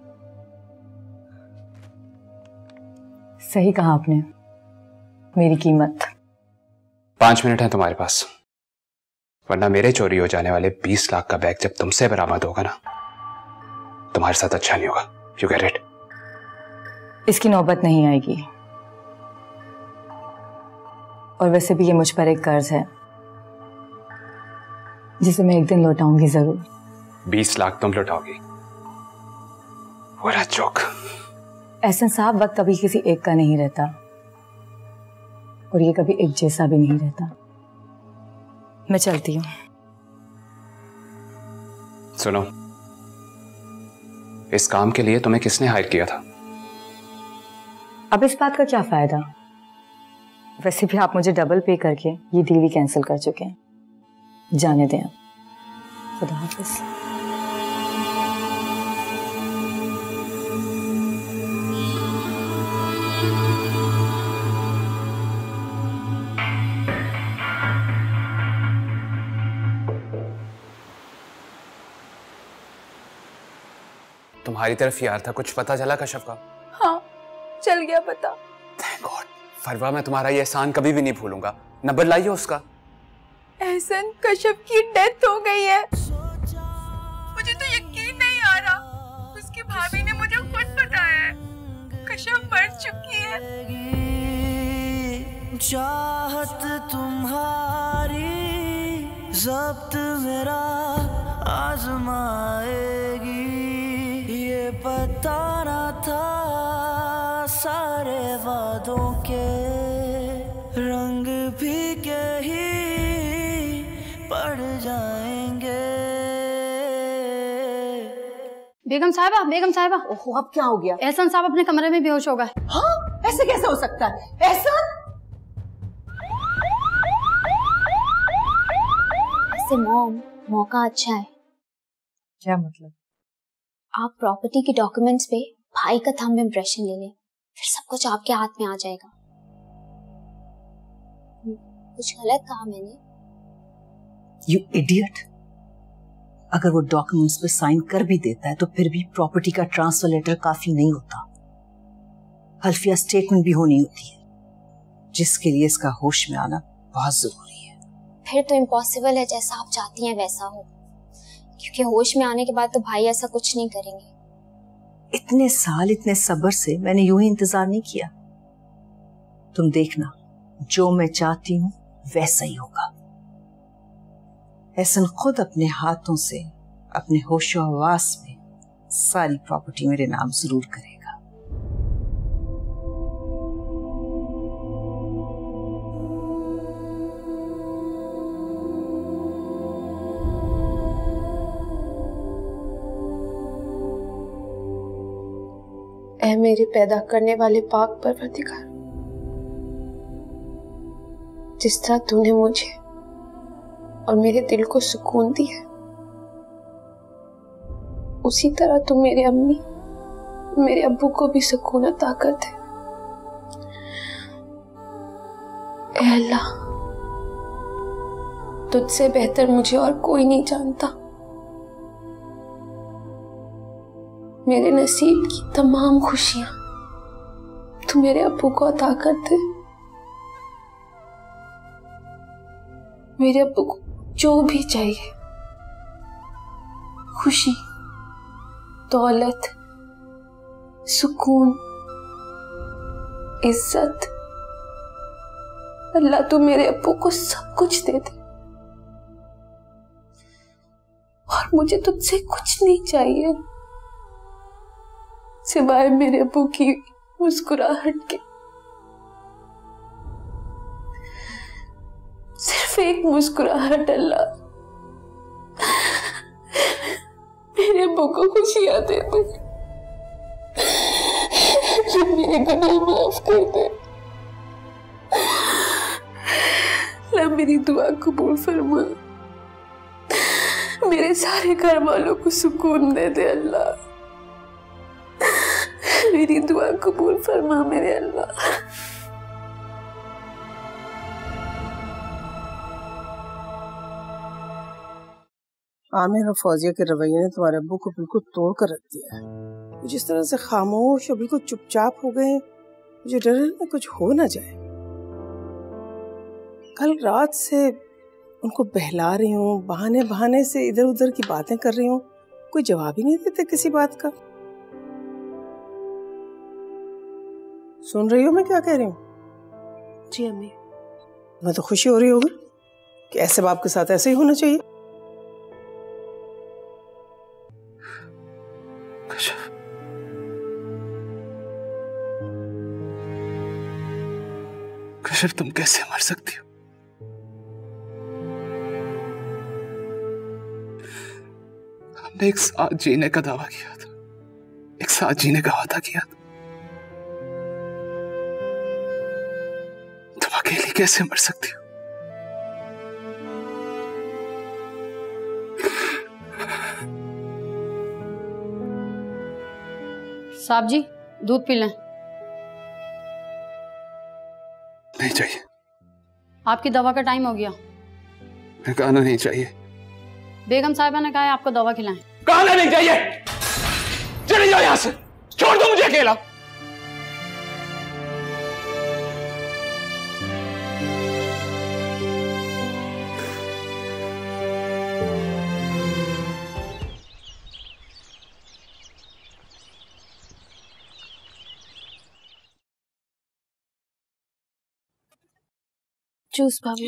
सही कहा आपने, मेरी कीमत। 5 मिनट है तुम्हारे पास, वरना मेरे चोरी हो जाने वाले 20 लाख का बैग जब तुमसे बरामद होगा ना, तुम्हारे साथ अच्छा नहीं होगा। You get it? इसकी नौबत नहीं आएगी, और वैसे भी ये मुझ पर एक कर्ज है जिसे मैं एक दिन लौटाऊंगी जरूर। 20 लाख तुम लौटाओगी? पूरा जोक। एहसन साहब, वक्त कभी किसी एक का नहीं रहता, और ये कभी एक जैसा भी नहीं रहता। मैं चलती हूँ। सुनो, इस काम के लिए तुम्हें किसने हायर किया था? अब इस बात का क्या फायदा? वैसे भी आप मुझे डबल पे करके ये डील ही कैंसिल कर चुके हैं। जाने दें आप। खुदा हाफिज। तुम्हारी तरफ यार था, कुछ पता चला कश्यप का? हाँ, चल गया पता। Thank God. फरवा, मैं तुम्हारा ये एहसान कभी भी नहीं भूलूंगा। नंबर लाइए उसका। एहसन, कश्यप की डेथ हो गई है। मुझे तो यकीन नहीं आ रहा। उसकी भाभी ने मुझे खुद बताया है, कश्यप मर चुकी है। चाहत तुम्हारी ज़ब्त मेरा आजमाएगी, ये पता ना था सारे वादों के रंग भी के ही पड़ जाएंगे। बेगम साहिबा, बेगम साहिबा। ओहो, अब क्या हो गया? एहसन साहब अपने कमरे में बेहोश हो गए। हाँ, ऐसे कैसे हो सकता है? एहसन? ऐसे मॉम, मौका अच्छा है। क्या मतलब? आप प्रॉपर्टी के डॉक्यूमेंट्स पे भाई का थंब इम्प्रेशन ले लें, फिर सब कुछ आपके हाथ में आ जाएगा। कुछ गलत कहा मैंने? You idiot! अगर वो डॉक्यूमेंट्स पे साइन कर भी देता है तो फिर भी प्रॉपर्टी का ट्रांसफर लेटर काफी नहीं होता। हल्फिया स्टेटमेंट भी होनी होती है, जिसके लिए इसका होश में आना बहुत जरूरी है। फिर तो इम्पॉसिबल है जैसा आप चाहती हैं वैसा हो, क्योंकि होश में आने के बाद तो भाई ऐसा कुछ नहीं करेंगे। इतने साल इतने सब्र से मैंने यूं ही इंतजार नहीं किया। तुम देखना, जो मैं चाहती हूं वैसा ही होगा। एहसन खुद अपने हाथों से अपने होशो हवास में सारी प्रॉपर्टी मेरे नाम जरूर करेगा। ऐ मेरे पैदा करने वाले पाक परवरदिगार, जिस तरह तूने मुझे और मेरे दिल को सुकून दिया, उसी तरह तू मेरे अम्मी, मेरे अब्बू को भी सुकून अता कर दे। ऐ अल्लाह, तुझसे बेहतर मुझे और कोई नहीं जानता। मेरे नसीब की तमाम खुशियां तू मेरे अब्बू को अता कर दे। मेरे अब्बू को जो भी चाहिए, खुशी, दौलत, सुकून, इज्जत, अल्लाह तू मेरे अब्बू को सब कुछ दे दे। और मुझे तुझसे कुछ नहीं चाहिए सिवाय मेरे अब्बू की मुस्कुराहट के। सिर्फ एक मुस्कुराहट अल्लाह मेरे अब्बू को खुशियां दे दे, मेरे गुनाह माफ कर दे। अल्लाह मेरी दुआ कबूल फरमा, मेरे सारे घर वालों को सुकून दे दे। अल्लाह मेरी दुआ कबूल फरमा मेरे अल्लाह। आमिर और फौजिया के रवैये ने तुम्हारे अब्बू को बिल्कुल तोड़ कर रख दिया है। जिस तरह से खामोश और बिल्कुल चुपचाप हो गए, मुझे डर है कुछ हो ना जाए। कल रात से उनको बहला रही हूँ, बहाने बहाने से इधर उधर की बातें कर रही हूँ, कोई जवाब ही नहीं देते किसी बात का। सुन रही हो मैं क्या कह रही हूँ? जी अम्मी। मैं तो खुशी हो रही होगी कि ऐसे बाप के साथ ऐसे ही होना चाहिए। कश्यप, तुम कैसे मर सकती हो? हमने एक साथ जीने का दावा किया था, एक साथ जीने का वादा किया था। तुम अकेली कैसे मर सकती हो? साहब जी दूध पी लें। नहीं चाहिए। आपकी दवा का टाइम हो गया। मैं कहना नहीं चाहिए। बेगम साहिबा ने कहा है आपको दवा खिलाएं। कहना नहीं चाहिए। चले जाओ यहां से, छोड़ दो मुझे अकेला। जूस भाभी।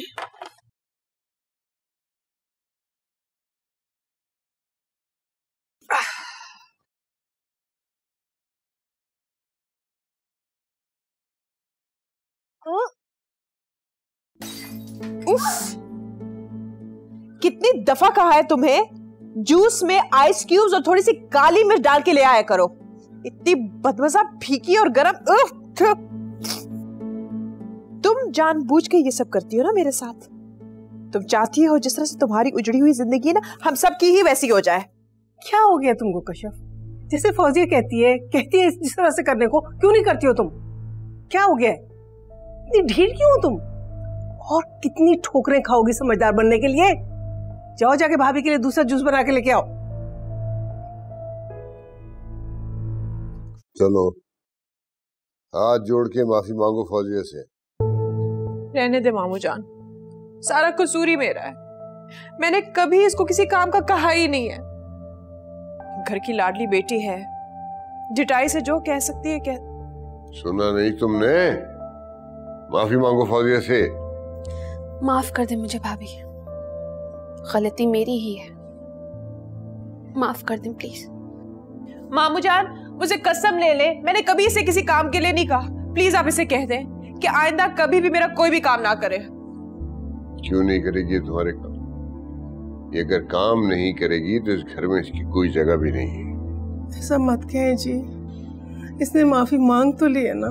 कितनी दफा कहा है तुम्हें जूस में आइस क्यूब्स और थोड़ी सी काली मिर्च डाल के ले आया करो। इतनी बदमजा फीकी और गरम। तुम जानबूझ के ये सब करती हो ना मेरे साथ। तुम चाहती हो जिस तरह से तुम्हारी उजड़ी हुई जिंदगी ना हम सब की ही वैसी हो जाए। क्या हो गया तुमको कश्यप? जैसे फौजिया कहती है जिस तरह से करने को, क्यों नहीं करती हो तुम? क्या हो गया? इतनी ढीठ क्यों हो तुम? और कितनी ठोकरें खाओगी समझदार बनने के लिए? जाओ जाके भाभी के लिए दूसरा जूस बना के लेके आओ। चलो हाथ जोड़ के माफी मांगो फौजिया से। रहने दे मामू जान, सारा कसूर ही मेरा है। मैंने कभी इसको किसी काम का कहा ही नहीं है। घर की लाडली बेटी है, डिटाई से जो कह सकती है कह। सुना नहीं तुमने? माफी मांगो फौजिया से। माफ कर दे मुझे भाभी, गलती मेरी ही है। माफ कर दे प्लीज। मामू जान मुझे कसम ले ले, मैंने कभी इसे किसी काम के लिए नहीं कहा। प्लीज आप इसे कह दें कि आइंदा कभी भी मेरा कोई भी काम ना करे। क्यों नहीं करेगी तुम्हारे काम? ये अगर काम नहीं करेगी तो इस घर में इसकी कोई जगह भी नहीं है। ऐसा मत कहें जी, इसने माफी मांग तो ली है ना।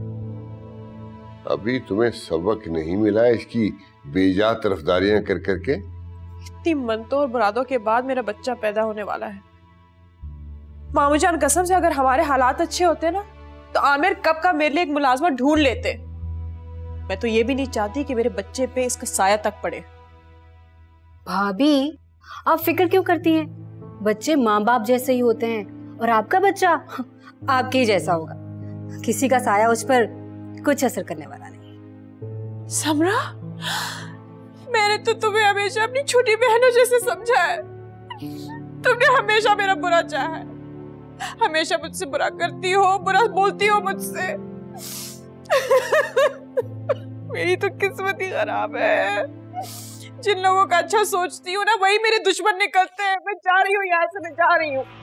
अभी तुम्हें सबक नहीं मिला इसकी बेजा तरफदारियां कर करके? इतनी मनतों और मुरादों के बाद मेरा बच्चा पैदा होने वाला है। मामू जान कसम से अगर हमारे हालात अच्छे होते ना तो आमिर कब का मेरे लिए एक मुलाजमत ढूंढ लेते। मैं तो ये भी नहीं चाहती कि मेरे बच्चे पे इसका साया तक पड़े। भाभी आप फिक्र क्यों करती हैं? बच्चे माँ बाप जैसे ही होते हैं और आपका बच्चा आपके ही जैसा होगा। किसी का साया उस पर कुछ असर करने वाला नहीं। समरा, मैंने तो तुम्हें हमेशा अपनी छोटी बहनों जैसे समझा है। तुमने हमेशा मेरा बुरा चाहा है, हमेशा मुझसे बुरा करती हो, बुरा बोलती हो मुझसे। मेरी तो किस्मत ही खराब है। जिन लोगों का अच्छा सोचती हूँ ना वही मेरे दुश्मन निकलते हैं। मैं जा रही हूँ यहाँ से, मैं जा रही हूँ।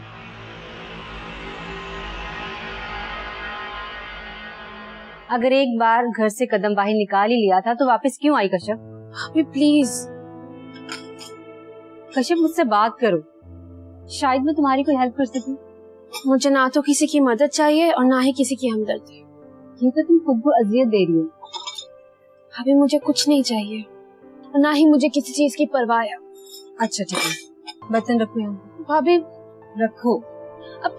अगर एक बार घर से कदम बाहर निकाल ही लिया था तो वापस क्यों आई कश्यप? अभी प्लीज कश्यप मुझसे बात करो, शायद मैं तुम्हारी कोई हेल्प कर सकूं। मुझे ना तो किसी की मदद चाहिए और ना ही किसी की हमदर्दी। ये तो तुम खुद को अजियत दे रही हो। अभी मुझे कुछ नहीं चाहिए और ना ही मुझे किसी चीज की परवाह है। अच्छा ठीक है, बर्तन रखो यहाँ। भाभी रखो। अब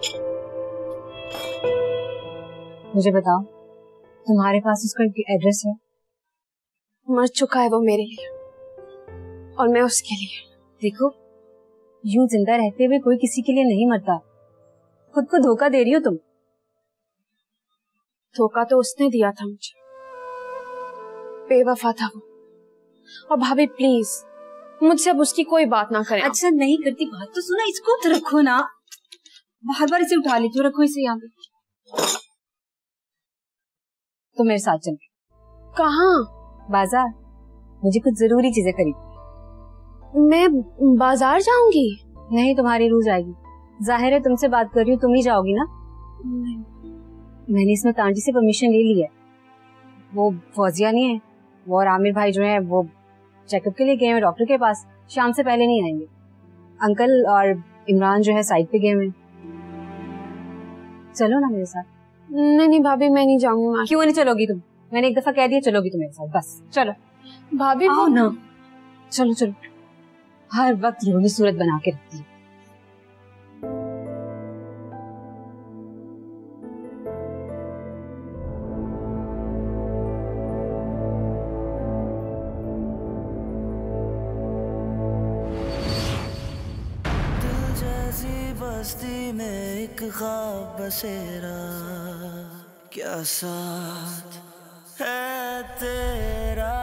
मुझे बताओ तुम्हारे पास उसका एड्रेस है? मर चुका है वो मेरे लिए और मैं उसके लिए। देखो यूं जिंदा रहते हुए कोई किसी के लिए नहीं मरता। खुद को धोखा दे रही हो तुम। धोखा तो उसने दिया था मुझे, बेवफा था वो। और भाभी प्लीज मुझसे अब उसकी कोई बात ना करें। अच्छा नहीं करती बात तो सुना, इसको तो रखो ना। बार बार इसे उठा लेती हो, रखो इसे यहाँ पे। तो मेरे साथ चल। कहाँ? बाजार। मुझे कुछ जरूरी चीजें खरीदनी। मैं बाजार जाऊंगी? नहीं, तुम्हारी रूह जाएगी। जाहिर है तुमसे बात कर रही हूँ, तुम ही जाओगी ना? नहीं। मैंने इसमें तांजी से परमिशन ले ली है। वो फौजिया नहीं है, वो और आमिर भाई जो है वो चेकअप के लिए गए हैं डॉक्टर के पास। शाम से पहले नहीं आएंगे। अंकल और इमरान जो है साइड पे गए हुए। चलो ना मेरे साथ। नहीं नहीं भाभी, मैं नहीं जाऊंगी। क्यों नहीं चलोगी तुम? मैंने एक दफा कह दिया चलोगी तुम मेरे साथ, बस चलो। भाभी आओ ना, चलो चलो। हर वक्त रोनी सूरत बना के रखती है। बस्ती में एक ख्वाब बसेरा, क्या साथ है तेरा।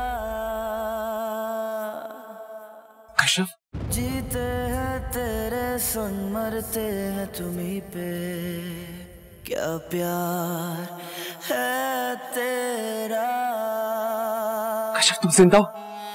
कशिफ, जीते हैं तेरे संग, मरते हैं तुम्हीं पे, क्या प्यार है तेरा। कशिफ तुम जिंदा हो?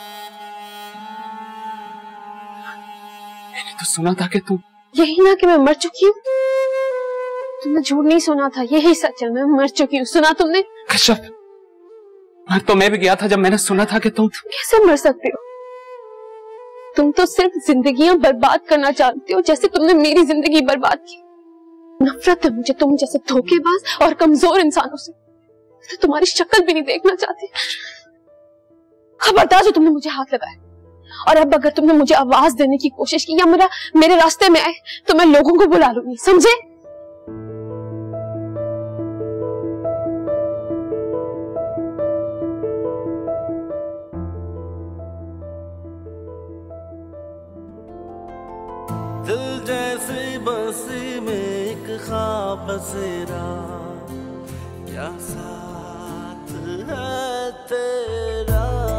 मैंने तो सुना था कि तुम। यही ना कि मैं मर चुकी हूँ। तुमने झूठ नहीं सुना था, यही सच है, मैं मर चुकी हूँ। सुना तुमने? कशिफ, मर तो मैं भी गया था जब मैंने सुना था कि तुम कैसे मर सकते हो? तुम तो सिर्फ जिंदगियां बर्बाद करना चाहते हो, जैसे तुमने मेरी जिंदगी बर्बाद की। नफरत है मुझे तुम जैसे धोखेबाज और कमजोर इंसानों से। तो तुम्हारी शक्ल भी नहीं देखना चाहती। खबरदार जो तुमने मुझे हाथ लगाया। और अब अगर तुमने मुझे आवाज देने की कोशिश की या मेरे रास्ते में आए तो मैं लोगों को बुला लूंगी, समझे? दिल जैसी बस्ती में एक ख्वाब बसेरा, क्या साथ है तेरा।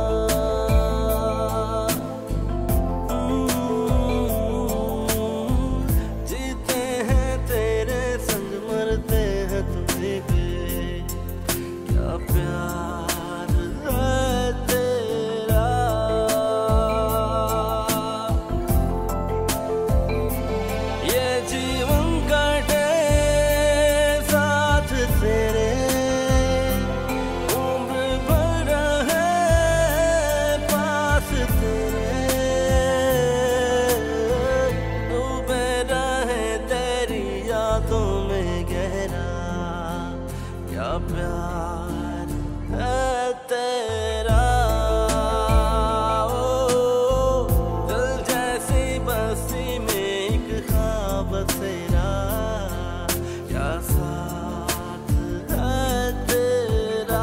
जीते हैं तेरे संग, मरते हैं तुम्हीं पे, क्या प्यार है तेरा। ये जीवन कटे साथ तेरे, उम्र भर रहे पास तेरे, डूबे रहे तेरी यादों में गहरा, क्या प्यार है तेरा। ओ, दिल जैसी बस्ती में एक ख्वाब बसेरा, क्या साथ है तेरा।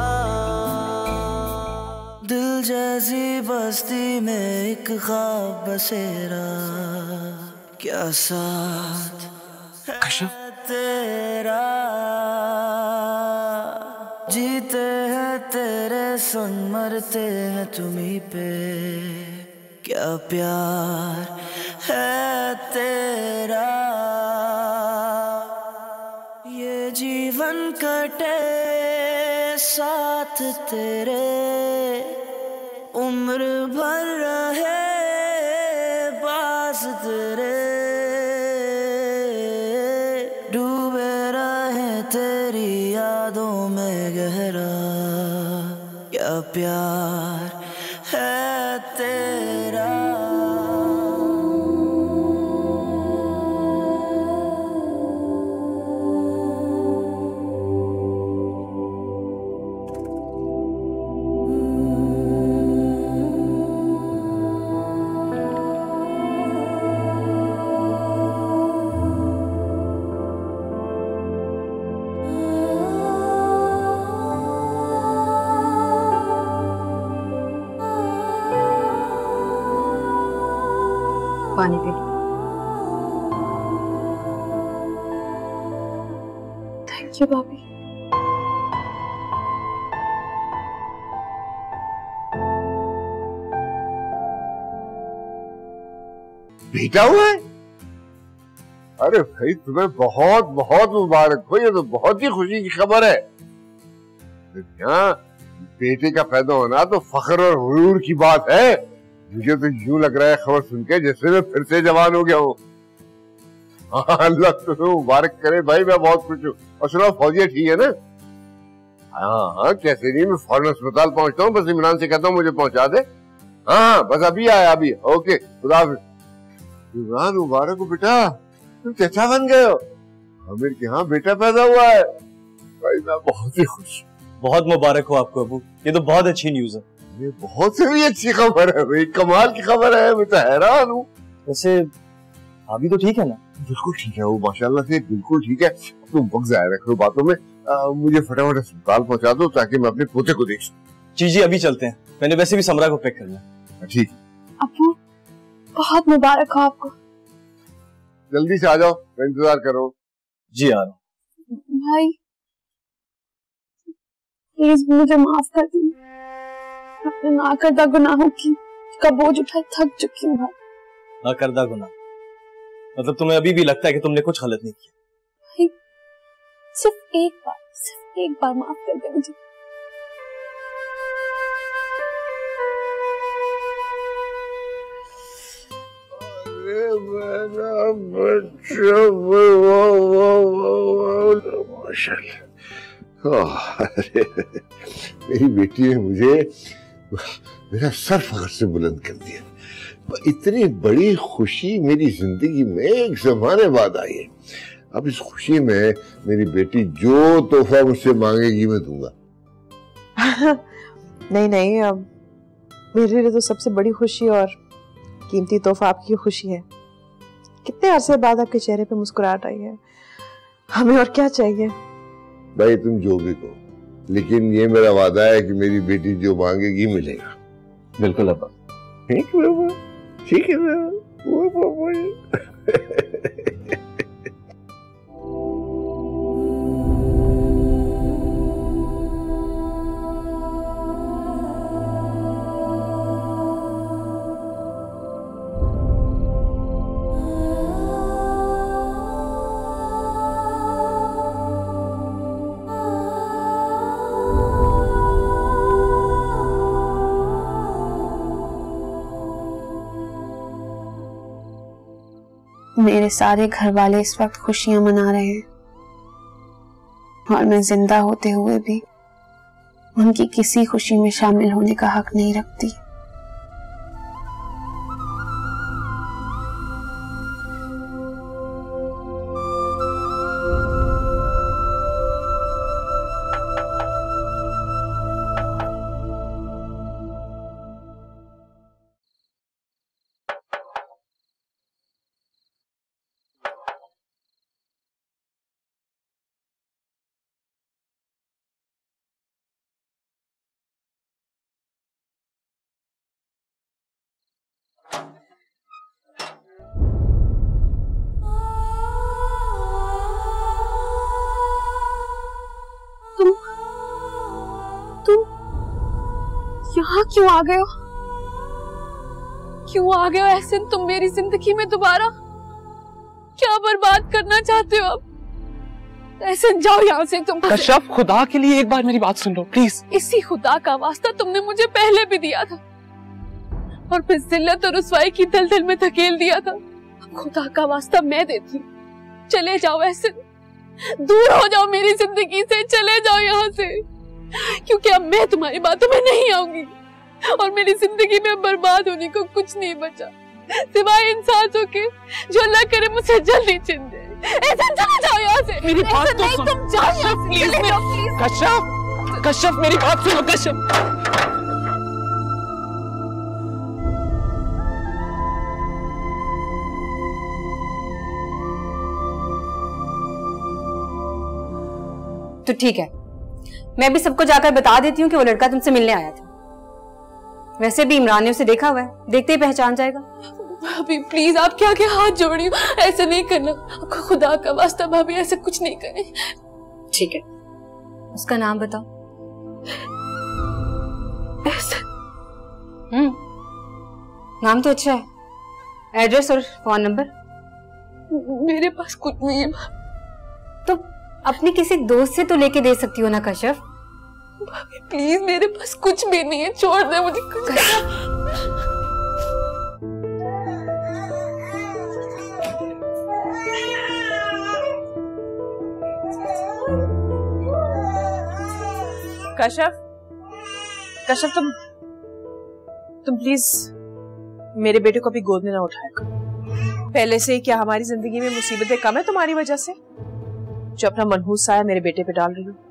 दिल जैसी बस्ती में एक ख्वाब बसेरा, क्या साथ है तेरा। जीते हैं तेरे संग, मरते हैं तुम्हीं पे, क्या प्यार है तेरा। ये जीवन कटे साथ तेरे, उम्र भर रहे पास तेरे, डूबे रहे तेरी यादों में गहरा, क्या प्यार है तेरा। पानी पी लो। थैंक यू भाभी। बेटा हुआ है? अरे भाई तुम्हें बहुत बहुत मुबारक हो, ये तो बहुत ही खुशी की खबर है। यहाँ बेटे का पैदा होना तो फख्र और हुरूर की बात है। मुझे तो यूं लग रहा है खबर सुन के जैसे मैं फिर से जवान हो गया हूँ। हाँ, अल्लाह तुम्हें मुबारक करे भाई, मैं बहुत खुश हूँ। और सुनो, फौजिया ठीक है ना? हाँ हाँ, कैसे नहीं, मैं फौरन अस्पताल पहुंचता हूँ, बस इमरान से कहता हूँ मुझे पहुंचा दे। हाँ बस अभी आया, अभी। ओके, खुदा हाफिज़। इमरान मुबारक हो बेटा। तुम चचा बन गए हो, आमिर के यहाँ बेटा पैदा हुआ है। भाई मैं बहुत ही खुश। बहुत मुबारक हो आपको अबू, ये तो बहुत अच्छी न्यूज है। ये बहुत से भी अच्छी खबर है भाई, कमाल की खबर है, मैं तो हैरान हूँ। वैसे भाभी तो ठीक है ना? बिल्कुल ठीक है वो, माशाल्लाह से बिल्कुल ठीक है। तुम वक्त जाया रखो बातों में, मुझे फटाफट अस्पताल पहुंचा दो ताकि मैं अपने पोते को देख सकूं। जी अभी चलते हैं, मैंने वैसे भी समरा को पिक करना। ठीक। अबू बहुत मुबारक हो आपको। जल्दी से आ जाओ, मैं इंतजार कर रहा हूँ। जी आ रहा हूँ। भाई प्लीज मुझे माफ कर दीजिए, अपने ना करदा गुनाहों का बोझ उठाए थक चुकी हूँ भाई। ना करदा गुनाह मतलब तुम्हें अभी भी लगता है कि तुमने कुछ गलत नहीं किया? भाई सिर्फ एक बार माफ कर दे मुझे। मेरा बच्चा माशाल्लाह, मेरी बेटी ने मुझे मेरा सर फख्र से बुलंद कर दिया। इतनी बड़ी खुशी मेरी जिंदगी में एक जमाने बाद आई है। अब इस खुशी में मेरी बेटी जो तोहफा मुझसे मांगेगी मैं दूंगा। नहीं, अब मेरे लिए तो सबसे बड़ी खुशी और कीमती तोहफा आपकी खुशी है। कितने अरसे बाद आपके चेहरे पे मुस्कुराहट आई है, हमें और क्या चाहिए? भाई तुम जो भी कहो, लेकिन ये मेरा वादा है कि मेरी बेटी जो मांगेगी मिलेगा। बिल्कुल अब्बा। ठीक है बाबा, ठीक है बाबा। मेरे सारे घर वाले इस वक्त खुशियां मना रहे हैं और मैं जिंदा होते हुए भी उनकी किसी खुशी में शामिल होने का हक नहीं रखती। तुम यहाँ क्यों आ गए हो? क्यों आ गए हो एहसन? तुम मेरी जिंदगी में दोबारा क्या बर्बाद करना चाहते हो? अब एहसन जाओ यहाँ से तुम। कश्यप खुदा के लिए एक बार मेरी बात सुन लो प्लीज। इसी खुदा का वास्ता तुमने मुझे पहले भी दिया था और फिर जिल्लत और रुसवाई की दलदल में धकेल दिया था। अब खुदा का वास्ता मैं देती हूँ, चले जाओ एहसन, दूर हो जाओ मेरी जिंदगी से, चले जाओ यहाँ से, क्योंकि अब मैं तुम्हारी बातों में नहीं आऊंगी और मेरी जिंदगी में बर्बाद होने को कुछ नहीं बचा सिवाय इन सांसों के जो अल्लाह करे मुझसे जल्दी छिन जाए। ऐसा चले जाओ यहाँ से। मेरी बात तो सुन। तुम जाओ यहाँ से, प्लीज चले जाओ प्लीज। कश्यप मेरी बात सुनो कश्यप। तो ठीक है, मैं भी सबको जाकर बता देती हूँ कि वो लड़का तुमसे मिलने आया था। वैसे भी इमरान ने उसे देखा हुआ है, देखते ही पहचान जाएगा। भाभी प्लीज आप क्या क्या हाथ जोड़ रही हो, ऐसे नहीं करना, खुदा का वास्ता भाभी ऐसे कुछ नहीं करें। ठीक है, उसका नाम बताओ। नाम तो अच्छा है, एड्रेस और फोन नंबर? मेरे पास कुछ नहीं है। तो अपने किसी दोस्त से तो लेके दे सकती हो ना कश्यप। भाभी प्लीज मेरे पास कुछ भी नहीं है, छोड़ दे मुझे। कश्यप तुम प्लीज मेरे बेटे को अभी गोद में ना उठाया करो। पहले से क्या हमारी जिंदगी में मुसीबतें कम है तुम्हारी वजह से, जो अपना मनहूस साया मेरे बेटे पे डाल रही हो?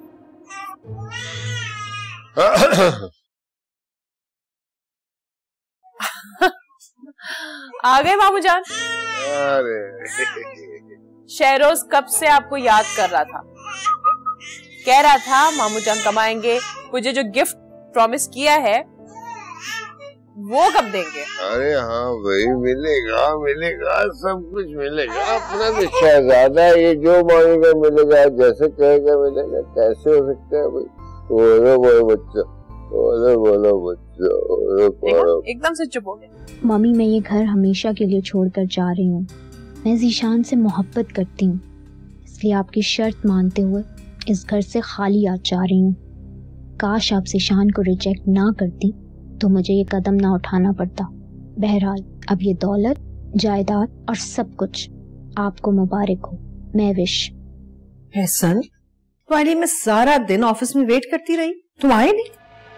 आ गए मामू जान। अरे शहरोज कब से आपको याद कर रहा था, कह रहा था मामू जान कमाएंगे, मुझे जो गिफ्ट प्रॉमिस किया है वो कब देंगे? अरे हाँ भाई, मिलेगा मिलेगा, सब कुछ मिलेगा। अपना तो शहजादा है, ये जो मांगेगा मिलेगा, जैसे कहेगा मिलेगा। कैसे हो सकता है भाई? बोलो बोलो बच्चा, बोलो बोलो बच्चा, बोलो। एकदम से चुप हो गया। मम्मी, मैं ये घर हमेशा के लिए छोड़कर जा रही हूँ। मैं ज़ीशान से मोहब्बत करती हूँ, इसलिए आपकी शर्त मानते हुए इस घर से खाली आ जा रही हूँ। काश आप ज़ीशान को रिजेक्ट ना करती तो मुझे ये कदम ना उठाना पड़ता। बहरहाल अब ये दौलत, जायदाद और सब कुछ आपको मुबारक हो। मैं विश। एहसन, तुम्हारी मैं सारा दिन ऑफिस में वेट करती रही, तुम आए नहीं।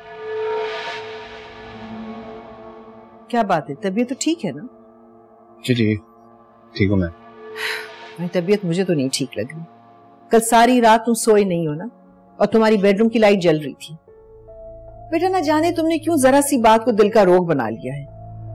क्या बात है, तबीयत तो ठीक है ना? जी जी ठीक हूँ मैं। मेरी तबीयत मुझे तो नहीं ठीक लग रही। कल सारी रात तुम सोए नहीं हो ना, और तुम्हारी बेडरूम की लाइट जल रही थी। बेटा ना जाने तुमने क्यों जरा सी बात को दिल का रोग बना लिया है।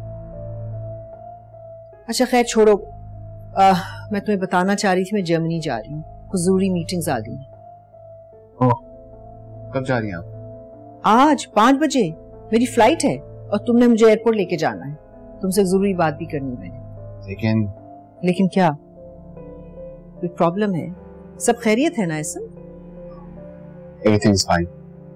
अच्छा खैर छोड़ो, मैं तुम्हें बताना चाह रही थी, मैं जर्मनी जा रही हूँ, कुछ जरूरी मीटिंग्स आ गई हैं। कब जा रही हैं आप? आज 5 बजे मेरी फ्लाइट है, और तुमने मुझे एयरपोर्ट लेके जाना है। तुमसे जरूरी बात भी करनी है मैंने। लेकिन क्या कोई प्रॉब्लम है? सब खैरियत है ना? ऐसा एवरीथिंग इज फाइन।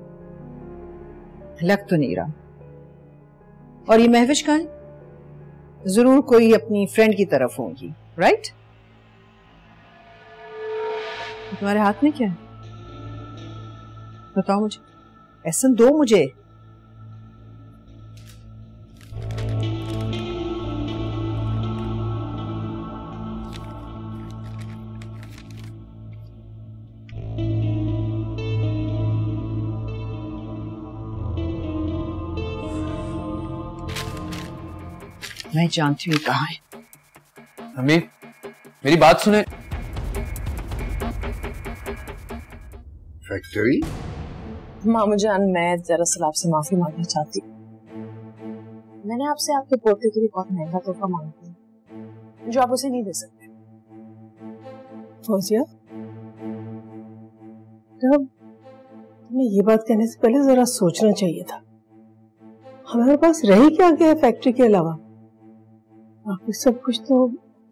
लग तो नहीं रहा। और ये महविश कहाँ है? जरूर कोई अपनी फ्रेंड की तरफ होंगी, राइट? तुम्हारे हाथ में क्या है? बताओ मुझे, ऐसा दो मुझे। मैं जानती हूँ कहाँ है। अम्मी मेरी बात सुने। फैक्ट्री? मामू जान, मैं दरअसल आपसे माफी मांगना चाहती हूँ। मैंने आपसे आपके पोते के लिए बहुत महंगा तोहफा मांगा है, जो आप उसे नहीं दे सकते। फौजिया, तब तुम्हें ये बात कहने से पहले जरा सोचना चाहिए था। हमारे पास रह ही क्या गया फैक्ट्री के अलावा? बाकी सब कुछ तो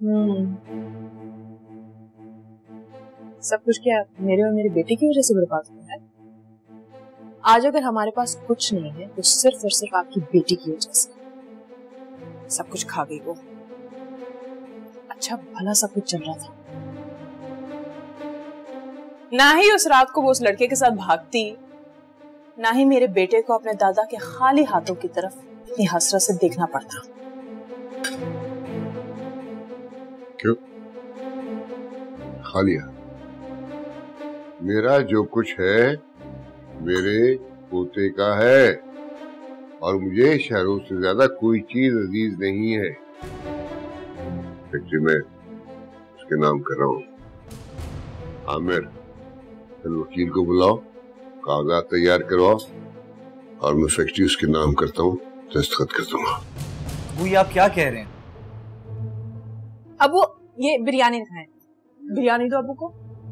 सब कुछ क्या मेरे और मेरे बेटे की वजह से बर्बाद हुआ है? आज अगर हमारे पास कुछ नहीं है तो सिर्फ और सिर्फ आपकी बेटी की वजह से। सब कुछ खा गई वो। अच्छा भला सब कुछ चल रहा था, ना ही उस रात को वो उस लड़के के साथ भागती, ना ही मेरे बेटे को अपने दादा के खाली हाथों की तरफ इतनी हसरत से देखना पड़ता। क्यों खा लिया? मेरा जो कुछ है मेरे पोते का है, और मुझे शहरों से ज्यादा कोई चीज अजीज नहीं है। फैक्ट्री में उसके नाम कर रहा हूँ। आमिर, कल वकील को बुलाओ, कागजात तैयार करवाओ, और मैं फैक्ट्री उसके नाम करता हूँ, दस्तखत कर दूंगा। वो आप क्या कह रहे हैं? अब वो ये बिरयानी खाए, बिरयानी दो अबू को।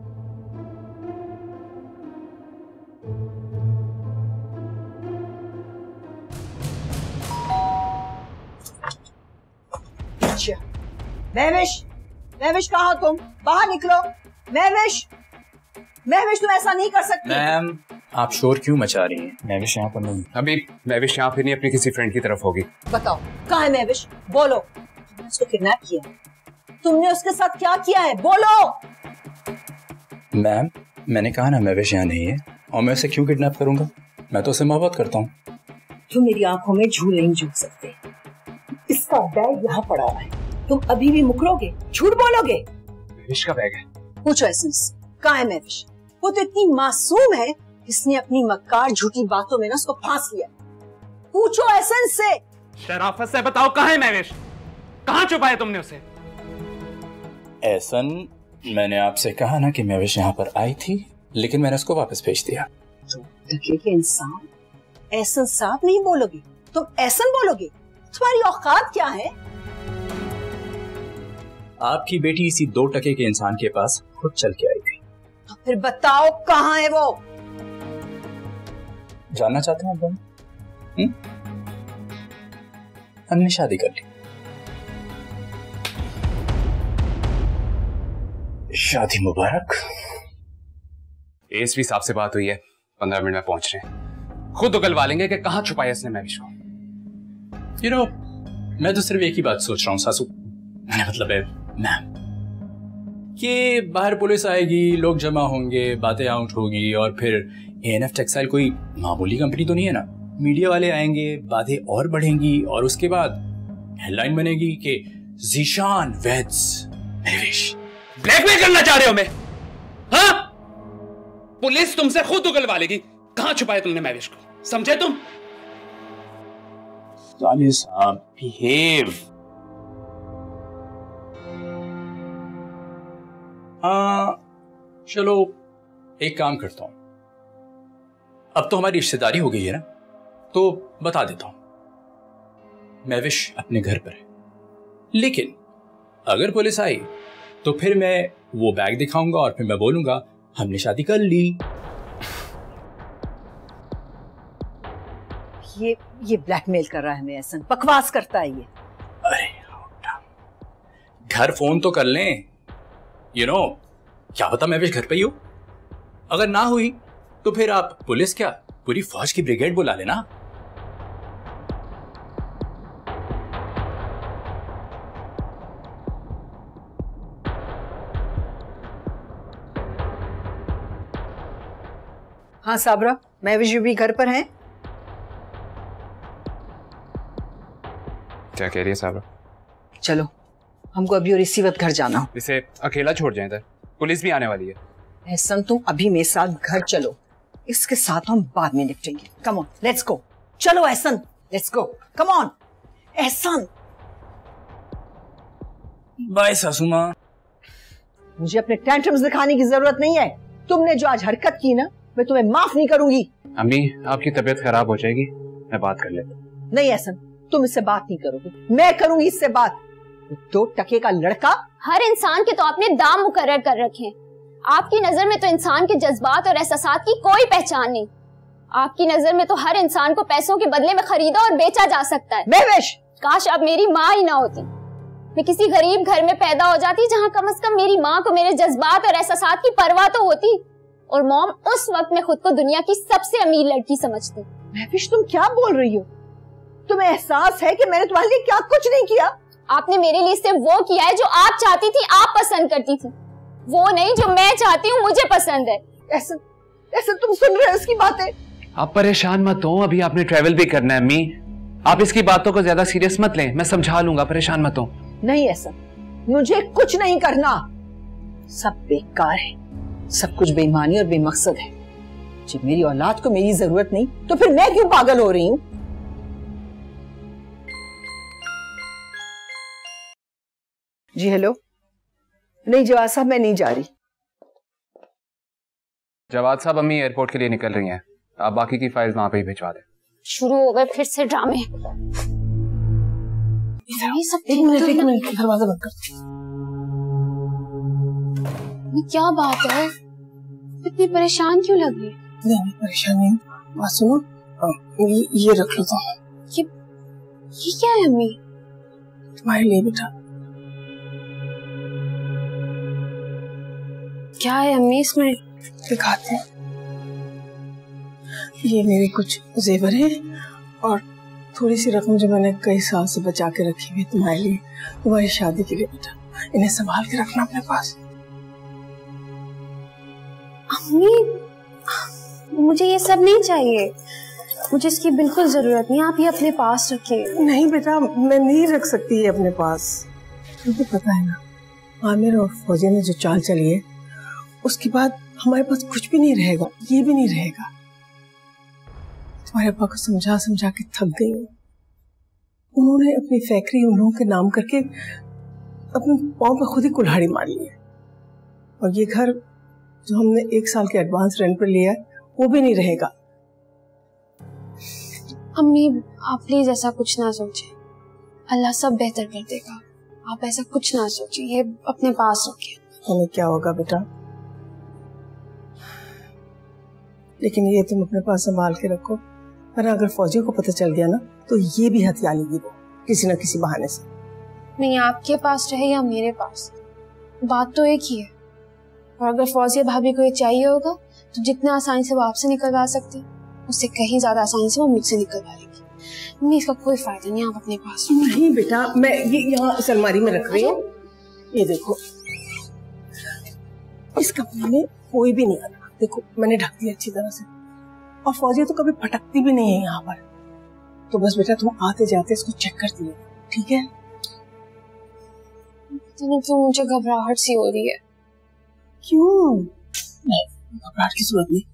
महविश, महविश कहाँ हो तुम? बाहर निकलो। महविश, महविश तुम ऐसा नहीं कर सकती। मैम आप शोर क्यों मचा रही हैं? महविश यहाँ पर नहीं। अभी महविश यहाँ फिर नहीं, अपनी किसी फ्रेंड की तरफ होगी। बताओ कहाँ है महविश? बोलो। तुमने उसको किडनैप किया, तुमने उसके साथ क्या किया है? बोलो। मैम मैंने कहा ना महविश यहाँ नहीं है, और मैं उसे क्यों किडनैप करूंगा? मैं तो उसे मोहब्बत करता हूँ। तुम मेरी आंखों में झूठ नहीं झूठ सकते। इसका बैग यहाँ पड़ा हुआ है, तुम अभी भी मुकरोगे, झूठ बोलोगे? महविश का बैग है। पूछो एसेंस, कहाँ है महविश? वो तो इतनी मासूम है, इसने अपनी मक्कार झूठी बातों में ना उसको फांस लिया। पूछो एसेंस से। शराफत से बताओ कहाँ है महविश? कहाँ छुपाया तुमने उसे? एहसन, मैंने आपसे कहा ना कि महविश यहाँ पर आई थी, लेकिन मैंने उसको वापस भेज दिया। टके के इंसान, एहसन साहब नहीं बोलोगे, तुम एहसन बोलोगे? तुम्हारी औकात क्या है? आपकी बेटी इसी 2 टके के इंसान के पास खुद चल के आई थी। तो फिर बताओ कहाँ है वो? जानना चाहते हैं आप दोनों? हमने शादी कर ली। शादी मुबारक। एसपी साहब से बात हुई है, 15 मिनट में पहुंच रहे हैं। खुद उगलवा लेंगे कि कहां छुपाया इसने महविश को। You know, मैं तो सिर्फ एक ही बात सोच रहा हूँ सासू, मतलब है मैम, कि बाहर पुलिस आएगी, लोग जमा होंगे, बातें आउट होगी, और फिर एएनएफ टेक्सटाइल कोई मामूली कंपनी तो नहीं है ना। मीडिया वाले आएंगे, बातें और बढ़ेंगी, और उसके बाद हेडलाइन बनेगी कि ज़ीशान वेड्स महविश। ब्लैकमेल करना चाह रहे हो मैं? हाँ? पुलिस तुमसे खुद उगलवा लेगी। कहां छुपाया तुमने महविश को, समझे तुम? साहब बिहेव। हाँ चलो एक काम करता हूं, अब तो हमारी रिश्तेदारी हो गई है ना, तो बता देता हूं, महविश अपने घर पर है। लेकिन अगर पुलिस आई तो फिर मैं वो बैग दिखाऊंगा और फिर मैं बोलूंगा हमने शादी कर ली। ये ब्लैकमेल कर रहा है हमें, एहसन बकवास करता है ये। अरे घर फोन तो कर लें, यू नो, क्या पता महविश घर पे ही हो। अगर ना हुई तो फिर आप पुलिस क्या, पूरी फौज की ब्रिगेड बुला लेना। हाँ साबरा, महविश भी घर पर हैं? क्या कह रही है साबरा? चलो, हमको अभी और इसी वक्त घर जाना हो। इसे अकेला छोड़ जाए इधर, पुलिस भी आने वाली है। एहसन तुम अभी मेरे साथ घर चलो, इसके साथ हम बाद में निपटेंगे। Come on, let's go. चलो Ehsan, let's go, come on Ehsan. Bye सासू माँ। मुझे अपने टेंट्रम्स दिखाने की जरूरत नहीं है। तुमने जो आज हरकत की ना, मैं तुम्हें माफ नहीं करूंगी। अम्मी, आपकी तबीयत खराब हो जाएगी, मैं बात कर लेता हूँ। नहीं एहसन, तुम इससे बात नहीं करोगे, मैं करूंगी इससे बात। 2 टके का लड़का। हर इंसान के तो आपने दाम मुकर्रर कर रखे हैं। आपकी नजर में तो इंसान के जज्बात और एहसासात की कोई पहचान नहीं। आपकी नजर में तो हर इंसान को पैसों के बदले में खरीदा और बेचा जा सकता है। महविश, काश अब मेरी माँ ही ना होती, मैं किसी गरीब घर में पैदा हो जाती जहाँ कम से कम मेरी माँ को मेरे जज्बात और एहसासात की परवाह तो होती। और मॉम उस वक्त में खुद को दुनिया की सबसे अमीर लड़की समझती। महविश, तुम क्या बोल रही हो? तुम्हें एहसास है कि मैंने तुम्हारे लिए क्या कुछ नहीं किया? आपने मेरे लिए सिर्फ वो किया है जो आप चाहती थी, आप पसंद करती थी, वो नहीं जो मैं चाहती हूँ, मुझे पसंद है। ऐसे तुम सुन रहे हो इसकी बातें? आप परेशान मत हो, अभी आपने ट्रैवल भी करना है अम्मी। आप इसकी बातों को ज्यादा सीरियस मत लें, मैं समझा लूंगा, परेशान मत हो। नहीं ऐसा, मुझे कुछ नहीं करना, सब बेकार है, सब कुछ बेईमानी और बेमकसद है। जब मेरी औलाद को मेरी जरूरत नहीं तो फिर मैं क्यों पागल हो रही हूँ? जी हेलो। नहीं जवाद साहब, मैं नहीं जा रही। जवाद साहब अम्मी एयरपोर्ट के लिए निकल रही हैं, आप बाकी की फाइल्स वहां पे ही भिजवा दें। शुरू हो गए फिर से ड्रामे। एक मिनट दरवाजा बंद कर। क्या बात है, इतनी परेशान क्यों लग रही? नहीं परेशान नहीं, बात सुनो, ये रख लो तुम। ये क्या है अम्मी? तुम्हारे लिए बेटा। क्या है अम्मी इसमें? दिखाते हैं। ये मेरे कुछ जेवर हैं और थोड़ी सी रकम जो मैंने कई साल से बचा के रखी हुई तुम्हारे लिए, तुम्हारी शादी के लिए बेटा। इन्हें संभाल के रखना अपने पास। अम्मी मुझे ये सब नहीं चाहिए, मुझे इसकी बिल्कुल जरूरत नहीं, आप ये अपने पास रखिए। नहीं बेटा, मैं नहीं रख सकती है अपने पास। तुमको पता है ना, आमिर और फौजी ने जो चाल चली है, उसके बाद हमारे पास कुछ भी नहीं रहेगा, ये भी नहीं रहेगा। तुम्हारे अब्बा को समझा समझा के थक गई हूँ। उन्होंने अपनी फैक्ट्री उन लोगों के नाम करके अपने पाँव पे खुद ही कुल्हाड़ी मार ली है, और ये घर जो हमने 1 साल के एडवांस रेंट पर लिया है वो भी नहीं रहेगा। अम्मी आप प्लीज ऐसा कुछ ना सोचें, अल्लाह सब बेहतर कर देगा। आप ऐसा कुछ ना सोचिए, ये अपने पास रखिए। हमें क्या होगा बेटा, लेकिन ये तुम अपने पास संभाल के रखो, वरना अगर फौजियों को पता चल गया ना तो ये भी हथिया लेगी वो किसी न किसी बहाने से। नहीं आपके पास रहे या मेरे पास, बात तो एक ही है। और अगर फौजिया भाभी को ये चाहिए होगा तो जितना आसानी से वो आपसे निकलवा सकती उससे कहीं ज्यादा आसानी से वो मुझसे निकलवा लेगी। नहीं इसका कोई फायदा नहीं, आप अपने पास नहीं बेटा, मैं ये यहाँ इस अलमारी में रख रही हूँ, ये देखो इस कमरे में कोई भी नहीं आता, देखो मैंने ढक दिया अच्छी तरह से, और फौजिया तो कभी फटकती भी नहीं है यहाँ पर। तो बस बेटा तुम आते जाते इसको चेक करती है, ठीक है? तो मुझे घबराहट सी हो रही है। क्यों? घबराहट की जरूरत नहीं।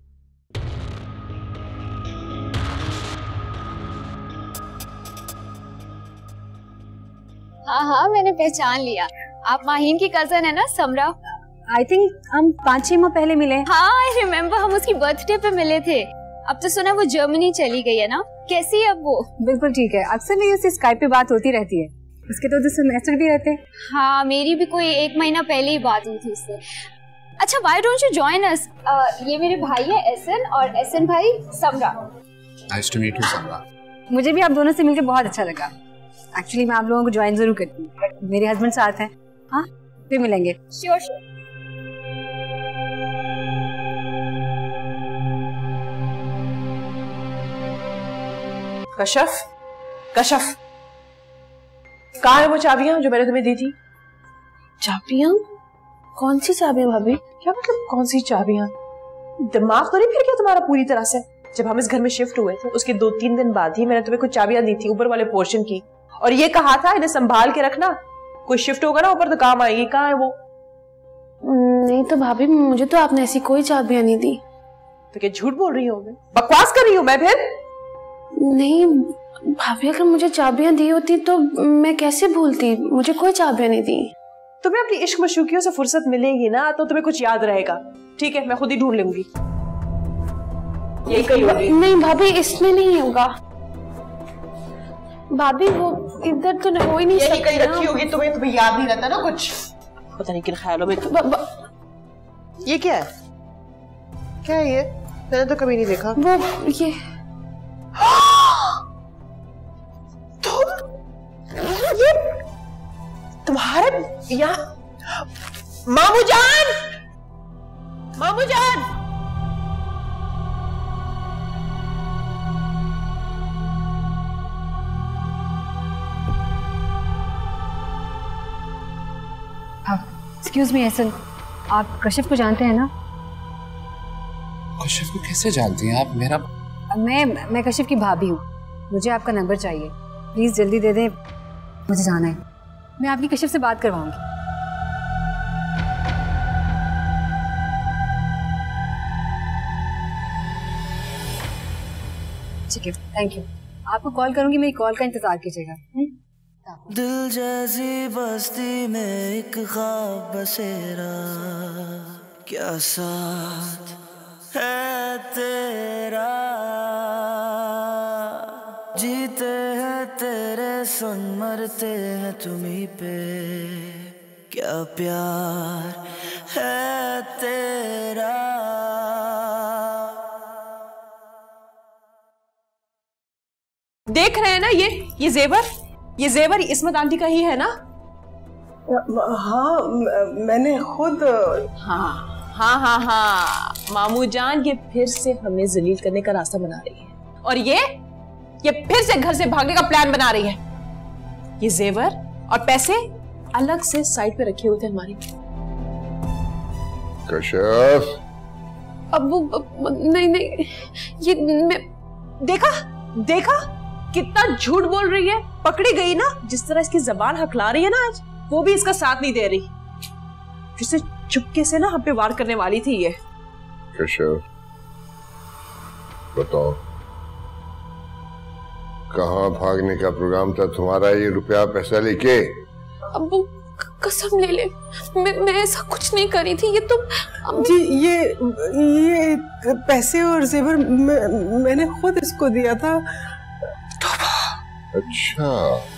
हाँ हाँ मैंने पहचान लिया, आप माहीन की कजन है ना समरा? आई थिंक हम 5-6 माह पहले मिले। हाँ आई रिमेम्बर, हम उसकी बर्थडे पे मिले थे। अब तो सुना वो जर्मनी चली गई है ना, कैसी है अब वो? बिल्कुल ठीक है, अक्सर मेरी उससे स्काइप पे बात होती रहती है, उसके तो सेमेस्टर भी रहते हैं। हाँ मेरी भी कोई 1 महीना पहले ही बात हुई थी उससे। अच्छा why don't you join us? ये मेरे भाई है एसन, और एसन भाई Samra. Nice to meet you Samra. मुझे भी आप दोनों से मिलकर बहुत अच्छा लगा। एक्चुअली मैं आप लोगों को ज्वाइन जरूर करती हूँ, मेरे हस्बैंड साथ हैं। हाँ फिर मिलेंगे। Sure sure. कशफ, कशफ, कहाँ है वो चाबियां जो मैंने तुम्हें दी थी? चाबियां? कौन सी चाबियां भाभी? क्या मतलब कौन सी चाबियां? दिमाग तो नहीं फिर गया तुम्हारा पूरी तरह से? जब हम इस घर में शिफ्ट हुए थे उसके 2-3 दिन बाद ही मैंने तुम्हें कुछ चाबियां दी थी ऊपर वाले पोर्शन की, और ये कहा था इन्हें संभाल के रखना, कोई शिफ्ट होगा ना ऊपर तो काम आएगी। कहाँ है वो? नहीं तो भाभी मुझे तो आपने ऐसी कोई चाबियां नहीं दी। तो क्या झूठ बोल रही हूँ मैं? बकवास कर रही हूँ मैं फिर? नहीं भाभी, अगर मुझे चाबियां दी होती तो मैं कैसे भूलती, मुझे कोई चाबियां नहीं दी। तुम्हें अपनी इश्क मशूकियों से फुर्सत मिलेगी ना तो तुम्हें कुछ याद रहेगा, ठीक है? मैं खुद ही ढूंढ लूंगी। यही कहीं होगी। नहीं भाभी इसमें नहीं होगा भाभी, वो इधर तो हो ही नहीं सकती। यही कहीं रखी होगी, तुम्हें याद नहीं रहता ना कुछ, पता नहीं किन ख्यालों में। ये क्या है? क्या है ये? मैंने तो कभी नहीं देखा। वो ये ये तुम्हारे यहाँ मामू जान, मामू जान। एक्सक्यूज मी एहसन, आप कशिफ को जानते हैं ना? कशिफ को कैसे जानती हैं आप? मेरा मैं कशिफ की भाभी हूँ, मुझे आपका नंबर चाहिए, प्लीज जल्दी दे दें, मुझे जाना है। मैं आपकी कशिफ से बात करवाऊंगी। ठीक है, थैंक यू। आपको कॉल करूंगी, मेरी कॉल का इंतजार कीजिएगा। दिल जैसी बस्ती में एक ख्वाब बसेरा, क्या साथ है तेरा, जीते हैं तेरे संग मरते हैं तुम्हीं पे, क्या प्यार है तेरा। देख रहे हैं ना ये जेवर इस्मत आंटी का ही है ना? हाँ मैंने खुद। हाँ मामू जान ये फिर से हमें जलील करने का रास्ता बना रही है, और ये फिर से घर से भागने का प्लान बना रही है। ये जेवर और पैसे अलग से साइड पे रखे हुए थे हमारी। कशिफ, अब नहीं ये मैं देखा कितना झूठ बोल रही है। पकड़ी गई ना, जिस तरह इसकी जबान हकला रही है ना आज, वो भी इसका साथ नहीं दे रही। जिसे चुपके से ना हम पे वार करने वाली थी ये। कशिफ बताओ, कहाँ भागने का प्रोग्राम था तुम्हारा ये रुपया पैसा लेके? अब कसम ले ले, मैं ऐसा कुछ नहीं करी थी। ये तुम जी ये पैसे और जेवर मैंने खुद इसको दिया था। अच्छा,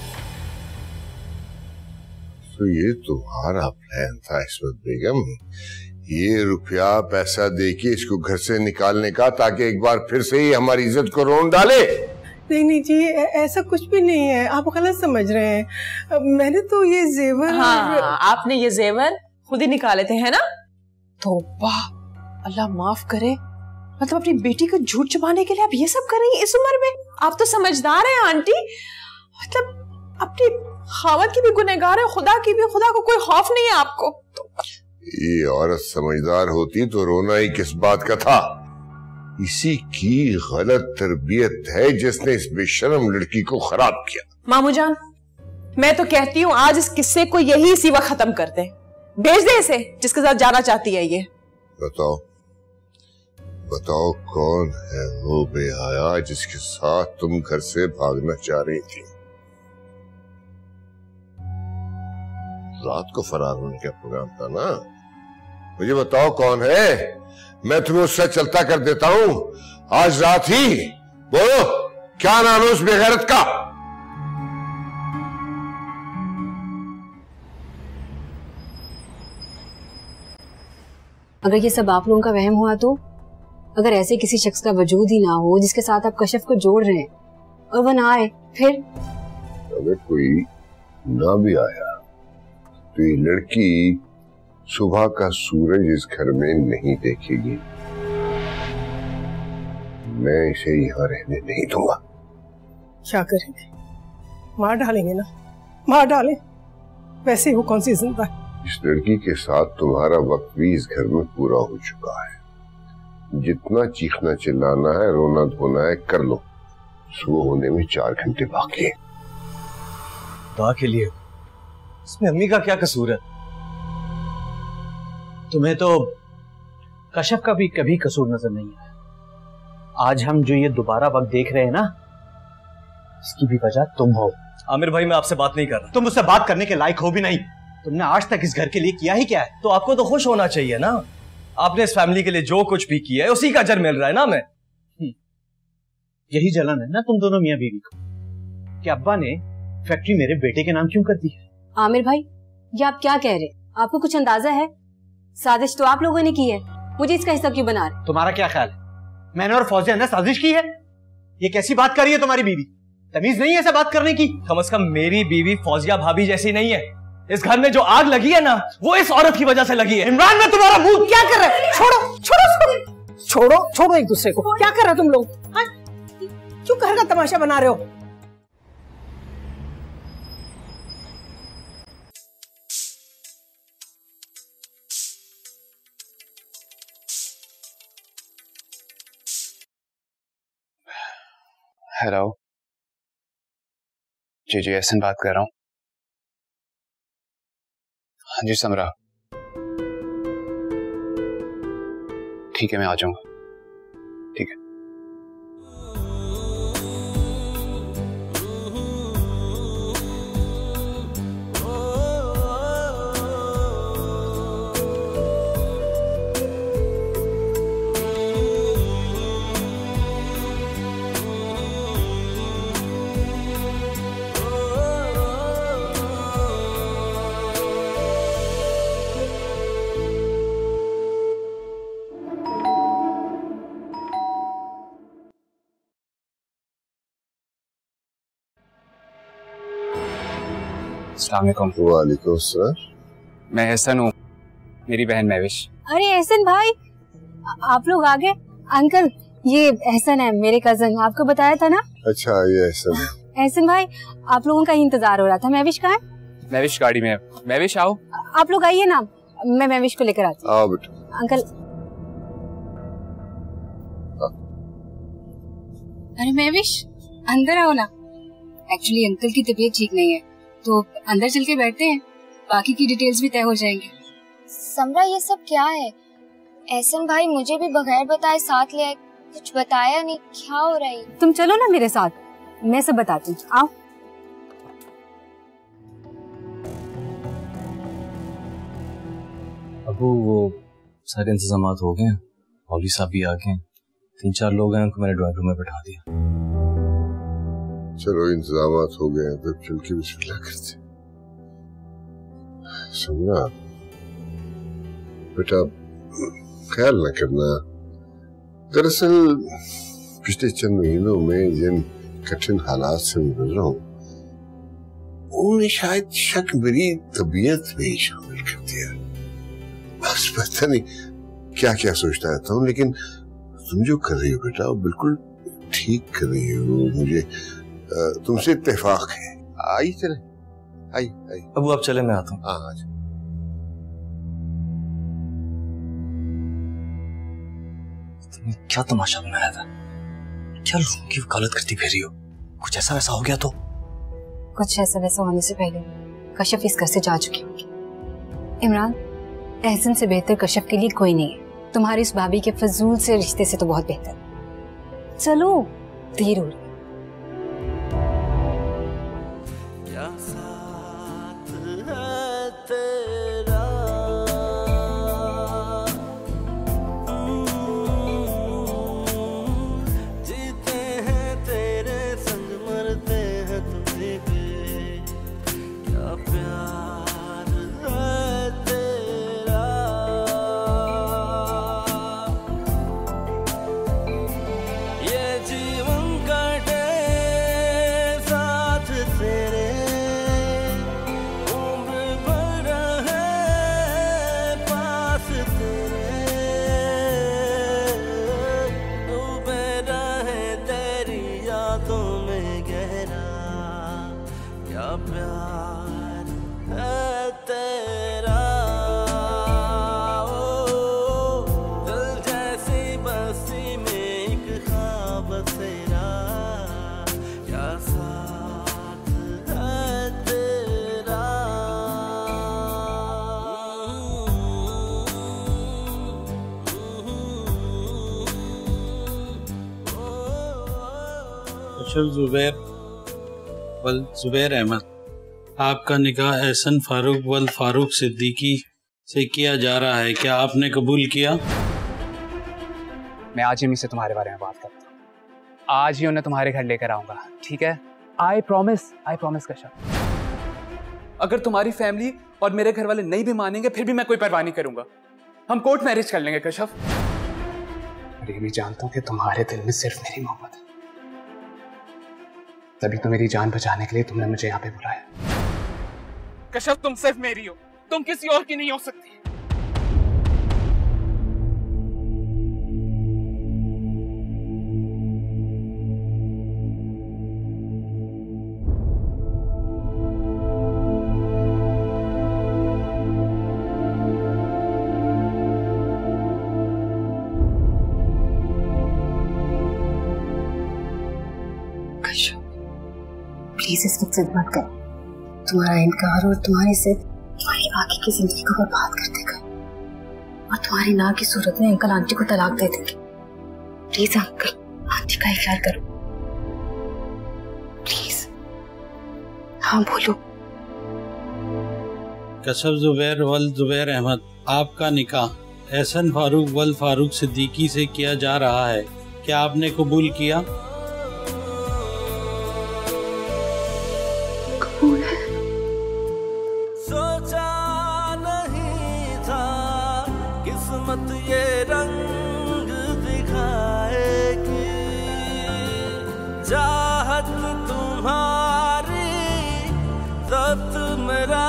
तो ये तुम्हारा प्लान था इस्मत बेगम, ये रुपया पैसा देके इसको घर से निकालने का, ताकि एक बार फिर से ही हमारी इज्जत को रोन डाले। नहीं जी, ऐसा कुछ भी नहीं है, आप गलत समझ रहे हैं। मैंने तो ये जेवर आपने ये जेवर खुद ही निकाले थे, है ना? तौबा, अल्लाह माफ करे। मतलब अपनी बेटी को झूठ छुपाने के लिए आप ये सब कर रही हैं इस उम्र में? आप तो समझदार हैं आंटी, मतलब अपनी खावत की भी गुनहगार है, खुदा की भी, खुदा को कोई खौफ नहीं है आपको। ये औरत समझदार होती तो रोना ही किस बात का था। इसी की गलत तरबियत है जिसने इस बेशर्म लड़की को खराब किया। मामू जान, मैं तो कहती हूँ आज इस किस्से को यही इसी वक्त खत्म कर दे, भेज दे इसे जिसके साथ जाना चाहती है ये। बताओ कौन है वो बेहया जिसके साथ तुम घर से भागना चाह रही थी? रात को फरार होने का प्रोग्राम था ना? मुझे बताओ कौन है, मैं तुम्हें उससे चलता कर देता हूं आज रात ही। बोलो, क्या नाम है उस बेगैरत का? अगर ये सब आप लोगों का वहम हुआ तो, अगर ऐसे किसी शख्स का वजूद ही ना हो जिसके साथ आप कशफ को जोड़ रहे हैं और वो ना आए, फिर अगर कोई ना भी आया तो ये लड़की सुबह का सूरज इस घर में नहीं देखेगी। मैं इसे यहाँ रहने नहीं दूंगा। क्या करेंगे? मार डालेंगे ना, मार डालें, वैसे वो कौन सी जिंदा है। इस लड़की के साथ तुम्हारा वक्त भी इस घर में पूरा हो चुका है। जितना चीखना चिल्लाना है, रोना धोना है, कर लो। सुबह होने में 4 घंटे बाकी है। दुआ के लिए इसमें अम्मी का क्या कसूर है? तुम्हें तो कशफ का भी कभी कसूर नजर नहीं आया। आज हम जो ये दोबारा वक्त देख रहे हैं ना, इसकी भी वजह तुम हो। आमिर भाई, मैं आपसे बात नहीं कर रहा। तुम मुझसे बात करने के लायक हो भी नहीं। तुमने आज तक इस घर के लिए किया ही क्या है? तो आपको तो खुश होना चाहिए ना। आपने इस फैमिली के लिए जो कुछ भी किया है उसी का अजर मिल रहा है ना। मैं यही जलन है ना तुम दोनों मियां बीवी को, कि अब्बा ने फैक्ट्री मेरे बेटे के नाम क्यों कर दी है? आमिर भाई, ये आप क्या कह रहे? आपको कुछ अंदाजा है? साजिश तो आप लोगों ने की है, मुझे इसका हिस्सा क्यों बना रहे? तुम्हारा क्या ख्याल है, मैंने और फौजिया ने साजिश की है? ये कैसी बात कर रही है तुम्हारी बीवी? तमीज नहीं है ऐसा बात करने की? कम से कम मेरी बीवी फौजिया भाभी जैसी नहीं है। इस घर में जो आग लगी है ना, वो इस औरत की वजह से लगी है। इमरान, में तुम्हारा मुंह क्या कर रहा है? छोड़ो छोड़ो छोड़ो छोड़ो एक दूसरे को। क्या कर रहे हो तुम लोग? क्यों घर का तमाशा बना रहे हो? हेलो जी, एहसन बात कर रहा हूँ। हाँ जी समरा, ठीक है मैं आ जाऊंगा। ठीक है। वालेकुम सलाम। मैं एहसन हूँ, मेरी बहन महविश। अरे एहसन भाई, आप लोग आ गए। अंकल, ये एहसन है, मेरे कजन, आपको बताया था ना। अच्छा, ये एहसन है। एहसन भाई, आप लोगों का ही इंतजार हो रहा था। महविश कहाँ है? महविश गाड़ी में है। महविश आओ। आप लोग आइए ना, मैं महविश को लेकर आती हूँ। आओ बेटा। अंकल। अरे महविश, अंदर आओ ना। एक्चुअली अंकल की तबीयत ठीक नहीं है, तो अंदर चल के बैठते हैं, बाकी की डिटेल्स भी तय हो जाएंगी। समरा, ये सब क्या है? एहसन भाई मुझे भी बगैर बताए साथ ले आए, कुछ बताया नहीं, क्या हो रहा है? तुम चलो ना मेरे साथ, मैं सब बताती हूँ। आओ। अबू वो सारे इंतजाम हो गए हैं, मौलवी साहब भी आ गए हैं, 3-4 लोग हैं, उनको मैंने ड्राइंग रूम में बैठा दिया। चलो इंतजाम हो गए हैं तो चल के बिस्मिल्लाह करते। समझा बेटा, ख्याल न करना, दरअसल पिछले चंद महीनों में जिन कठिन हालात से मैं गुजरा हूं, उन्होंने शायद शक मेरी तबीयत में ही शामिल कर दिया। बस पता नहीं क्या क्या सोचता रहता हूँ, लेकिन तुम जो कर रही हो बेटा वो बिल्कुल ठीक कर रही हो। मुझे तुमसे इत्तेफाक है। आई चले, आई आई। अबू आप चले, मैं आता हूँ। हाँ आज तुमने क्या तमाशा बनाया था? क्या लोगों की वकालत करती फिर हो? कुछ ऐसा वैसा हो गया तो? कुछ ऐसा वैसा होने से पहले कश्यप इस घर से जा चुकी होगी। इमरान, एहसन से बेहतर कश्यप के लिए कोई नहीं है। तुम्हारी इस भाभी के फजूल से रिश्ते से तो बहुत बेहतर। चलो, देर हो रही। जुबैर अहमद, आपका निकाह एहसन फारूक वल फारूक सिद्दीकी से किया जा रहा है, क्या आपने कबूल किया? मैं आज ही से तुम्हारे बारे में बात करता हूँ। आज ही उन्हें तुम्हारे घर लेकर आऊंगा, ठीक है? I promise Kashyap. अगर तुम्हारी फैमिली और मेरे घर वाले नहीं भी मानेंगे फिर भी मैं कोई परवाह नहीं करूंगा। हम कोर्ट मैरिज कर लेंगे कश्यप। और ये भी जानता हूँ कि तुम्हारे दिल में सिर्फ मेरी मोहब्बत है, तभी तो मेरी जान बचाने के लिए तुमने मुझे यहाँ पे बुलाया। कश्यप, तुम सिर्फ मेरी हो, तुम किसी और की नहीं हो सकती। प्लीज इस वक्त जिद मत कर। तुम्हारा इनकार और तुम्हारी जिद तुम्हारी आगे की जिंदगी को बर्बाद कर देगा, और तुम्हारी ना की सूरत में अंकल आंटी को तलाक दे देंगे। प्लीज अंकल आंटी का ख्याल करो, प्लीज। हाँ बोलो। कश्यप जुबैर वल जुबैर अहमद, आपका निकाह एहसन फारूक वल फारूक सिद्दीकी से किया जा रहा है, क्या आपने कबूल किया? सोचा नहीं था किस्मत ये रंग दिखाएगी, चाहत तुम्हारी ज़ब्त मेरा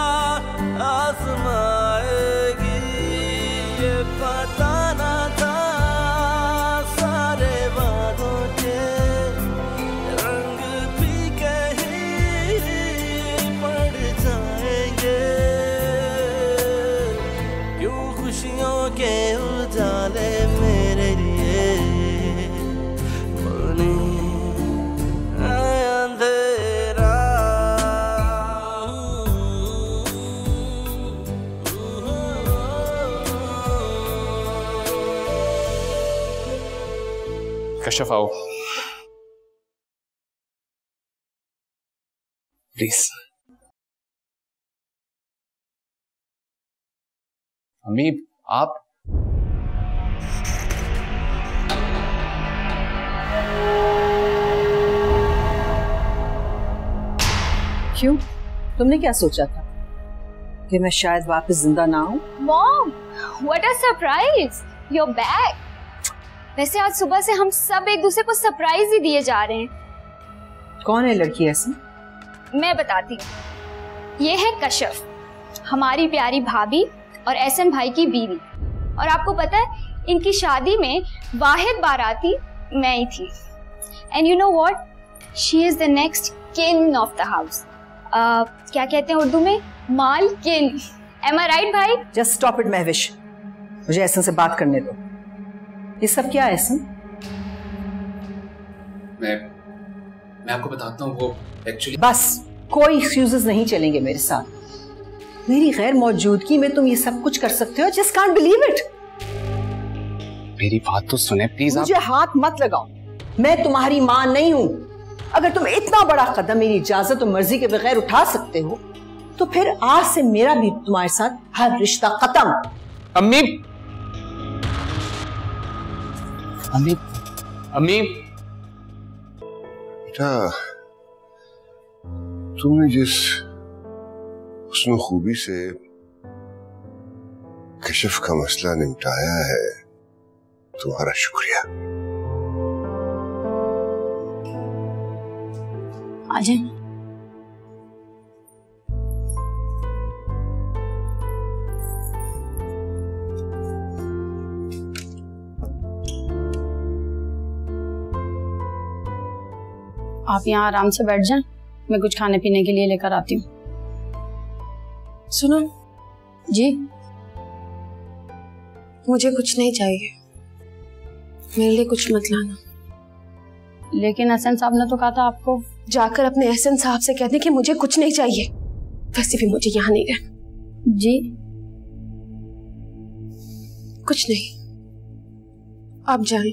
आजमाएगी। ये पता ना था सारे वादों के रंग फीके ही पड़ जाएंगे, क्यों खुशियों के उजाले मेरे लिए बने अंधेरा। कश्यप आओ प्लीज। अम्मी आप क्यों? तुमने क्या सोचा था कि मैं शायद वापस जिंदा ना हूं? Mom, what a surprise, you are back. वैसे आज सुबह से हम सब एक दूसरे को सरप्राइज ही दिए जा रहे हैं। कौन है लड़की ऐसी? मैं बताती हूँ, ये है कश्यप, हमारी प्यारी भाभी और एहसन भाई की बीवी। और आपको पता है, इनकी शादी में वाहिद बाराती मैं ही थी। And you know what, she is the next king of the house. क्या कहते हैं उर्दू में? मालकिन। एम आई राइट भाई? जस्ट स्टॉप इट महविश, मुझे एहसन से बात करने दो। ये सब क्या है एहसन? मैं आपको बताता हूँ, वो एक्चुअली बस कोई एक्सक्यूजेस नहीं चलेंगे मेरे साथ। मेरी गैर मौजूदगी में तुम ये सब कुछ कर सकते हो? Just can't believe it. मेरी बात तो सुने प्लीज। मुझे हाथ मत लगाओ, मैं तुम्हारी माँ नहीं हूं। अगर तुम इतना बड़ा कदम मेरी इजाजत और मर्जी के बगैर उठा सकते हो तो फिर आज से मेरा भी तुम्हारे साथ हर रिश्ता खत्म। अम्मी, अम्मी, अम्मी। बेटा, तुमने जिस हुस्न खूबी से कशिफ का मसला निपटाया है, तुम्हारा शुक्रिया। आ जाए। आप यहाँ आराम से बैठ जाएं, मैं कुछ खाने पीने के लिए लेकर आती हूँ। सुनो जी, मुझे कुछ नहीं चाहिए, मेरे लिए कुछ मत लाना। लेकिन एहसन साहब ने तो कहा था आपको। जाकर अपने एहसन साहब से कह दें कि मुझे कुछ नहीं चाहिए। वैसे भी मुझे यहाँ नहीं रहना। जी, कुछ नहीं, आप जाएं।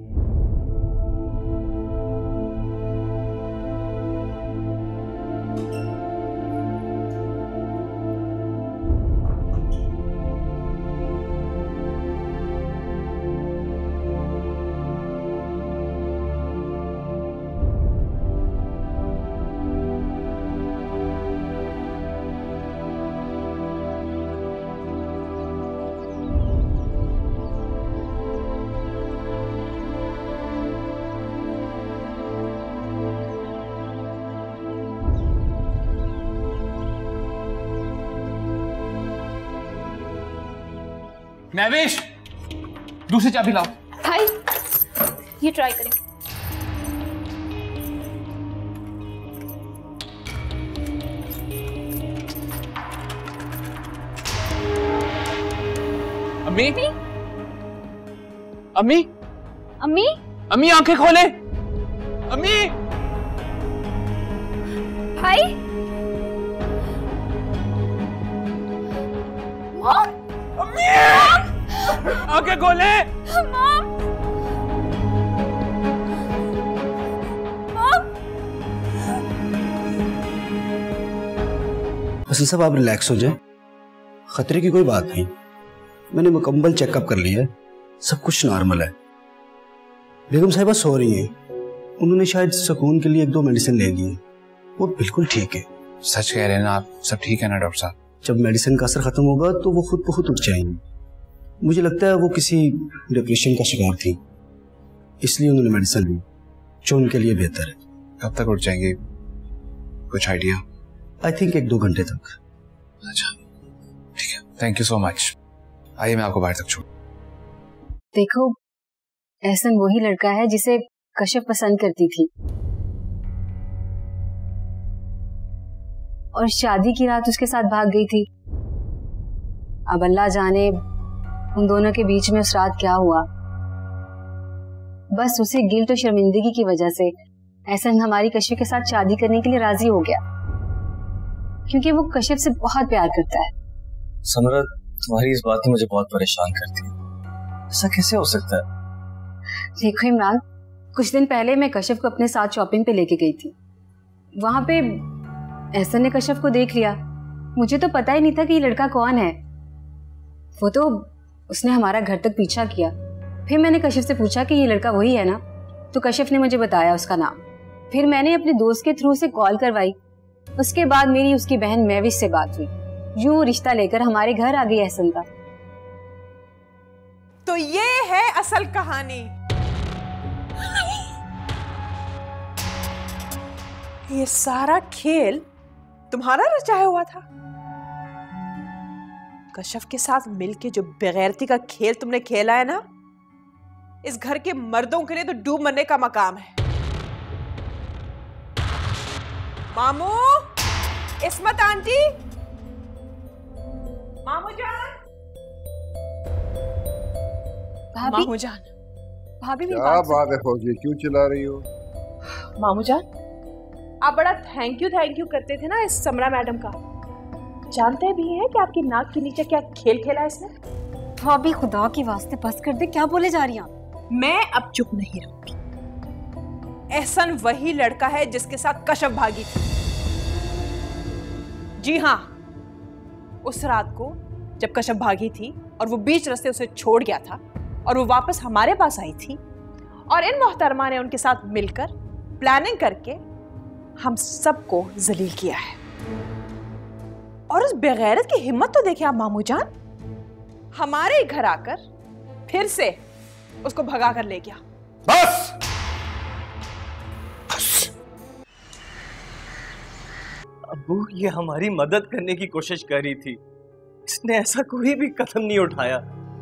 महविश, दूसरी चाबी लाओ। भाई, ये ट्राई करें। अम्मी, अम्मी, अम्मी, अम्मी आंखें खोले। अम्मी, भाई, मॉम, अम्मी, आंखें खोले। Mom, mom. असल साहब, आप रिलैक्स हो जाएं, खतरे की कोई बात नहीं। मैंने मुकम्मल चेकअप कर लिया है, सब कुछ नॉर्मल है। बेगम साहिबा सो रही हैं, उन्होंने शायद सुकून के लिए 1-2 मेडिसिन ले ली है, वो बिल्कुल ठीक है। सच कह रहे हैं ना आप? सब ठीक है ना डॉक्टर साहब? जब मेडिसिन का असर खत्म होगा तो वो खुद ब खुद उठ जाएंगी। मुझे लगता है वो किसी डिप्रेशन का शिकार थी, इसलिए उन्होंने मेडिसिन ली, जो उनके लिए बेहतर है। कब तक उठ जाएंगे, कुछ आइडिया? आई थिंक 1-2 घंटे तक। अच्छा, ठीक है, थैंक यू सो मच। आइए मैं आपको बाहर तक छोड़। देखो, एहसन वही लड़का है जिसे कशिफ पसंद करती थी, और शादी की रात उसके साथ भाग गई थी। अब अल्लाह जाने उन दोनों के बीच में उस रात क्या हुआ। बस उसे गिल्ट और शर्मिंदगी की वजह से एहसन हमारी कशिफ के साथ शादी करने के लिए राजी हो गया, क्योंकि वो कशिफ से बहुत प्यार करता है। समरा, तुम्हारी इस बात ने मुझे बहुत परेशान करती है। ऐसा कैसे हो सकता है? देखो इमरान, कुछ दिन पहले मैं कशिफ को अपने साथ शॉपिंग पे लेके गई थी। वहां पे एहसन ने कशिफ को देख लिया। मुझे तो पता ही नहीं था कि ये लड़का कौन है। वो तो उसने हमारा घर तक पीछा किया। फिर मैंने कशिफ से पूछा कि ये लड़का वही है ना, तो कशिफ ने मुझे बताया उसका नाम। फिर मैंने अपने दोस्त के थ्रू से कॉल करवाई। उसके बाद मेरी उसकी बहन महविश से बात हुई। यूं रिश्ता लेकर हमारे घर आ गई एहसन का। तो ये है असल कहानी। ये सारा खेल तुम्हारा रचाया हुआ था। कशफ के साथ मिलके जो बेगैरती का खेल तुमने खेला है ना, इस घर के मर्दों के लिए तो डूब मरने का मकाम है। मामू, इस्मत आंटी, मामू जान, मामू जान, भाभी क्या बात है फौजी, क्यों चिल्ला रही हो? मामू जान, आप बड़ा थैंक यू करते थे ना इस समरा मैडम का। जानते भी हैं कि आपकी नाक के नीचे क्या खेल खेला इसने? भाभी खुदा की वास्ते बस कर दे, क्या बोले जा रही हैं? मैं अब चुप नहीं रहूंगी। एहसन वही लड़का है जिसके साथ कशफ भागी थी। जी हाँ, उस रात को जब कशफ भागी थी और वो बीच रास्ते उसे छोड़ गया था और वो वापस हमारे पास आई थी, और इन मोहतरमा ने उनके साथ मिलकर प्लानिंग करके हम सबको जलील किया है। और उस बेगैरत की हिम्मत तो देखिए आप मामू जान, हमारे घर आकर फिर से उसको भगा कर ले गया। बस अब्बू, ये हमारी मदद करने की कोशिश कर रही थी, इसने ऐसा कोई भी कदम नहीं उठाया।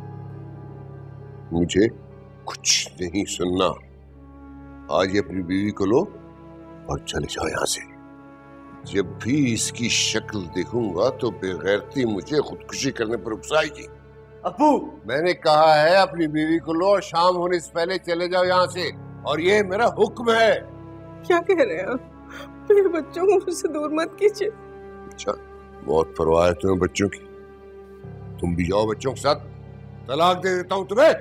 मुझे कुछ नहीं सुनना। आज ये अपनी बीवी को लो और चले जाओ यहाँ से। जब भी इसकी शक्ल देखूंगा तो बेगैरती मुझे खुदकुशी करने पर उकसाएगी। अब्बू, मैंने कहा है अपनी बीवी को लो और शाम होने से पहले चले जाओ यहाँ से, और ये मेरा हुक्म है। क्या कह रहे हैं आप? मेरे बच्चों को मुझसे दूर मत कीजिए। अच्छा, बहुत परवाह है तुम्हें बच्चों की। तुम भी जाओ बच्चों के साथ, तलाक दे देता हूं तुम्हें।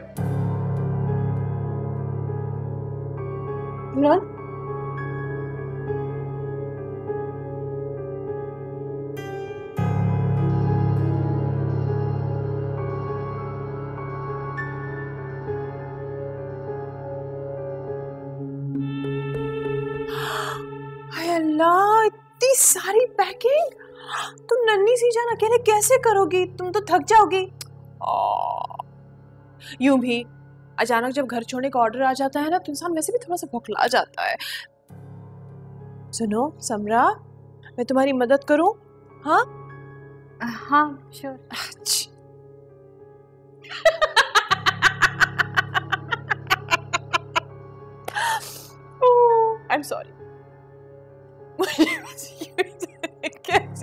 इमरान, अल्लाह, इतनी सारी पैकिंग तुम नन्ही सी जान अकेले कैसे करोगी? तुम तो थक जाओगी। यूं भी अचानक जब घर छोड़ने का ऑर्डर आ जाता है ना, तो इंसान वैसे भी थोड़ा सा बौखला जाता है। सुनो समरा, मैं तुम्हारी मदद करूं? हाँ हाँ श्योर। I am sorry. कैसे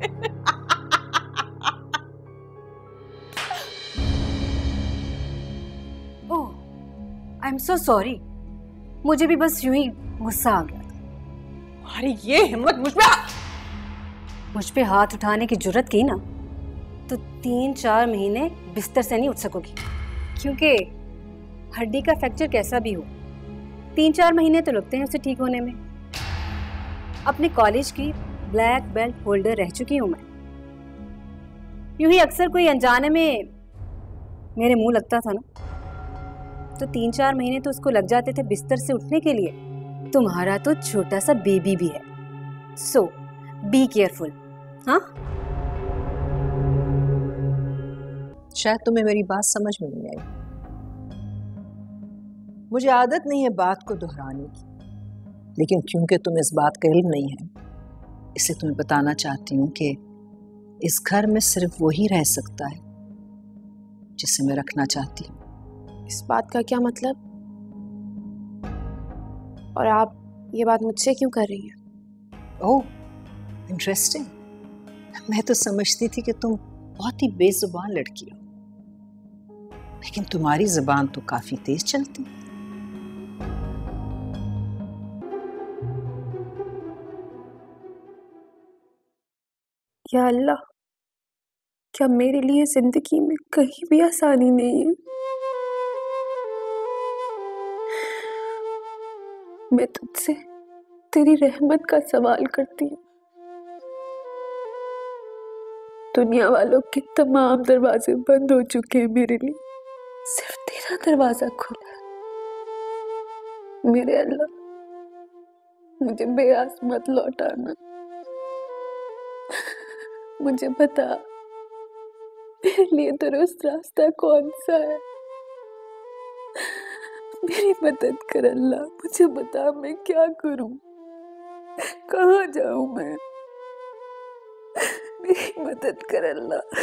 ओह, आई एम सो सॉरी। मुझे भी बस यूं ही गुस्सा आ गया। अरे ये हिम्मत मुझ पे हाथ उठाने की जुर्रत की ना, तो 3-4 महीने बिस्तर से नहीं उठ सकोगी, क्योंकि हड्डी का फ्रैक्चर कैसा भी हो 3-4 महीने तो लगते हैं उसे ठीक होने में। अपने कॉलेज की ब्लैक बेल्ट होल्डर रह चुकी हूँ मैं। यूं ही अक्सर कोई अनजाने में मेरे मुंह लगता था ना, तो 3-4 महीने तो उसको लग जाते थे बिस्तर से उठने के लिए। तुम्हारा तो छोटा सा बेबी भी है, सो बी केयरफुल। हाँ, शायद तुम्हें मेरी बात समझ में नहीं आई। मुझे आदत नहीं है बात को दोहराने की, लेकिन क्योंकि तुम्हें इस बात का इल्म नहीं है, इसलिए तुम्हें बताना चाहती हूँ कि इस घर में सिर्फ वही रह सकता है जिसे मैं रखना चाहती हूँ। इस बात का क्या मतलब? और आप ये बात मुझसे क्यों कर रही हैं? Oh, interesting. मैं तो समझती थी कि तुम बहुत ही बेजुबान लड़की हो, लेकिन तुम्हारी जुबान तो काफी तेज चलती है। या अल्लाह, क्या मेरे लिए जिंदगी में कहीं भी आसानी नहीं है? मैं तुझसे तेरी रहमत का सवाल करती हूँ। दुनिया वालों के तमाम दरवाजे बंद हो चुके हैं मेरे लिए, सिर्फ तेरा दरवाजा खुला है। मेरे अल्लाह, मुझे बेआस मत लौटाना। मुझे बता मेरे लिए दुरुस्त रास्ता कौन सा है। मेरी मदद कर अल्लाह, मुझे बता मैं क्या करूं, कहाँ जाऊं मैं। मेरी मदद कर अल्लाह।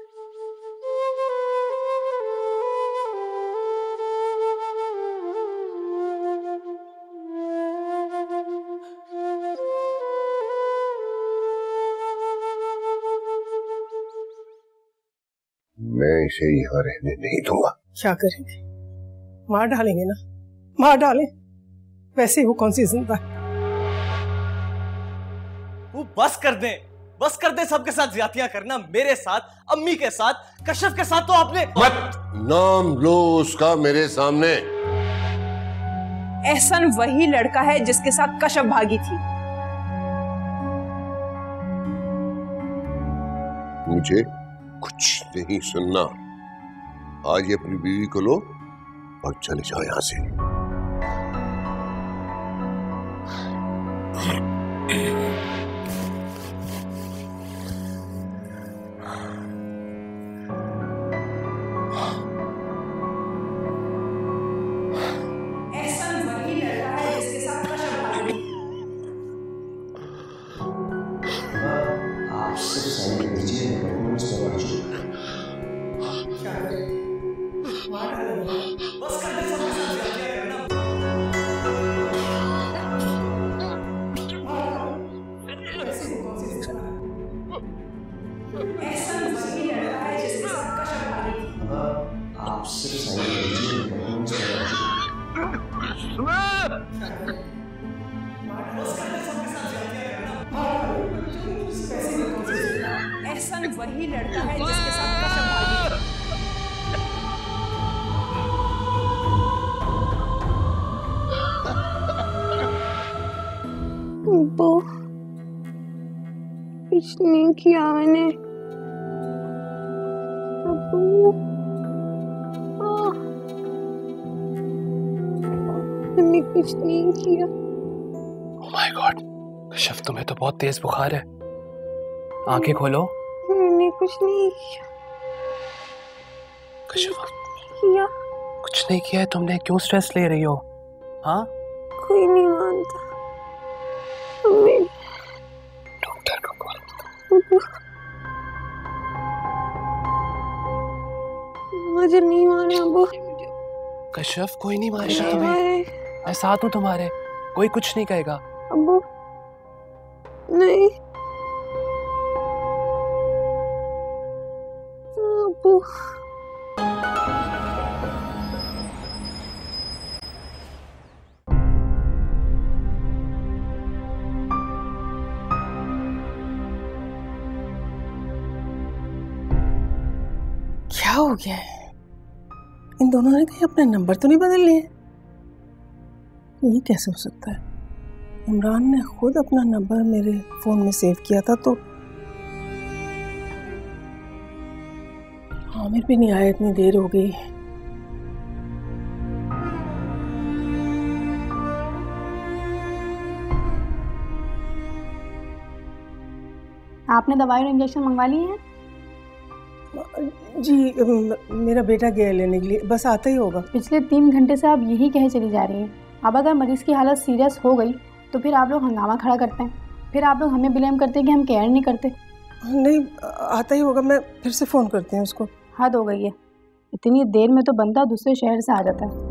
मैं इसे यहाँ रहने नहीं दूंगा। क्या करेंगे? मार डालेंगे ना, मार डालें। वैसे ही वो कौन सी जिंदा है। वो बस कर दे, बस कर दे सबके साथ ज्यादतियां करना, मेरे साथ, अम्मी के साथ, कश्यप के साथ। तो आपने मत नाम लो उसका मेरे सामने। एहसन वही लड़का है जिसके साथ कश्यप भागी थी। मुझे कुछ नहीं सुनना। आज ये अपनी बीवी को लो और चले जाओ यहां से। एहसन वही लड़का है जिसके साथ कश्यप भागी थी। अब्बू, कुछ नहीं किया मैंने। अब्बू, मैंने कुछ नहीं किया। ओह माय गॉड, कश्यप तुम्हें तो बहुत तेज बुखार है। आंखें खोलो। मैंने कुछ नहीं किया। कश्यप, किया कुछ नहीं किया है तुमने, क्यों स्ट्रेस ले रही हो? हाँ, कोई नहीं मानता। डॉक्टर को कॉल। मुझे नहीं माना अब्बू। कश्यप, कोई नहीं मारेगा तुम्हें, मैं साथ हूँ तुम्हारे, कोई कुछ नहीं कहेगा। अब्बू नहीं, अब्बू क्या हो गया है? इन दोनों ने कहीं अपने नंबर तो नहीं बदल लिए? ये कैसे हो सकता है? इमरान ने खुद अपना नंबर मेरे फोन में सेव किया था, तो आमिर भी नहीं आया, इतनी देर हो गई। आपने दवाई और इंजेक्शन मंगवा लिए हैं? जी, मेरा बेटा गया लेने के लिए, बस आता ही होगा। पिछले 3 घंटे से आप यही कहे चली जा रही हैं। अब अगर मरीज की हालत सीरियस हो गई तो फिर आप लोग हंगामा खड़ा करते हैं, फिर आप लोग हमें ब्लेम करते हैं कि हम केयर नहीं करते। नहीं, आता ही होगा, मैं फिर से फ़ोन करती हूँ उसको। हद हो गई है, इतनी देर में तो बंदा दूसरे शहर से आ जाता है।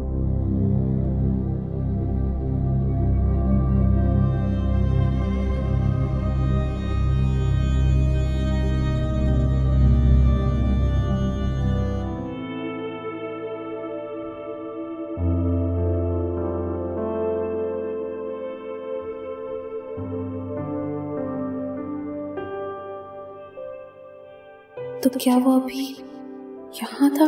तो क्या वो अभी यहाँ था?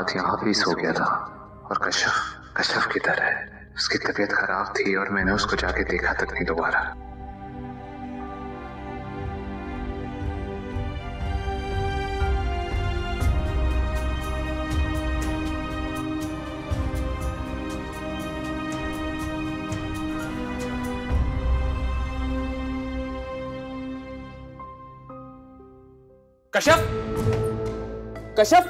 रात यहाँ भी सो गया था। और कशफ किधर है? उसकी तबीयत खराब थी और मैंने उसको जाके देखा तक नहीं दोबारा। कशफ, कशफ,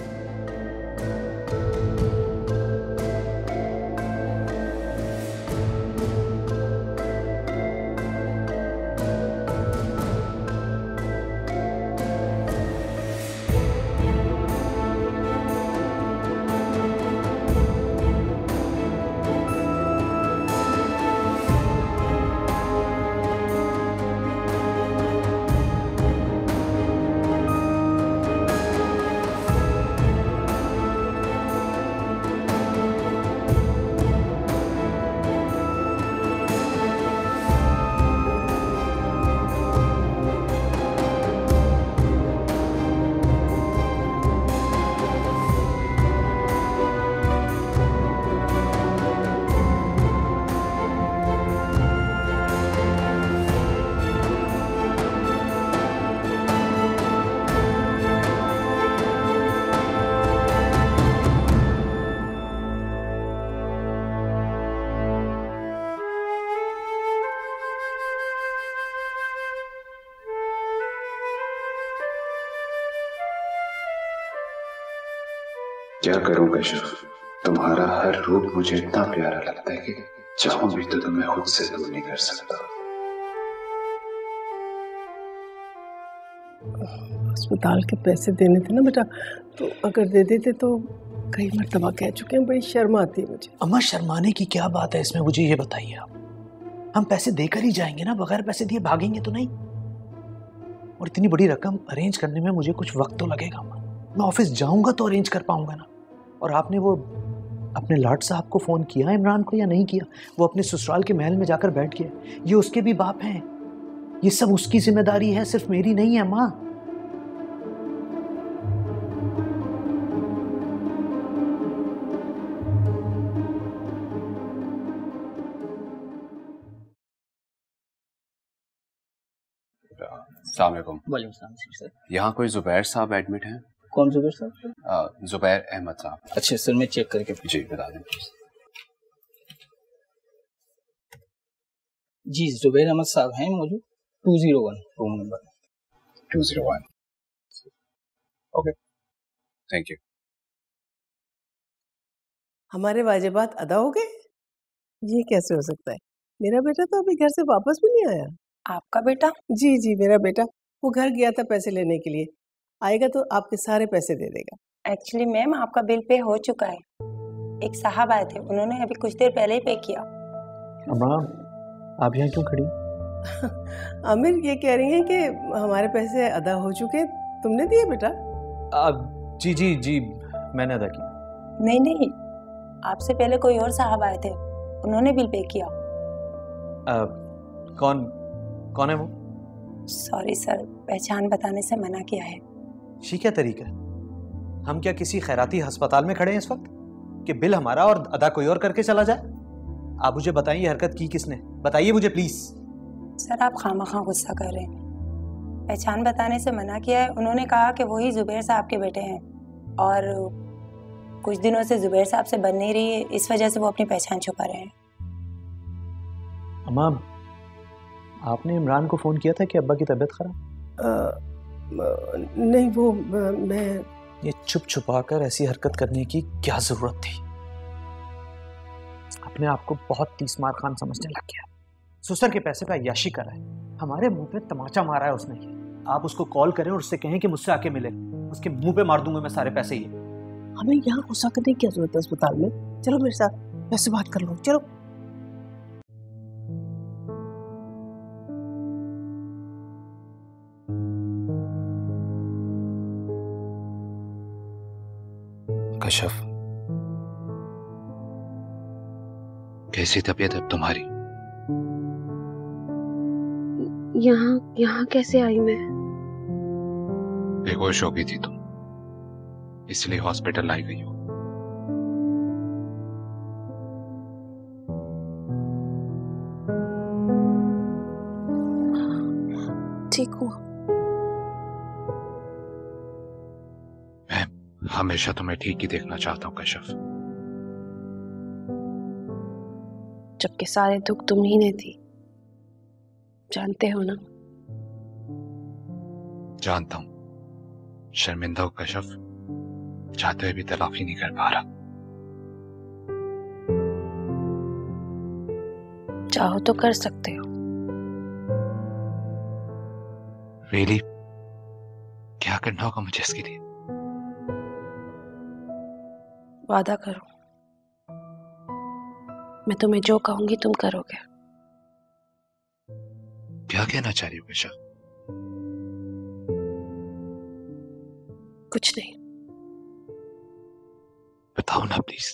क्या करूं कशफ, तुम्हारा हर रूप मुझे इतना प्यारा लगता है कि चाहूं भी तो तुम्हें खुद से दूर नहीं कर सकता। अस्पताल के पैसे देने थे ना बेटा, तो अगर दे देते तो कई मरतबा कह चुके हैं, बड़ी शर्म आती है मुझे। अम्मा शर्माने की क्या बात है इसमें, मुझे ये बताइए आप। हम पैसे देकर ही जाएंगे ना, बगैर पैसे दिए भागेंगे तो नहीं। और इतनी बड़ी रकम अरेंज करने में मुझे कुछ वक्त तो लगेगा अम्मा। मैं ऑफिस जाऊंगा तो अरेंज कर पाऊंगा ना। और आपने वो अपने लाट साहब को फोन किया इमरान को या नहीं किया? वो अपने ससुराल के महल में जाकर बैठ गया। ये उसके भी बाप हैं, ये सब उसकी जिम्मेदारी है, सिर्फ मेरी नहीं है माँ। अस्सलाम वालेकुम। वालेकुम सलाम। यहाँ कोई जुबैर साहब एडमिट हैं? कौन जुबैर साहब? जुबैर अहमद साहब। अच्छा सर, मैं चेक करके जी बता दें। जी जुबैर अहमद साहब हैं मौजूद, 201 room number 201। Okay thank you. हमारे वाजिबात अदा हो गए? ये कैसे हो सकता है? मेरा बेटा तो अभी घर से वापस भी नहीं आया। आपका बेटा? जी जी मेरा बेटा, वो घर गया था पैसे लेने के लिए, आएगा तो आपके सारे पैसे दे देगा। एक्चुअली मैम आपका बिल पे हो चुका है। एक साहब आए थे, उन्होंने अभी कुछ देर पहले ही पे किया। अम्मा आप यहाँ क्यों खड़ी? आमिर ये कह रही हैं कि हमारे पैसे अदा हो चुके, तुमने दिए बेटा? जी जी जी मैंने अदा किया। नहीं नहीं, आपसे पहले कोई और साहब आए थे, उन्होंने बिल पे किया। कौन है वो? सॉरी सर, पहचान बताने से मना किया है। ये क्या तरीका है? हम क्या किसी खैराती अस्पताल में खड़े हैं इस वक्त कि बिल हमारा और अदा कोई और करके चला जाए? आप मुझे बताइए हरकत की किसने, बताइए मुझे प्लीज। सर आप खामखा गुस्सा कर रहे हैं। पहचान बताने से मना किया है, उन्होंने कहा कि वही जुबैर साहब के बेटे हैं और कुछ दिनों से जुबैर साहब से बन नहीं रही है, इस वजह से वो अपनी पहचान छुपा रहे हैं। अम्मा आपने इमरान को फोन किया था कि अब्बा की तबीयत खराब? नहीं वो मैं ये छुप छुपा कर ऐसी हरकत करने की क्या जरूरत थी? अपने आप को बहुत तीसमार खान समझने लग गया। सुसर के पैसे पे अय्याशी कर रहा है, हमारे मुंह पे तमाचा मारा है उसने। आप उसको कॉल करें और उससे कहें कि मुझसे आके मिले, उसके मुंह पे मार दूंगा मैं सारे पैसे। ये हमें यहाँ गुस्सा करने की क्या जरूरत है अस्पताल में? चलो मेरे साथ ऐसे बात कर लो, चलो। कशफ कैसी तबीयत है तुम्हारी? यहाँ कैसे आई मैं? बेहोश हो गई थी तुम, इसलिए हॉस्पिटल लाई गई हूँ। ठीक हूँ। मैं हमेशा तुम्हें ठीक ही देखना चाहता हूँ कश्यप। जबकि सारे दुख तुम ही ने दी, जानते हो ना? जानता हूं, शर्मिंदा हो कश्यप, चाहते हुए भी तलाफी नहीं कर पा रहा। चाहो तो कर सकते हो। रियली? क्या करना होगा मुझे इसके लिए? वादा करो, मैं तुम्हें जो कहूंगी तुम करोगे। क्या कहना चाह रही हो कश्यप? कुछ नहीं। बताओ ना प्लीज,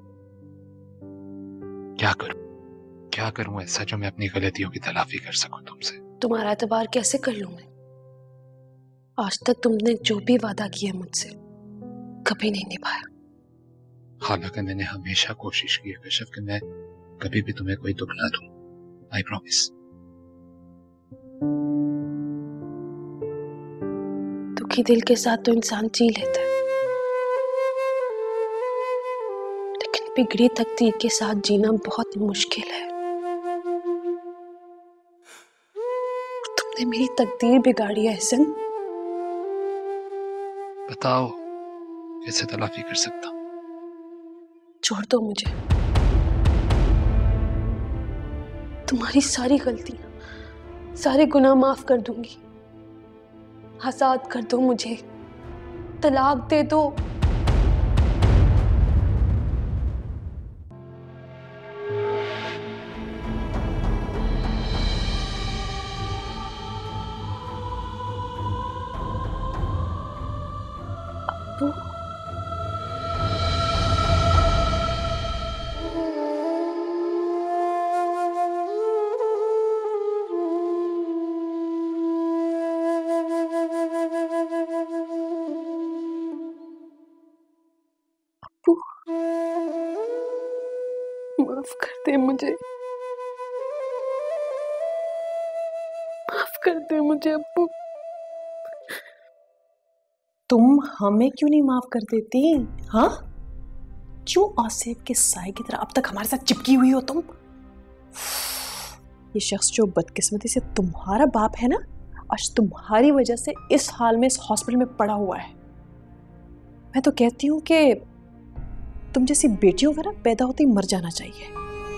क्या करूं ऐसा जो मैं अपनी गलतियों की तलाफी कर सकूं तुमसे? तुम्हारा एतबार कैसे कर लूं मैं? आज तक तुमने जो भी वादा किया मुझसे कभी नहीं निभाया। हालांकि मैंने हमेशा कोशिश की है कश्यप कि मैं कभी भी तुम्हें कोई दुख ना दूं। I promise. दुखी दिल के साथ तो इंसान जी लेता है, लेकिन बिगड़ी तकदीर के साथ जीना बहुत मुश्किल है। तुमने मेरी तकदीर बिगाड़ी है एहसन। बताओ कैसे तलाफी कर सकता हूं? छोड़ दो मुझे। तुम्हारी सारी गलतियां, सारे गुनाह माफ कर दूंगी। आजाद कर दो मुझे, तलाक दे दो। अब्बू, माफ कर दे मुझे, माफ कर दे मुझे अब्बू। तुम हमें क्यों नहीं माफ कर देती? हाँ, क्यों आसिफ के साए की तरह अब तक हमारे साथ चिपकी हुई हो तुम? ये शख्स जो बदकिस्मती से तुम्हारा बाप है ना, आज तुम्हारी वजह से इस हाल में इस हॉस्पिटल में पड़ा हुआ है। मैं तो कहती हूँ कि तुम जैसी बेटियों का ना पैदा होते ही मर जाना चाहिए,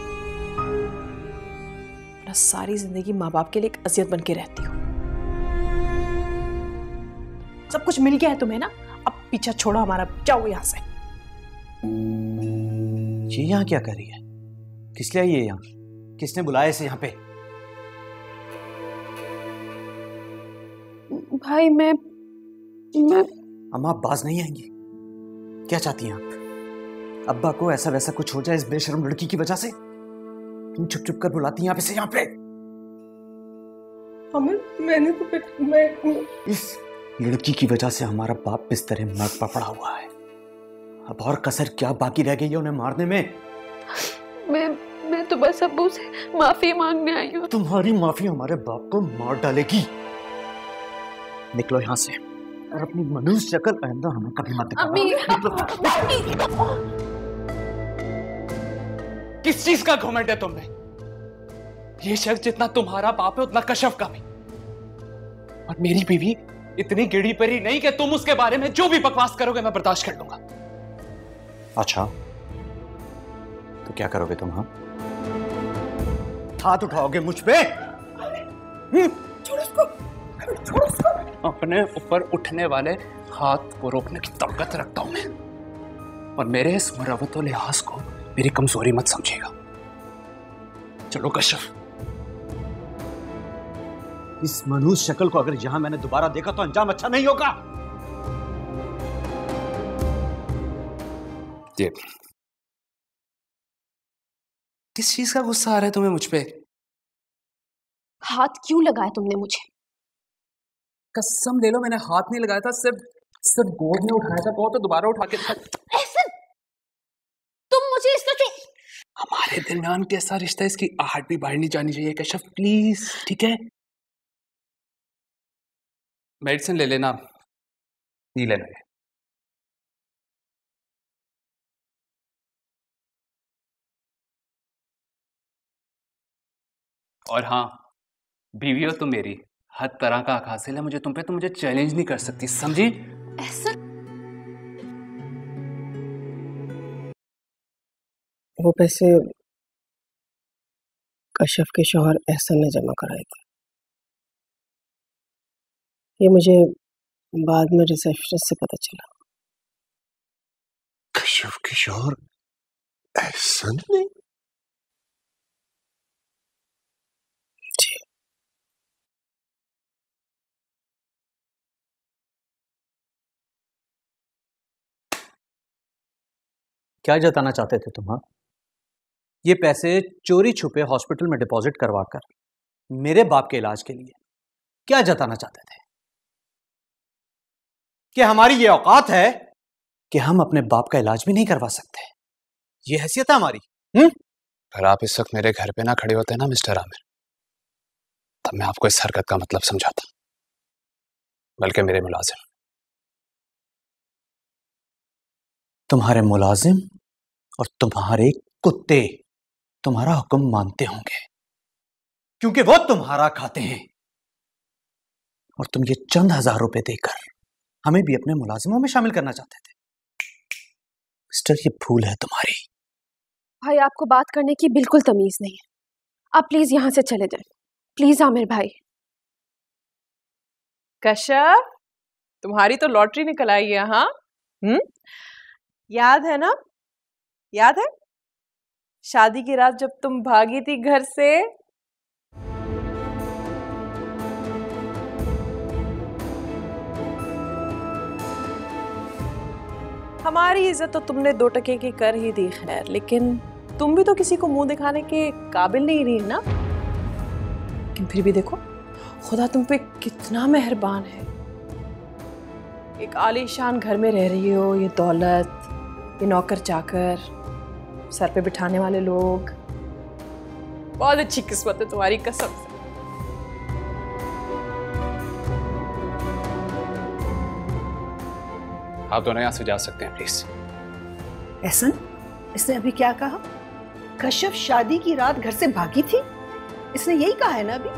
वरना सारी जिंदगी माँ बाप के लिए एक अजियत बन के रहती हो। सब कुछ मिल गया है तुम्हें ना, अब पीछा छोड़ो हमारा, जाओ यहाँ से। ये यहाँ क्या कर रही है? किस लिए आई है यहाँ? किसने बुलाया इसे यहाँ पे? भाई मैं अम्मा, आप बाज नहीं आएंगी? क्या चाहती हैं आप? अब्बा को ऐसा वैसा कुछ हो जाए इस बेशर्म लड़की की वजह से? तुम चुप चुप कर बुलाती हैं आप इसे यहाँ पे? मैंने तो मैं इस लड़की की वजह से हमारा बाप बिस्तर में मर्द पड़ा हुआ है। अब और कसर क्या बाकी रह गई है उन्हें मारने में? मैं तो बस अब्बू से माफी मांगने आई हूँ। तुम्हारी माफी हमारे बाप को मार डालेगी। निकलो यहाँ से और अपनी मनुष्य शक्ल आइंदा हमें कभी मत दिखाना। किस चीज का घमंड है तुम्हें? ये शख्स जितना तुम्हारा बाप है उतना कश्यप का भी, और मेरी बीवी इतनी गिड़ी परी नहीं कि तुम उसके बारे में जो भी बकवास करोगे मैं बर्दाश्त कर लूंगा। अच्छा, तो क्या करोगे तुम? हाँ, हाथ उठाओगे मुझ पे? छोड़ उसको, छोड़ उसको। अपने ऊपर उठने वाले हाथ को रोकने की ताकत रखता हूं मैं, और मेरे इस मरवत और लिहाज को मेरी कमजोरी मत समझेगा। चलो कश्यप। इस मनहूस शक्ल को अगर यहां मैंने दोबारा देखा तो अंजाम अच्छा नहीं होगा। किस चीज का गुस्सा आ रहा है तुम्हें मुझ पे? हाथ क्यों लगाया तुमने मुझे? कसम ले लो मैंने हाथ नहीं लगाया था, सिर्फ सर गोद में उठाया था तो दोबारा उठा के एहसन, तुम मुझे इस तरह हमारे दरमियान कैसा रिश्ता है, इसकी आहट भी बाहर नहीं जानी चाहिए कश्यप, प्लीज। ठीक है, मेडिसिन ले लेना, पी लेना है। और हाँ, बीवी हो तुम मेरी, हर तरह का हक हासिल है मुझे तुम पे, तुम मुझे चैलेंज नहीं कर सकती, समझी? ऐसा वो पैसे कश्यप के शौहर एहसन ने जमा कराए थे। ये मुझे बाद में रिसेप्शनिस्ट से पता चला। कश्यप के शौहर एहसन ने? जी। क्या जताना चाहते थे तुम? हाँ, ये पैसे चोरी छुपे हॉस्पिटल में डिपॉजिट करवाकर मेरे बाप के इलाज के लिए क्या जताना चाहते थे? कि हमारी ये औकात है कि हम अपने बाप का इलाज भी नहीं करवा सकते? ये हैसियत है हमारी? अगर आप इस वक्त मेरे घर पे ना खड़े होते ना मिस्टर आमिर, तब मैं आपको इस हरकत का मतलब समझाता, बल्कि मेरे मुलाजिम। तुम्हारे मुलाजिम और तुम्हारे कुत्ते तुम्हारा हुक्म मानते होंगे क्योंकि वो तुम्हारा खाते हैं, और तुम ये चंद हजार रुपए देकर हमें भी अपने मुलाजिमों में शामिल करना चाहते थे। मिस्टर, ये भूल है तुम्हारी। भाई, आपको बात करने की बिल्कुल तमीज नहीं है, आप प्लीज यहाँ से चले जाएं। प्लीज आमिर भाई। कश्यप, तुम्हारी तो लॉटरी निकल आई है। हाँ, याद है ना? याद है शादी की रात जब तुम भागी थी घर से? हमारी इज्जत तो तुमने 2 टके की कर ही दी, खैर, लेकिन तुम भी तो किसी को मुंह दिखाने के काबिल नहीं रही ना। लेकिन फिर भी देखो, खुदा तुम पे कितना मेहरबान है। एक आलीशान घर में रह रही हो, ये दौलत, ये नौकर चाकर, सर पे बिठाने वाले लोग। बहुत अच्छी किस्मत है तुम्हारी, कसम से। आप दोनों यहाँ से जा सकते हैं प्लीज। एहसन, इसने अभी क्या कहा? कश्यप शादी की रात घर से भागी थी, इसने यही कहा है ना अभी?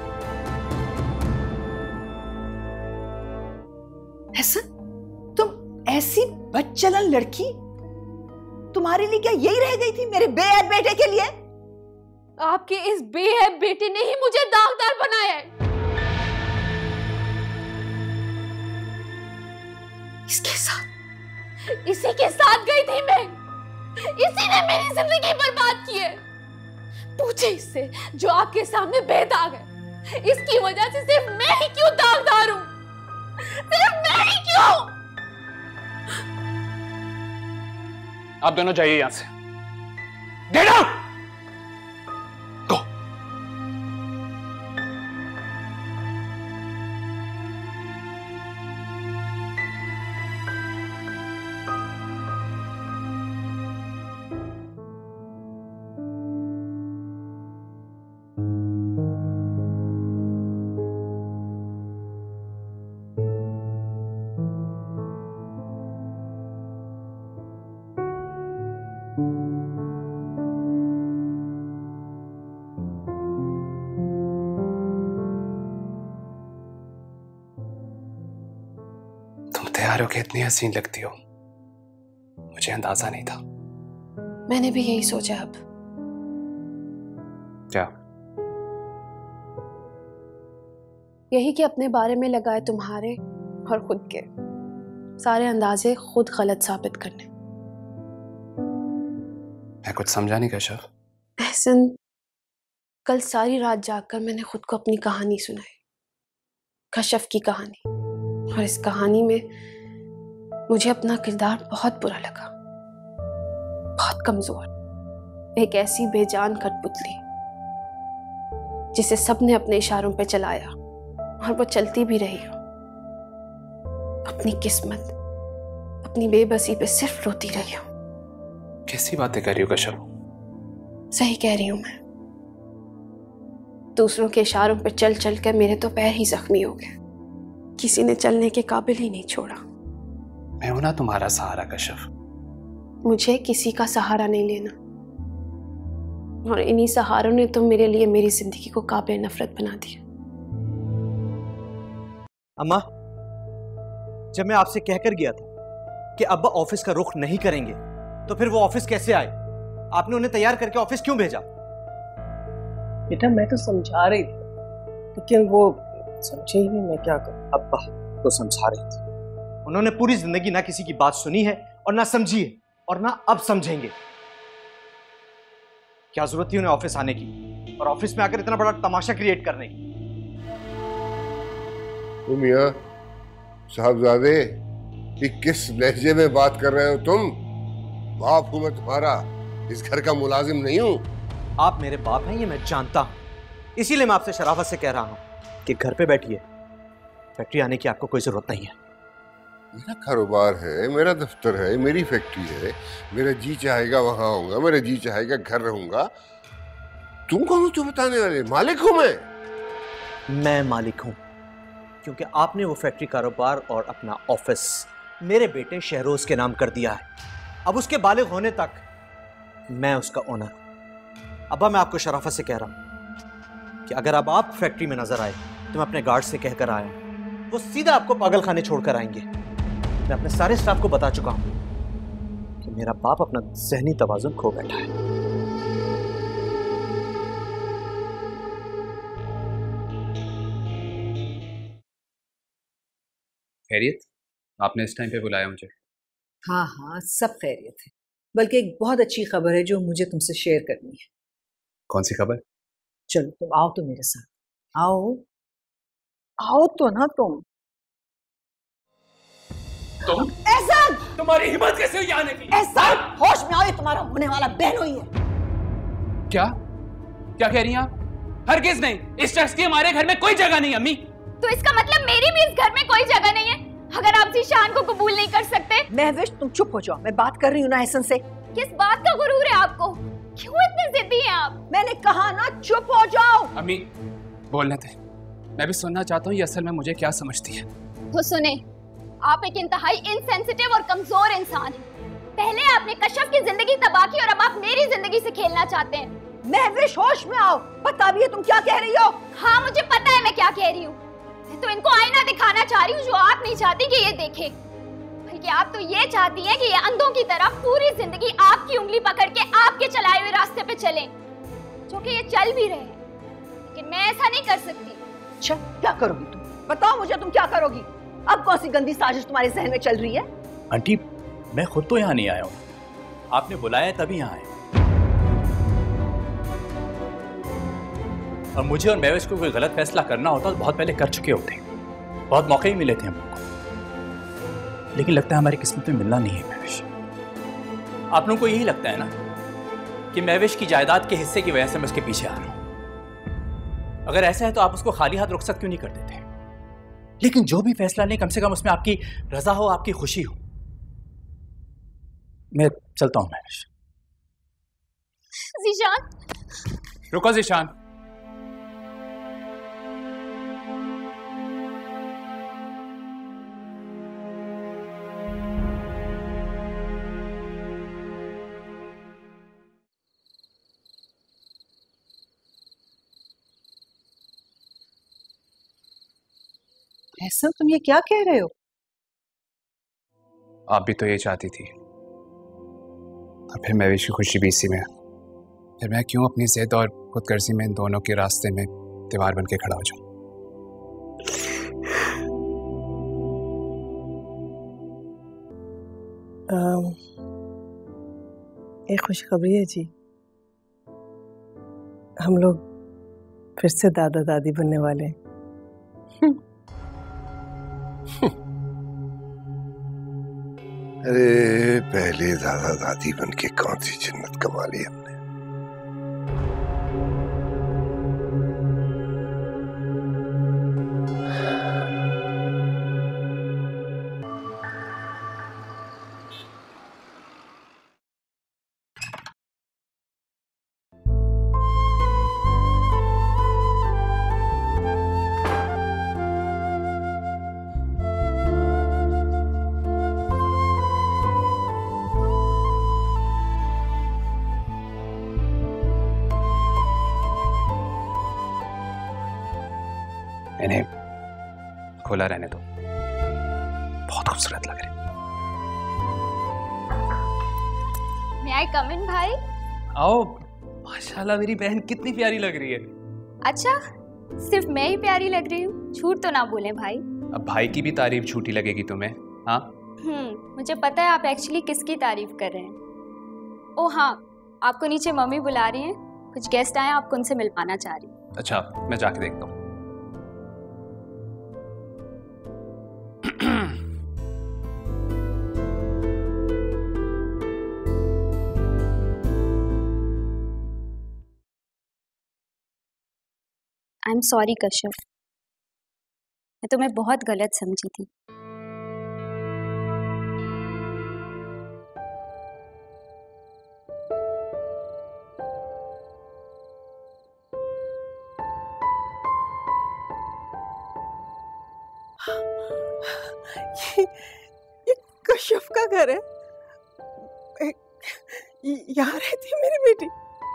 एहसन, तुम ऐसी बदचलन लड़की, तुम्हारे लिए क्या यही रह गई थी मेरे बेऐब बेटे के लिए? आपके इस बेऐब बेटे ने ही मुझे दागदार बनाया है। इसके साथ, इसी के साथ गई थी मैं, इसी ने मेरी जिंदगी बर्बाद की है। पूछे इससे जो आपके सामने बेदाग है, इसकी वजह से सिर्फ मैं ही क्यों दागदार हूं? सिर्फ मैं ही क्यों? आप दोनों जाइए यहां से। Get out! तैयार होके इतनी हसीन लगती हो, मुझे अंदाजा नहीं था। मैंने भी यही सोचा। अब क्या? यही कि अपने बारे में लगाए तुम्हारे और खुद के सारे अंदाजे खुद गलत साबित करने। मैं कुछ समझा नहीं कश्यप। एहसन, कल सारी रात जागकर मैंने खुद को अपनी कहानी सुनाई, कश्यप की कहानी, और इस कहानी में मुझे अपना किरदार बहुत बुरा लगा, बहुत कमजोर, एक ऐसी बेजान कठपुतली जिसे सबने अपने इशारों पे चलाया और वो चलती भी रही हो। अपनी किस्मत, अपनी बेबसी पे सिर्फ रोती रही हूँ। कैसी बातें कर रही हो कश्यप? सही कह रही हूँ मैं। दूसरों के इशारों पर चल चल कर मेरे तो पैर ही जख्मी हो गए। किसी ने चलने के काबिल ही नहीं छोड़ा। मैं हूं ना तुम्हारा सहारा कश्यप। मुझे किसी का सहारा नहीं लेना, और इन्हीं सहारों ने तो मेरे लिए मेरी जिंदगी को काबिल नफरत बना दिया। अम्मा, जब मैं आपसे कहकर गया था कि अब्बा ऑफिस का रुख नहीं करेंगे, तो फिर वो ऑफिस कैसे आए? आपने उन्हें तैयार करके ऑफिस क्यों भेजा? बेटा मैं तो समझा रही थी, लेकिन वो समझे ही नहीं। मैं क्या करूं? अब्बा तो समझा रही थी। उन्होंने पूरी जिंदगी ना किसी की बात सुनी है और ना समझी है, और ना अब समझेंगे। क्या जरूरत थी उन्हें ऑफिस आने की, और ऑफिस में आकर इतना बड़ा तमाशा क्रिएट करने की? मियां साहबजादे, ये किस लहजे में बात कर रहे हो तुम? बाप हूं मैं तुम्हारा, इस घर का मुलाजिम नहीं हूं। आप मेरे बाप हैं ये मैं जानता हूं, इसीलिए मैं आपसे शराफत से कह रहा हूं कि घर पे बैठिए, फैक्ट्री आने की आपको कोई जरूरत नहीं है। मेरा कारोबार है, मेरा दफ्तर है, मेरी फैक्ट्री है। मेरा जी चाहेगा वहां आऊंगा, मेरा जी चाहेगा घर रहूंगा। तुम कौन हो जो बताने वाले? मालिक हूं मैं मालिक हूं, क्योंकि आपने वो फैक्ट्री कारोबार और अपना ऑफिस मेरे बेटे शहरोज के नाम कर दिया है। अब उसके बालिग होने तक मैं उसका ओनर हूं। अब्बा मैं आपको शराफत से कह रहा हूं कि अगर अब आप फैक्ट्री में नजर आए तो मैं अपने गार्ड से कहकर आया हूं, वो सीधा आपको पागल खाने छोड़कर आएंगे। मैं अपने सारे स्टाफ को बता चुका हूं कि मेरा बाप अपना ज़हनी तवाज़ुन खो बैठा है। खैरियत? आपने इस टाइम पे बुलाया मुझे? हाँ हाँ, सब खैरियत है, बल्कि एक बहुत अच्छी खबर है जो मुझे तुमसे शेयर करनी है। कौन सी खबर? चलो तुम आओ तो मेरे साथ। आओ आओ तो ना तुम। एहसान! तुम्हारी हिम्मत कैसे हुई आने की? एहसान, होश में आओ, ये तुम्हारा होने वाला बहनोई है। क्या क्या कह रही हैं आप? हरगिज नहीं, इस शख्स की हमारे घर में कोई जगह नहीं। अम्मी, तो इसका मतलब मेरी भी इस घर में कोई जगह नहीं है अगर आप ज़ीशान को कबूल नहीं कर सकते। महविश तुम चुप हो जाओ, मैं बात कर रही हूँ ना एहसन से। किस बात का गुरूर है आपको? क्यों इतने जिद्दी हैं आप? मैंने कहा ना चुप हो जाओ। अम्मी बोलने थे, मैं भी सुनना चाहता हूँ ये असल में मुझे क्या समझती है। तो सुने, आप एक इंतहाई इनसेंसिटिव और कमजोर इंसान हैं। पहले आपने कश्यप की जिंदगी तबाह की और अब आप मेरी जिंदगी से खेलना चाहते हैं। महविश होश में आओ, पता भी है तुम क्या कह रही हो। हाँ मुझे पता है मैं क्या कह रही हूँ। मैं तो इनको आईना दिखाना चाह रही हूँ जो आप नहीं चाहती कि ये देखे, बल्कि आप तो ये चाहती हैं कि ये अंधों की तरह पूरी जिंदगी आपकी उंगली पकड़ के आपके चलाए हुए रास्ते पे चलें, जो कि ये चल भी रहे हैं। लेकिन मैं ऐसा नहीं कर सकती। अच्छा क्या करोगी तुम? बताओ मुझे, तुम क्या करोगी? अब कौन सी गंदी साजिश तुम्हारे जहन में चल रही है? आंटी मैं खुद तो यहाँ नहीं आया हूँ, आपने बुलाया तभी यहाँ आया। और मुझे और महविश को कोई गलत फैसला करना होता तो बहुत पहले कर चुके होते, बहुत मौके ही मिले थे हमको। लेकिन लगता है हमारी किस्मत में मिलना नहीं है महविश। आप लोगों को यही लगता है ना कि महविश की जायदाद के हिस्से की वजह से मैं उसके पीछे आ रहा हूं। अगर ऐसा है तो आप उसको खाली हाथ रुखसत क्यों नहीं कर देते? लेकिन जो भी फैसला नहीं, कम से कम उसमें आपकी रजा हो, आपकी खुशी हो। मैं चलता हूं महविश। ज़ीशान, रुको ज़ीशान। ऐसा तुम ये क्या कह रहे हो? आप भी तो ये चाहती थी, और फिर महविश की खुशी भी इसी में। फिर मैं क्यों अपनी जिद और खुदगर्जी में इन दोनों के रास्ते में दीवार बन के खड़ा हो जाऊं? एक खुशखबरी है जी, हम लोग फिर से दादा दादी बनने वाले हैं। अरे पहले दादा दादी बन के कौन सी जन्नत कमा ली हमने। इन्हें खोला रहने दो, बहुत खूबसूरत लग रहे। May I come in, भाई? आओ। माशाल्लाह मेरी बहन कितनी प्यारी लग रही है। अच्छा, सिर्फ मैं ही प्यारी लग रही हूँ? झूठ तो ना बोलें भाई। अब भाई की भी तारीफ झूठी लगेगी तुम्हें? हाँ मुझे पता है आप एक्चुअली किसकी तारीफ कर रहे हैं। ओ हाँ, आपको नीचे मम्मी बुला रही हैं, कुछ गेस्ट आए, आपको उनसे मिलवाना चाह रही हूँ। अच्छा, मैं जाके देखता हूँ। आई एम सॉरी कश्यप, मैं तुम्हें बहुत गलत समझी थी। ये कश्यप का घर है? यहाँ रहती है मेरी बेटी।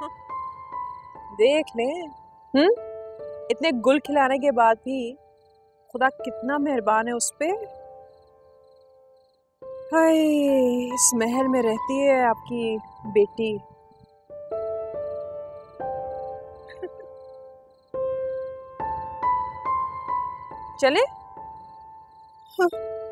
देख ले, इतने गुल खिलाने के बाद भी खुदा कितना मेहरबान है उस पे। हाय, इस महल में रहती है आपकी बेटी। चले? हाँ।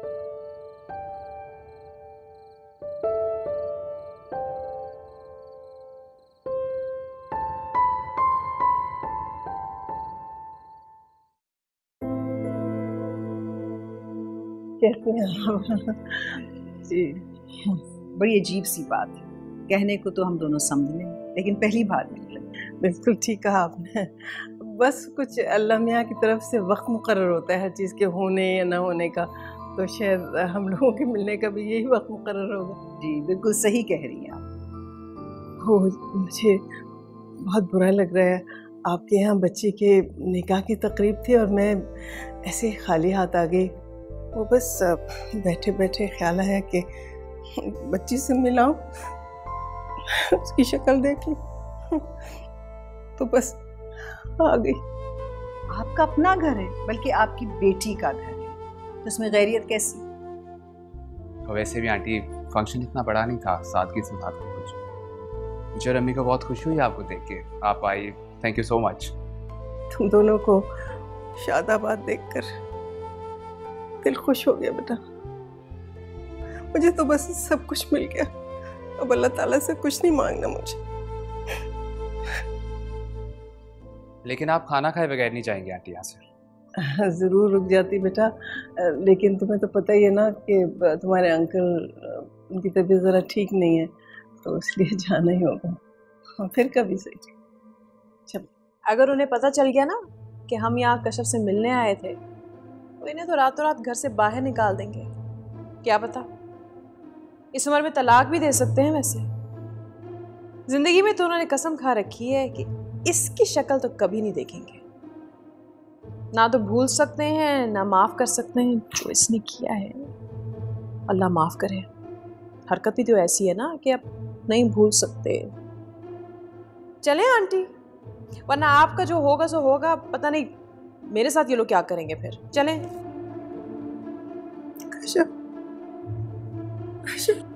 कैसे हैं? जी, बड़ी अजीब सी बात है। कहने को तो हम दोनों समझ लें, लेकिन पहली बार मिले। बिल्कुल ठीक कहा आपने। बस कुछ अल्लाह मियाँ की तरफ से वक्त मुकर्रर होता है हर चीज़ के होने या ना होने का, तो शायद हम लोगों के मिलने का भी यही वक्त मुकर्रर होगा। जी बिल्कुल सही कह रही हैं आप। हो, मुझे बहुत बुरा लग रहा है। आपके यहाँ बच्चे के निकाह की तकरीब थी और मैं ऐसे खाली हाथ आ गई। वो बस बैठे बैठे ख्याल आया कि बच्ची से मिलाऊं, उसकी शक्ल देख लूं, तो बस आ गई। आपका अपना घर है, बल्कि आपकी बेटी का घर है, तो इसमें गैरियत कैसी? तो वैसे भी आंटी फंक्शन इतना बड़ा नहीं था, सादगी से था कुछ। मुझे और अम्मी को बहुत खुशी हुई आपको देख के, आप आई, थैंक यू सो मच। तुम दोनों को शादाबाद देखकर दिल खुश हो गया बेटा। मुझे तो बस सब कुछ मिल गया, अब अल्लाह ताला से कुछ नहीं मांगना मुझे। लेकिन आप खाना खाए बगैर नहीं जाएंगे आंटी यहाँ से? ज़रूर रुक जाती बेटा, लेकिन तुम्हें तो पता ही है ना कि तुम्हारे अंकल, उनकी तबीयत ज़रा ठीक नहीं है, तो इसलिए जाना ही होगा। फिर कभी सही। चल, अगर उन्हें पता चल गया ना कि हम यहाँ कश्यप से मिलने आए थे, तो इन्हें तो रातों रात घर से बाहर निकाल देंगे। क्या पता, इस उम्र में तलाक भी दे सकते हैं। वैसे जिंदगी में तो उन्होंने कसम खा रखी है कि इसकी शक्ल तो कभी नहीं देखेंगे। ना तो भूल सकते हैं, ना माफ कर सकते हैं जो इसने किया है। अल्लाह माफ करे, हरकत ही तो ऐसी है ना कि अब नहीं भूल सकते। चले आंटी, वरना आपका जो होगा सो होगा, पता नहीं मेरे साथ ये लोग क्या करेंगे फिर। चलें। कश्यप, कश्यप।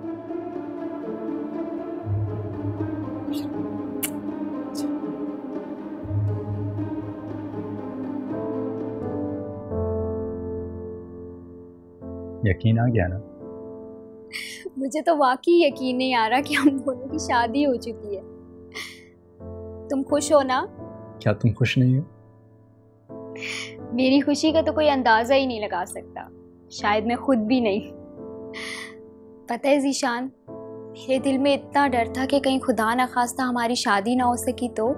यकीन आ गया ना? मुझे तो वाकई यकीन नहीं आ रहा कि हम दोनों की शादी हो चुकी है। तुम खुश हो ना? क्या तुम खुश नहीं हो? मेरी खुशी का तो कोई अंदाजा ही नहीं लगा सकता, शायद मैं खुद भी नहीं। पता है ज़ीशान, मेरे दिल में इतना डर था कि कहीं खुदा ना खास्ता हमारी शादी ना हो सकी तो।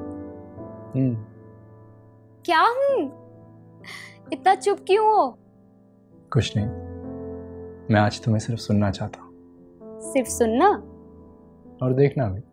क्या हूँ? इतना चुप क्यों हो? कुछ नहीं, मैं आज तुम्हें सिर्फ सुनना चाहता हूँ। सिर्फ सुनना? और देखना भी।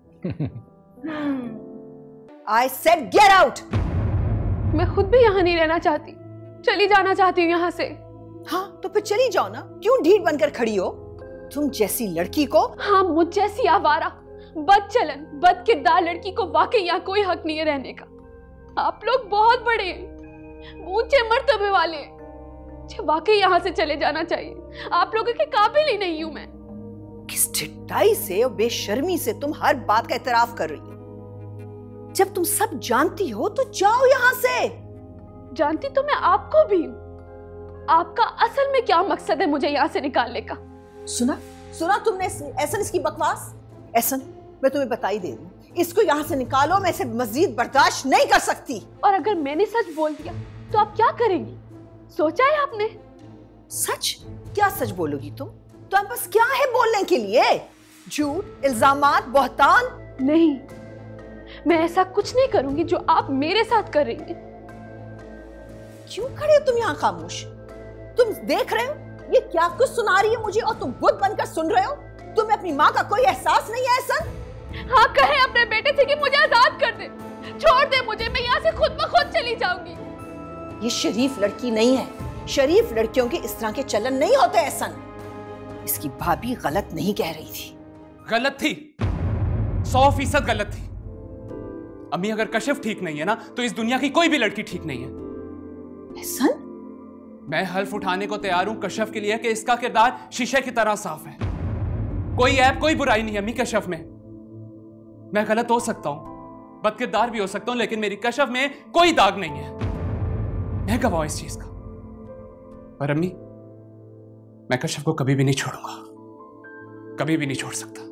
I said get out! मैं खुद भी यहाँ नहीं रहना चाहती, चली जाना चाहती हूँ यहाँ से। हाँ तो फिर चली जाओ ना, क्यों ढीठ बनकर खड़ी हो? तुम जैसी लड़की को। हाँ, मुझ जैसी आवारा, बदचलन, बदकिरदार लड़की को वाकई यहाँ कोई हक नहीं है रहने का। आप लोग बहुत बड़े हैं, ऊंचे मर्तबे वाले, मुझे वाकई यहाँ से चले जाना चाहिए। आप लोगों के काबिल ही नहीं हूं मैं। किस चिट्टाई से और बेशर्मी से तुम हर बात का एतराफ कर रही हो? जब तुम सब जानती हो तो जाओ यहाँ से। जानती तो मैं आपको भी हूँ। आपका असल में क्या मकसद है मुझे यहाँ से निकालने का? सुना तुमने एहसन इसकी बकवास? एहसन, मैं तुम्हें बता ही दे रही हूँ, इसको यहाँ से निकालो, मैं इसे मजीद बर्दाश्त नहीं कर सकती। और अगर मैंने सच बोल दिया तो आप क्या करेंगी? सोचा है आपने? सच? क्या सच बोलोगी तुम? तुम्हारे पास क्या है बोलने के लिए? झूठ, इल्जामात, बहतान? नहीं, मैं ऐसा कुछ नहीं करूंगी जो आप मेरे साथ कर रही हैं। क्यों खड़े हो तुम यहाँ खामोश? तुम देख रहे हो ये क्या कुछ सुना रही है मुझे और तुम बुत बनकर सुन रहे हो? तुम्हें अपनी माँ का कोई एहसास नहीं है एहसन? हाँ, कहे अपने बेटे से कि मुझे आजाद कर दे, छोड़ दे मुझे, मैं यहाँ से खुद ब खुद चली जाऊंगी। ये शरीफ लड़की नहीं है। शरीफ लड़कियों के इस तरह के चलन नहीं होते एहसन। इसकी भाभी गलत नहीं कह रही थी। गलत थी, 100% गलत थी। अम्मी, अगर कशिफ ठीक नहीं है ना तो इस दुनिया की कोई भी लड़की ठीक नहीं है। एहसन, मैं हल्फ उठाने को तैयार हूं कशिफ के लिए कि इसका किरदार शीशे की तरह साफ है। कोई ऐप, कोई बुराई नहीं है अम्मी कशिफ में। मैं गलत हो सकता हूं, बदकिरदार भी हो सकता हूं, लेकिन मेरी कशिफ में कोई दाग नहीं है। मैं गवाह इस चीज का। और अम्मी, मैं कशिफ को कभी भी नहीं छोड़ूंगा, कभी भी नहीं छोड़ सकता।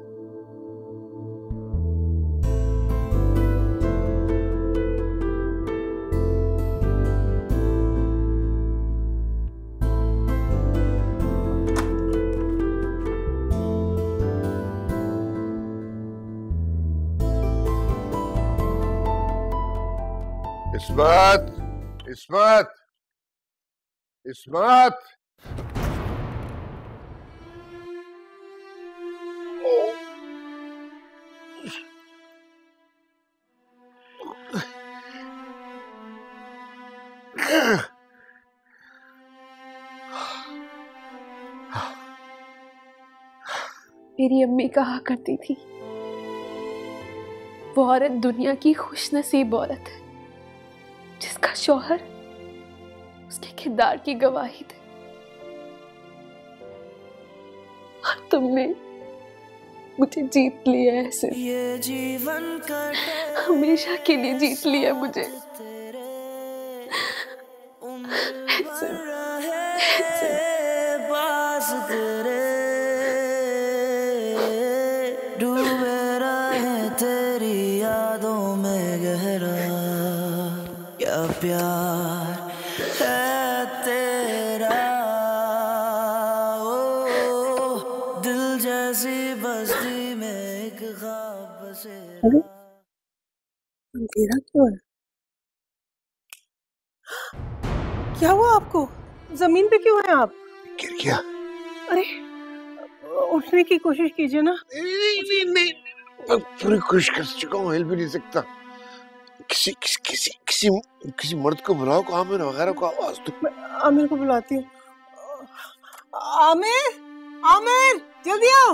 इस्मात, इस्मात, इस्मात। मेरी अम्मी कहा करती थी, वो औरत दुनिया की खुशनसीब औरत है जिसका शौहर उसके किरदार की गवाही दे। और तुमने मुझे जीत लिया है सिर्फ, ये जीवन का हमेशा के लिए जीत लिया मुझे। पास तेरे डूबे रहे तेरी यादों में गहरा, क्या प्यार है तेरा। ओ दिल जैसी बस्ती में एक ख्वाब बसे। अरे अंधेरा क्यों है? क्या हुआ आपको? जमीन पे क्यों हैं आप? गिर गया। अरे उठने की कोशिश कीजिए ना। नहीं, मैं पूरी कोशिश कर चुका हूँ, हिल भी नहीं सकता। किसी मर्द को बुलाओ, को आमिर वगैरह को आवाज दो। मैं आमिर को बुलाती हूँ। आमिर, आमिर जल्दी आओ।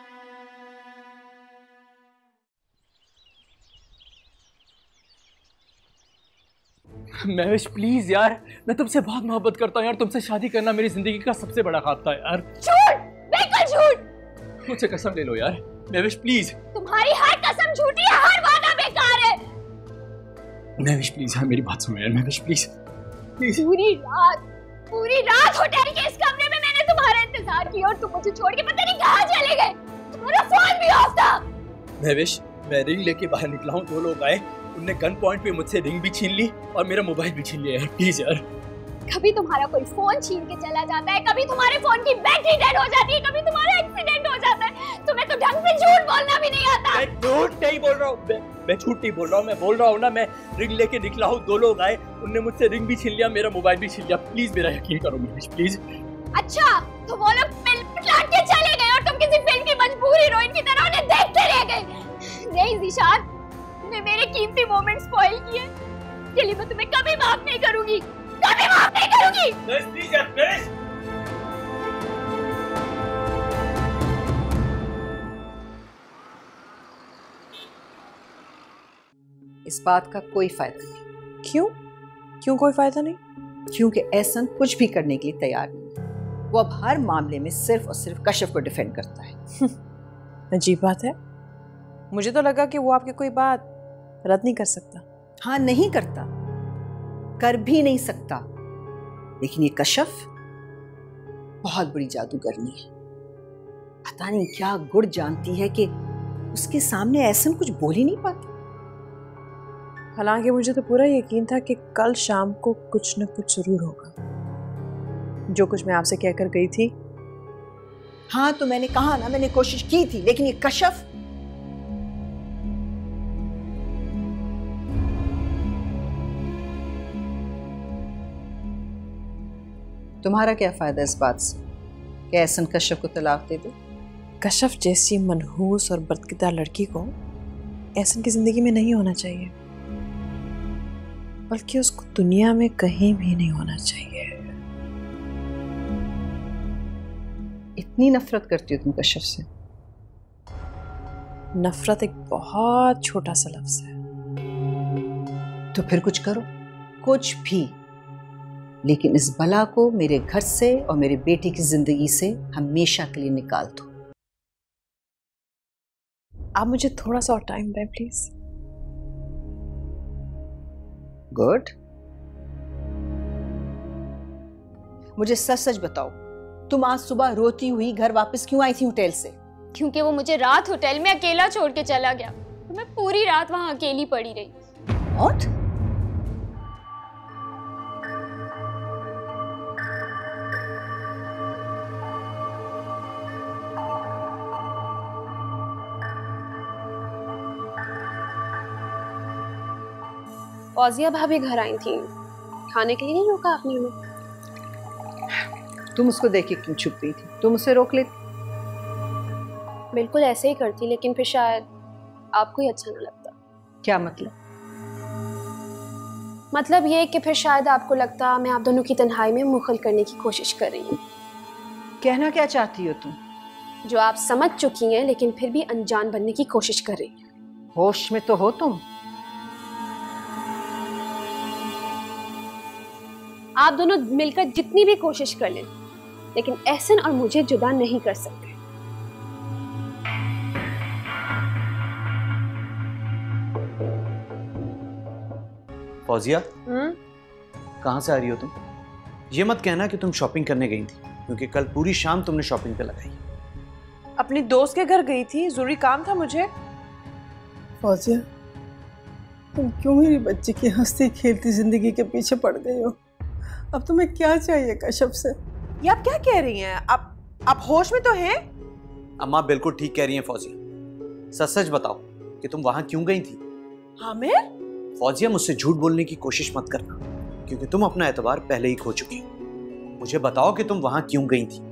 महविश प्लीज यार, मैं तुमसे बहुत मोहब्बत करता हूँ यार। तुमसे शादी करना मेरी जिंदगी का सबसे बड़ा ख्वाब था यार। झूठ, बिल्कुल झूठ। मुझसे कसम ले लो यार महविश प्लीज। तुम्हारी हर कसम झूठी है, हर वादा बेकार है। महविश प्लीज यार, मेरी बात सुनो यार महविश प्लीज प्लीज। पूरी रात होटल के इस कमरे में मैंने तुम्हारा इंतजार किया और तुम मुझे छोड़ के पता नहीं कहाँ चले गए। तुम्हारा फोन भी ऑफ था। महविश, मैं रिंग लेके बाहर निकला हूँ, 2 लोग आए, उनने गन पॉइंट पे मुझसे रिंग भी छीन ली और मेरा मोबाइल भी छीन लिया यार। प्लीज यार। कभी तुम्हारा कोई फोन छीन के चला जाता है, कभी तुम्हारे फोन की बैटरी डेड हो जाती है, कभी तुम्हारा एक्सीडेंट हो जाता है। तुम्हें तो ढंग से झूठ बोलना भी नहीं आता। मैं झूठ नहीं बोल रहा हूँ, मैं झूठ नहीं बोल रहा हूँ। मैं बोल रहा हूँ ना, मैं रिंग लेके निकला हूँ, 2 लोग आए, उनने मुझसे रिंग भी छीन लिया, मेरा मोबाइल भी छीन लिया। प्लीज मेरा यकीन करो प्लीज। अच्छा, तो वो लोग फिल्म प्लाट के चले गए और तुम किसी फिल्म की मजबूर हीरोइन की तरह उन्हें देखते रह गए। नहीं ज़ीशान, तुमने मेरे कीमती मोमेंट स्पॉइल किए, इसके लिए मैं तुम्हें कभी माफ नहीं करूंगी, कभी माफ नहीं करूंगी। प्लीज यार प्लीज। इस बात का कोई फायदा नहीं। क्यों? क्यों कोई फायदा नहीं? क्योंकि एहसन कुछ भी करने के लिए तैयार नहीं है। वो अब हर मामले में सिर्फ और सिर्फ कश्यप को डिफेंड करता है। अजीब बात है, मुझे तो लगा कि वो आपकी कोई बात रद्द नहीं कर सकता। हाँ, नहीं करता, कर भी नहीं सकता, लेकिन ये कश्यप बहुत बड़ी जादूगरनी है। पता नहीं क्या गुड़ जानती है कि उसके सामने एहसन कुछ बोल ही नहीं पाती। हालांकि मुझे तो पूरा यकीन था कि कल शाम को कुछ न कुछ जरूर होगा, जो कुछ मैं आपसे कहकर गई थी। हाँ, तो मैंने कहा ना, मैंने कोशिश की थी, लेकिन ये कश्यप तुम्हारा क्या फायदा इस बात से कि एहसन कश्यप को तलाक दे दे? कश्यप जैसी मनहूस और बदकिरदार लड़की को एहसन की जिंदगी में नहीं होना चाहिए, बल्कि उसको दुनिया में कहीं भी नहीं होना चाहिए। इतनी नफरत करती हो तुम कश्यप से? नफरत एक बहुत छोटा सा लफ्ज है। तो फिर कुछ करो, कुछ भी, लेकिन इस बला को मेरे घर से और मेरे बेटे की जिंदगी से हमेशा के लिए निकाल दो। आप मुझे थोड़ा सा और टाइम दें प्लीज। गुड। मुझे सच सच बताओ, तुम आज सुबह रोती हुई घर वापस क्यों आई थी होटल से? क्योंकि वो मुझे रात होटल में अकेला छोड़ के चला गया, तो मैं पूरी रात वहां अकेली पड़ी रही। What? फौजिया भाभी घर आई थी, खाने के लिए नहीं रोका आपने हमें? तुम उसको देख के क्यों छुप गई थी? तुम उसे रोक लेती। बिल्कुल ऐसे ही करती, लेकिन फिर शायद आपको ही अच्छा ना लगता। क्या मतलब? मतलब ये कि फिर शायद आपको लगता मैं आप दोनों की तन्हाई में मुखल करने की कोशिश कर रही हूँ। कहना क्या चाहती हो तुम? जो आप समझ चुकी हैं, लेकिन फिर भी अनजान बनने की कोशिश कर रही हैं। होश में तो हो तुम? आप दोनों मिलकर जितनी भी कोशिश कर लें, लेकिन एहसन और मुझे जुदा नहीं कर सकते। फौजिया, कहाँ से आ रही हो तुम? ये मत कहना कि तुम शॉपिंग करने गई थी, क्योंकि कल पूरी शाम तुमने शॉपिंग पे लगाई। अपनी दोस्त के घर गई थी, जरूरी काम था मुझे। फौजिया, तुम क्यों मेरी बच्ची की हंसती खेलती जिंदगी के पीछे पड़ गई हो? अब तुम्हें क्या चाहिए कश्यप से? ये आप क्या कह रही हैं? आप होश में तो हैं? अम्मा बिल्कुल ठीक कह रही हैं फौजिया। सच सच बताओ कि तुम वहां क्यों गई थी? आमिर? फौजिया, मुझसे झूठ बोलने की कोशिश मत करना, क्योंकि तुम अपना एतबार पहले ही खो चुकी हो। मुझे बताओ कि तुम वहां क्यों गई थी?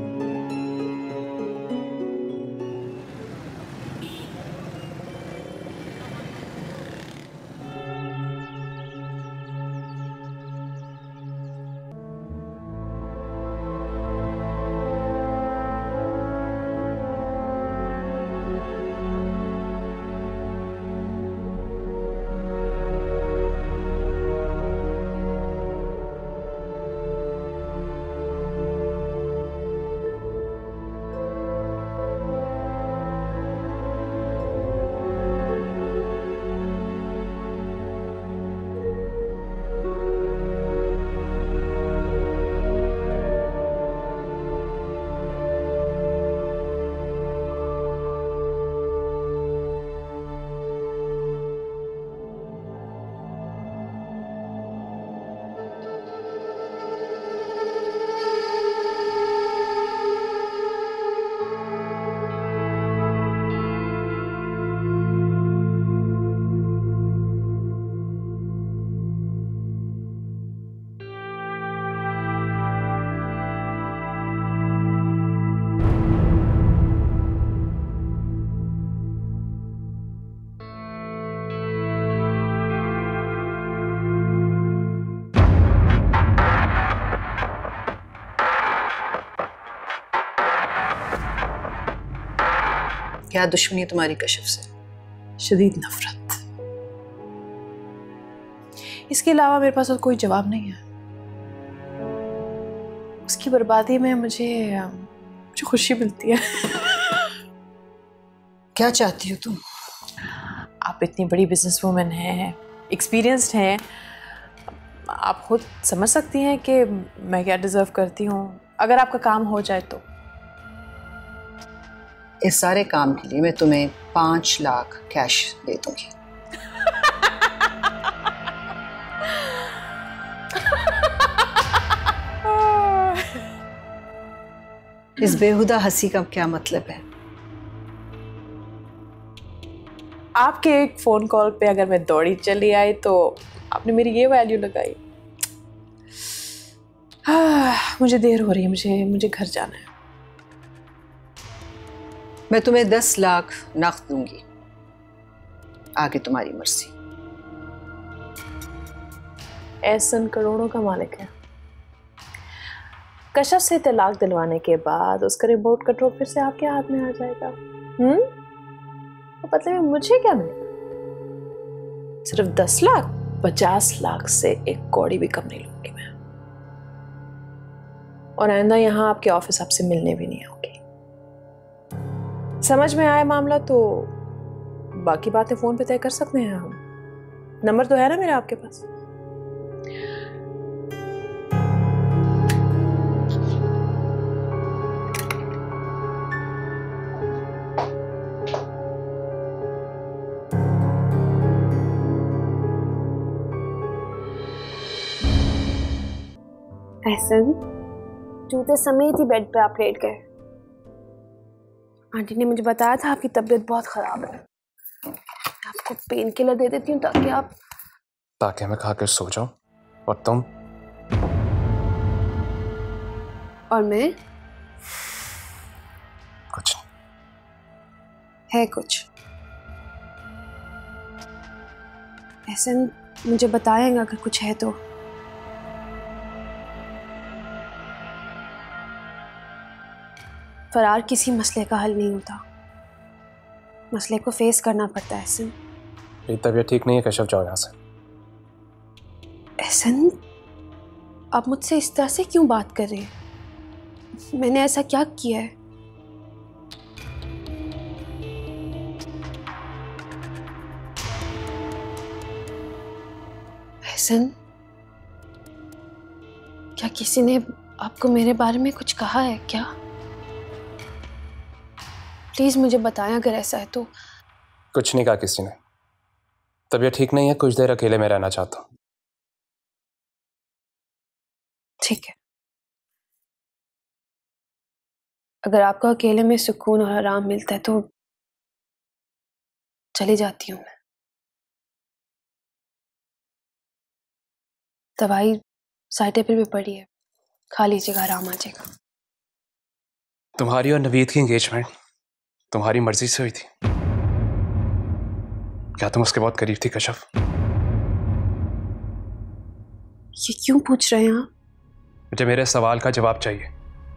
क्या दुश्मनी है तुम्हारी कश्यप से? शदीद नफरत। इसके अलावा मेरे पास और कोई जवाब नहीं है। उसकी बर्बादी में मुझे खुशी मिलती है। क्या चाहती हो तुम? आप इतनी बड़ी बिजनेस वूमेन हैं, एक्सपीरियंस्ड हैं, आप खुद समझ सकती हैं कि मैं क्या डिजर्व करती हूँ अगर आपका काम हो जाए तो। इस सारे काम के लिए मैं तुम्हें 5 लाख कैश दे दूंगी। इस बेहुदा हंसी का क्या मतलब है? आपके एक फोन कॉल पे अगर मैं दौड़ी चली आई तो आपने मेरी ये वैल्यू लगाई। मुझे देर हो रही है, मुझे घर जाना है। मैं तुम्हें 10 लाख नकद दूंगी, आगे तुम्हारी मर्जी। एहसन करोड़ों का मालिक है। कशफ से तलाक दिलवाने के बाद उसका रिमोट कंट्रोल फिर से आपके हाथ में आ जाएगा। तो बदले में मुझे क्या मिलेगा? सिर्फ 10 लाख, 50 लाख से एक कौड़ी भी कम नहीं लूंगी मैं। और आइंदा यहाँ आपके ऑफिस आपसे मिलने भी नहीं आऊंगी। समझ में आए मामला तो बाकी बातें फोन पे तय कर सकते हैं हम। नंबर तो है ना मेरा आपके पास? एहसन, जूते समेत ही बेड पे आप लेट गए। आंटी ने मुझे बताया था आपकी तबीयत बहुत खराब है। आपको पेन किलर दे देती हूँ ताकि मैं खा कर सो जाऊं। और तुम? और मैं? कुछ है कुछ। एहसन, मुझे बताएगा अगर कुछ है तो। फरार किसी मसले का हल नहीं होता, मसले को फेस करना पड़ता है। एहसन, मेरी तबीयत ठीक नहीं है, कशफ जाओ यहाँ से। एहसन, आप मुझसे इस तरह से क्यों बात कर रहे हैं? मैंने ऐसा क्या किया है? एहसन, क्या किसी ने आपको मेरे बारे में कुछ कहा है क्या? प्लीज मुझे बताएं अगर ऐसा है तो। कुछ नहीं कहा किसी ने। तबीयत ठीक नहीं है, कुछ देर अकेले में रहना चाहता हूँ। ठीक है, अगर आपको अकेले में सुकून और आराम मिलता है तो चली जाती हूँ मैं। दवाई साइड टेबल पे पड़ी है, खा लीजिएगा, आराम आ जाएगा। तुम्हारी और नवीद की एंगेजमेंट तुम्हारी मर्जी से हुई थी? क्या तुम उसके बहुत करीब थी कशफ? ये क्यों पूछ रहे हैं आप? मुझे मेरे सवाल का जवाब चाहिए।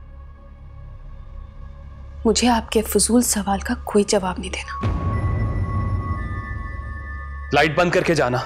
मुझे आपके फजूल सवाल का कोई जवाब नहीं देना। लाइट बंद करके जाना।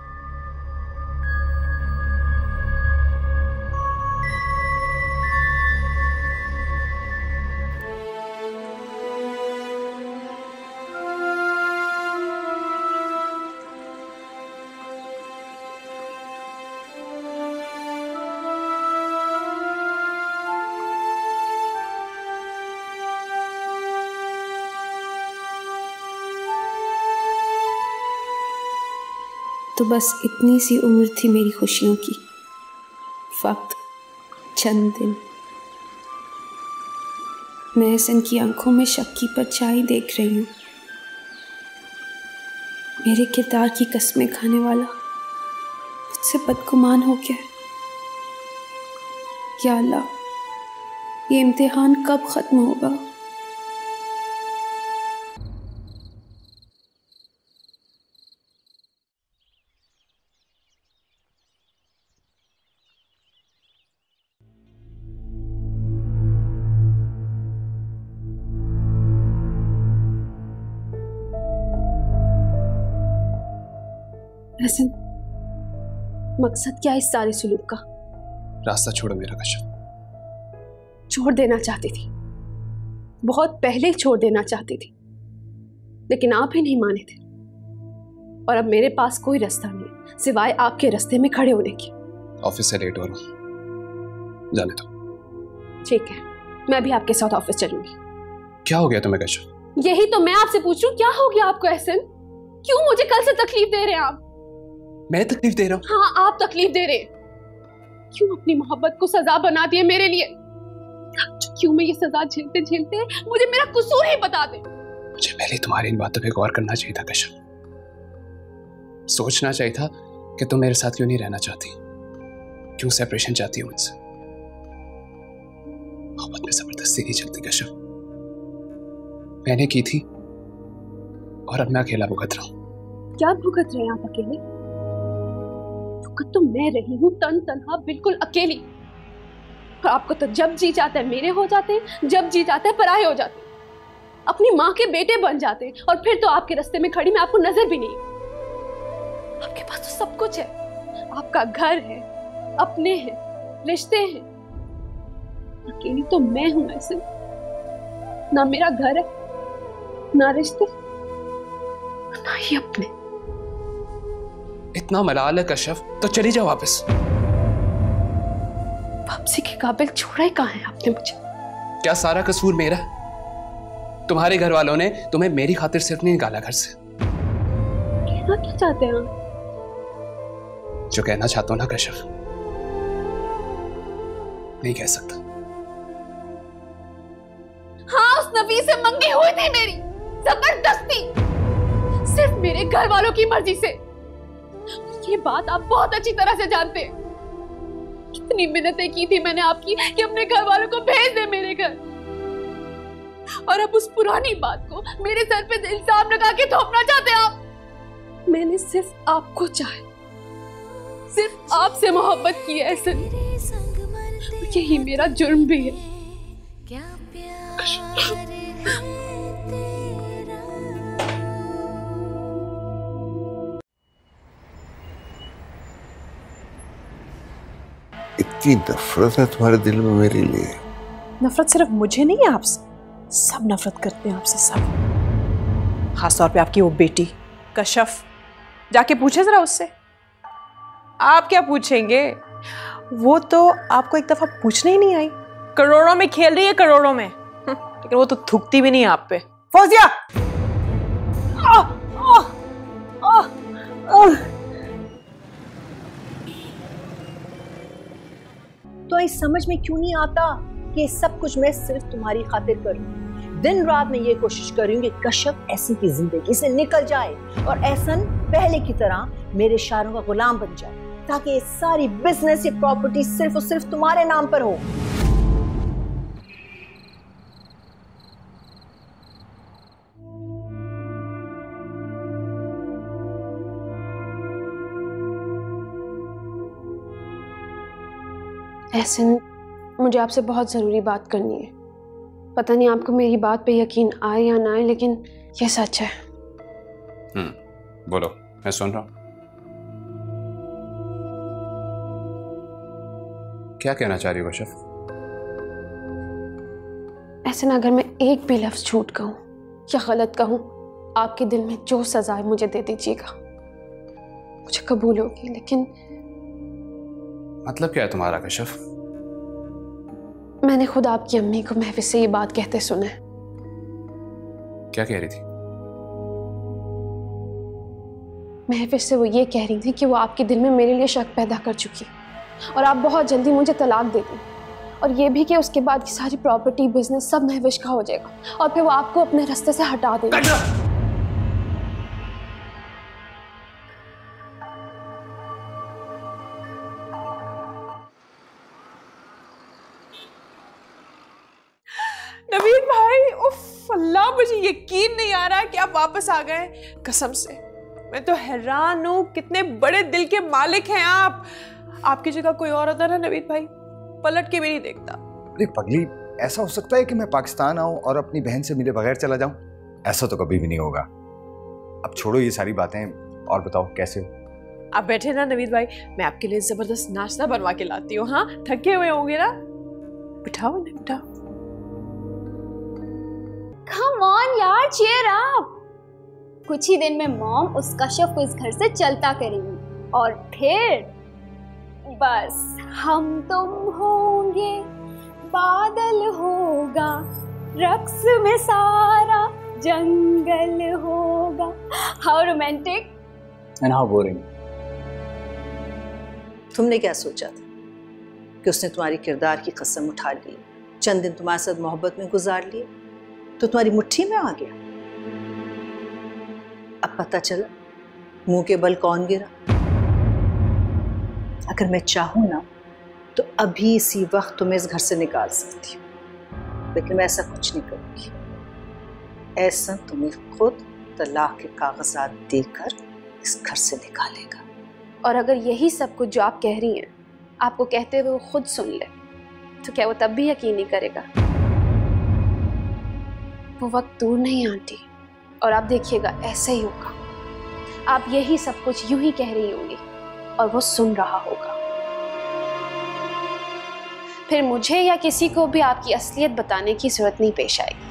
तो बस इतनी सी उम्र थी मेरी खुशियों की, वक्त चंद दिन। मैं एहसन की आंखों में शक की परछाई देख रही हूँ। मेरे किरदार की कस्में खाने वाला मुझसे बदगुमान हो गया। या अल्लाह, ये इम्तिहान कब खत्म होगा? एहसन, मकसद क्या है इस सारे सुलूक का? रास्ता छोड़ो मेरा कश्यप। छोड़ देना चाहती थी, बहुत पहले ही छोड़ देना चाहती थी, लेकिन आप ही नहीं माने थे। और अब मेरे पास कोई रास्ता नहीं सिवाय आपके रास्ते में खड़े होने की। ऑफिस से लेट हो रहा हूं, जाने दो। ठीक है, मैं भी आपके साथ ऑफिस चलूंगी। क्या हो गया तुम्हें कश्यप? यही तो मैं आपसे पूछ रही हूँ, क्या हो गया आपको एहसन? क्यों मुझे कल से तकलीफ दे रहे हैं आप? मैं तकलीफ दे रहा हूँ? हाँ, आप तकलीफ दे रहे हैं। क्यों अपनी मोहब्बत को सजा बना दिए मेरे लिए? क्यों मैं ये सजा झेलते झेलते मुझे मेरा कसूर ही बता दे? मुझे पहले तुम्हारी इन बातों पे गौर करना चाहिए था कश्यप। सोचना चाहिए था कि तुम मेरे साथ क्यों नहीं रहना चाहती, क्यों सेपरेशन चाहती हो मुझसे। मोहब्बत में जबरदस्ती नहीं चलती कश्यप। मैंने की थी और अब मैं अकेला भुगत रहा हूँ। क्या भुगत रहे हैं आप अकेले? भुगत तो मैं रही हूँ तन तनहा, बिल्कुल अकेली। और आपको तो जब जी चाहता है मेरे हो जाते हैं, जब जी चाहता है पराये हो जाते हैं, अपनी माँ के बेटे बन जाते हैं, और फिर तो आपके रास्ते में खड़ी मैं आपको नजर भी नहीं। आपके पास तो सब कुछ है, आपका घर है, अपने हैं, रिश्ते हैं। अकेली तो मैं हूं ऐसे। ना मेरा घर है, ना रिश्ते, ना ही अपने। इतना मलाल है कश्यप तो चली जाओ वापस। वापसी के काबिल छोड़ा ही कहाँ है आपने मुझे? क्या सारा कसूर मेरा? तुम्हारे घर वालों ने तुम्हें मेरी खातिर सिर्फ नहीं निकाला घर से। कहना क्या चाहते हैं आप? जो कहना चाहता हूं ना कश्यप, नहीं कह सकता। हाँ, उस नबी से मंगी हुई थी मेरी, जबरदस्ती, सिर्फ मेरे घर वालों की मर्जी से। ये बात आप बहुत अच्छी तरह से जानते हैं। कितनी मिन्नतें की थी मैंने आपकी कि अपने घर वालों को भेज दे मेरे घर, और अब उस पुरानी बात को मेरे सर पे इल्जाम लगा के थोपना चाहते हैं आप। मैंने सिर्फ आपको चाहा, सिर्फ आपसे मोहब्बत की है ऐसे, यही मेरा जुर्म भी है। इतनी नफरत है तुम्हारे दिल में मेरे लिए? नफरत सिर्फ मुझे नहीं है आपसे, सब नफरत करते हैं आपसे, सब। खासतौर पे आपकी वो बेटी कश्यप, जाके पूछे जरा उससे। आप क्या पूछेंगे, वो तो आपको एक दफा पूछने ही नहीं आई। करोड़ों में खेल रही है, करोड़ों में, लेकिन वो तो थूकती भी नहीं आप पे। फौजिया! तो इस समझ में क्यों नहीं आता कि सब कुछ मैं सिर्फ तुम्हारी खातिर करूं? दिन रात मैं ये कोशिश कर रही हूँ कि कश्यप एहसन की जिंदगी से निकल जाए और एहसन पहले की तरह मेरे इशारों का गुलाम बन जाए, ताकि ये सारी बिजनेस, ये प्रॉपर्टी सिर्फ और सिर्फ तुम्हारे नाम पर हो। एहसन, मुझे आपसे बहुत ज़रूरी बात करनी है। पता नहीं आपको मेरी बात पे यकीन आए या ना आए, लेकिन ये सच है। बोलो, मैं सुन रहा हूं। क्या कहना चाह रही हो कश्यप? एहसन, अगर मैं एक भी लफ्ज़ झूठ कहूँ या गलत कहूँ, आपके दिल में जो सजा है मुझे दे दीजिएगा, मुझे कबूल होगी। लेकिन मतलब क्या है तुम्हारा कश्यप? मैंने खुद आपकी अम्मी को महफिज से ये बात कहते सुना है। क्या कह रही थी? महफिज से वो ये कह रही थी कि वो आपके दिल में मेरे लिए शक पैदा कर चुकी है और आप बहुत जल्दी मुझे तलाक दे दें, और ये भी कि उसके बाद की सारी प्रॉपर्टी, बिजनेस सब महफिज का हो जाएगा और फिर वो आपको अपने रास्ते से हटा देगा। नवीद भाई, उफ अल्लाह, मुझे यकीन नहीं आ रहा कि आप वापस आ गए। कसम से मैं तो हैरान हूँ, कितने बड़े दिल के मालिक हैं आप। आपकी जगह कोई और होता ना नवीद भाई, पलट के भी नहीं देखता। देख पगली, ऐसा हो सकता है कि मैं पाकिस्तान आऊं और अपनी बहन से मिले बगैर चला जाऊं? ऐसा तो कभी भी नहीं होगा। अब छोड़ो ये सारी बातें और बताओ कैसे हो? आप बैठे ना नवीद भाई, मैं आपके लिए जबरदस्त नाश्ता बनवा के लाती हूँ। हाँ, थके हुए होंगे ना, बिठाओ ना, बिठाओ। कम ऑन यार, चीयर अप। कुछ ही दिन में मॉम उस कश्यप को इस घर से चलता करेगी और फिर बस हम तुम होंगे, बादल होगा, रक्स में सारा जंगल होगा। How romantic and how boring. तुमने क्या सोचा था कि उसने तुम्हारी किरदार की कसम उठा ली, चंद दिन तुम्हारे साथ मोहब्बत में गुजार लिए तो तुम्हारी मुट्ठी में आ गया? अब पता चला मुंह के बल कौन गिरा। अगर मैं चाहूं ना तो अभी इसी वक्त तुम्हें इस घर से निकाल सकती हूँ, लेकिन मैं ऐसा कुछ नहीं करूंगी। ऐसा तुम्हें खुद तलाक के कागजात देकर इस घर से निकालेगा। और अगर यही सब कुछ जो आप कह रही हैं आपको कहते हुए वो खुद सुन ले तो क्या वो तब भी यकीन नहीं करेगा? वो वक्त दूर नहीं आंटी, और आप देखिएगा ऐसा ही होगा। आप यही सब कुछ यूं ही कह रही होंगी और वो सुन रहा होगा। फिर मुझे या किसी को भी आपकी असलियत बताने की जरूरत नहीं पेश आएगी।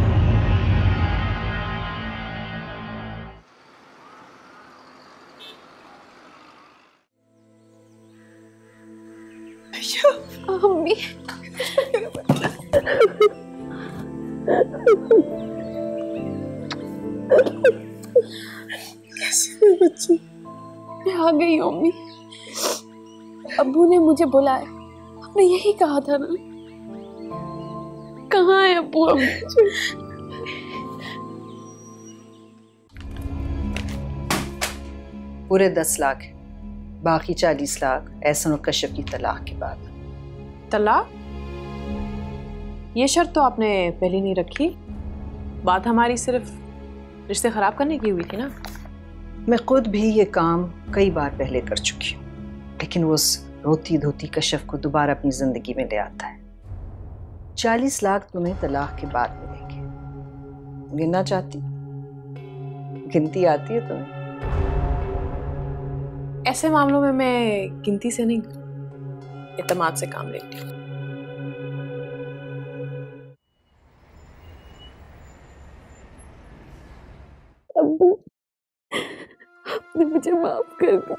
अम्मी कैसे बच्ची? मैं आ गई हूँ अम्मी। अब्बू ने मुझे बुलाया, आपने यही कहा था ना। कहाँ है अब्बू? अम्मी पूरे 10 लाख है, बाकी 40 लाख एहसन और कश्यप की तलाक के बाद। तलाक? ये शर्त तो आपने पहले नहीं रखी। बात हमारी सिर्फ रिश्ते खराब करने की हुई थी ना। मैं खुद भी ये काम कई बार पहले कर चुकी हूँ, लेकिन वो उस रोती धोती कश्यप को दोबारा अपनी जिंदगी में ले आता है। 40 लाख तुम्हें तलाक के बाद मिलेंगे। गिनना चाहती? गिनती आती है तुम्हें? ऐसे मामलों में मैं गिनती से नहीं, इत्मीनान से काम लेती हूँ। अब्बू, आपने मुझे माफ कर दिया।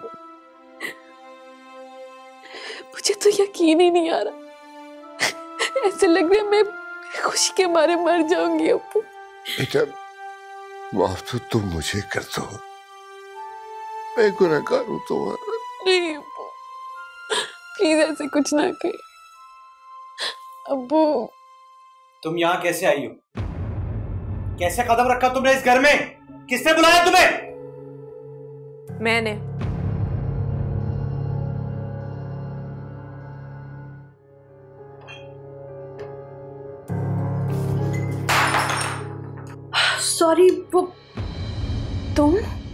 मुझे तो यकीन ही नहीं आ रहा। ऐसे लग रहा है मैं खुशी के मारे मर जाऊंगी। अब्बू बेटा, माफ तो तुम मुझे कर दो, मैं गुनहगार हूं तुम्हारा। नहीं अब्बू, प्लीज ऐसे कुछ ना कहिए। अब्बू, तुम यहाँ कैसे आई हो? कैसे कदम रखा तुमने इस घर में? किसने बुलाया तुम्हें? मैंने। सॉरी, वो तुम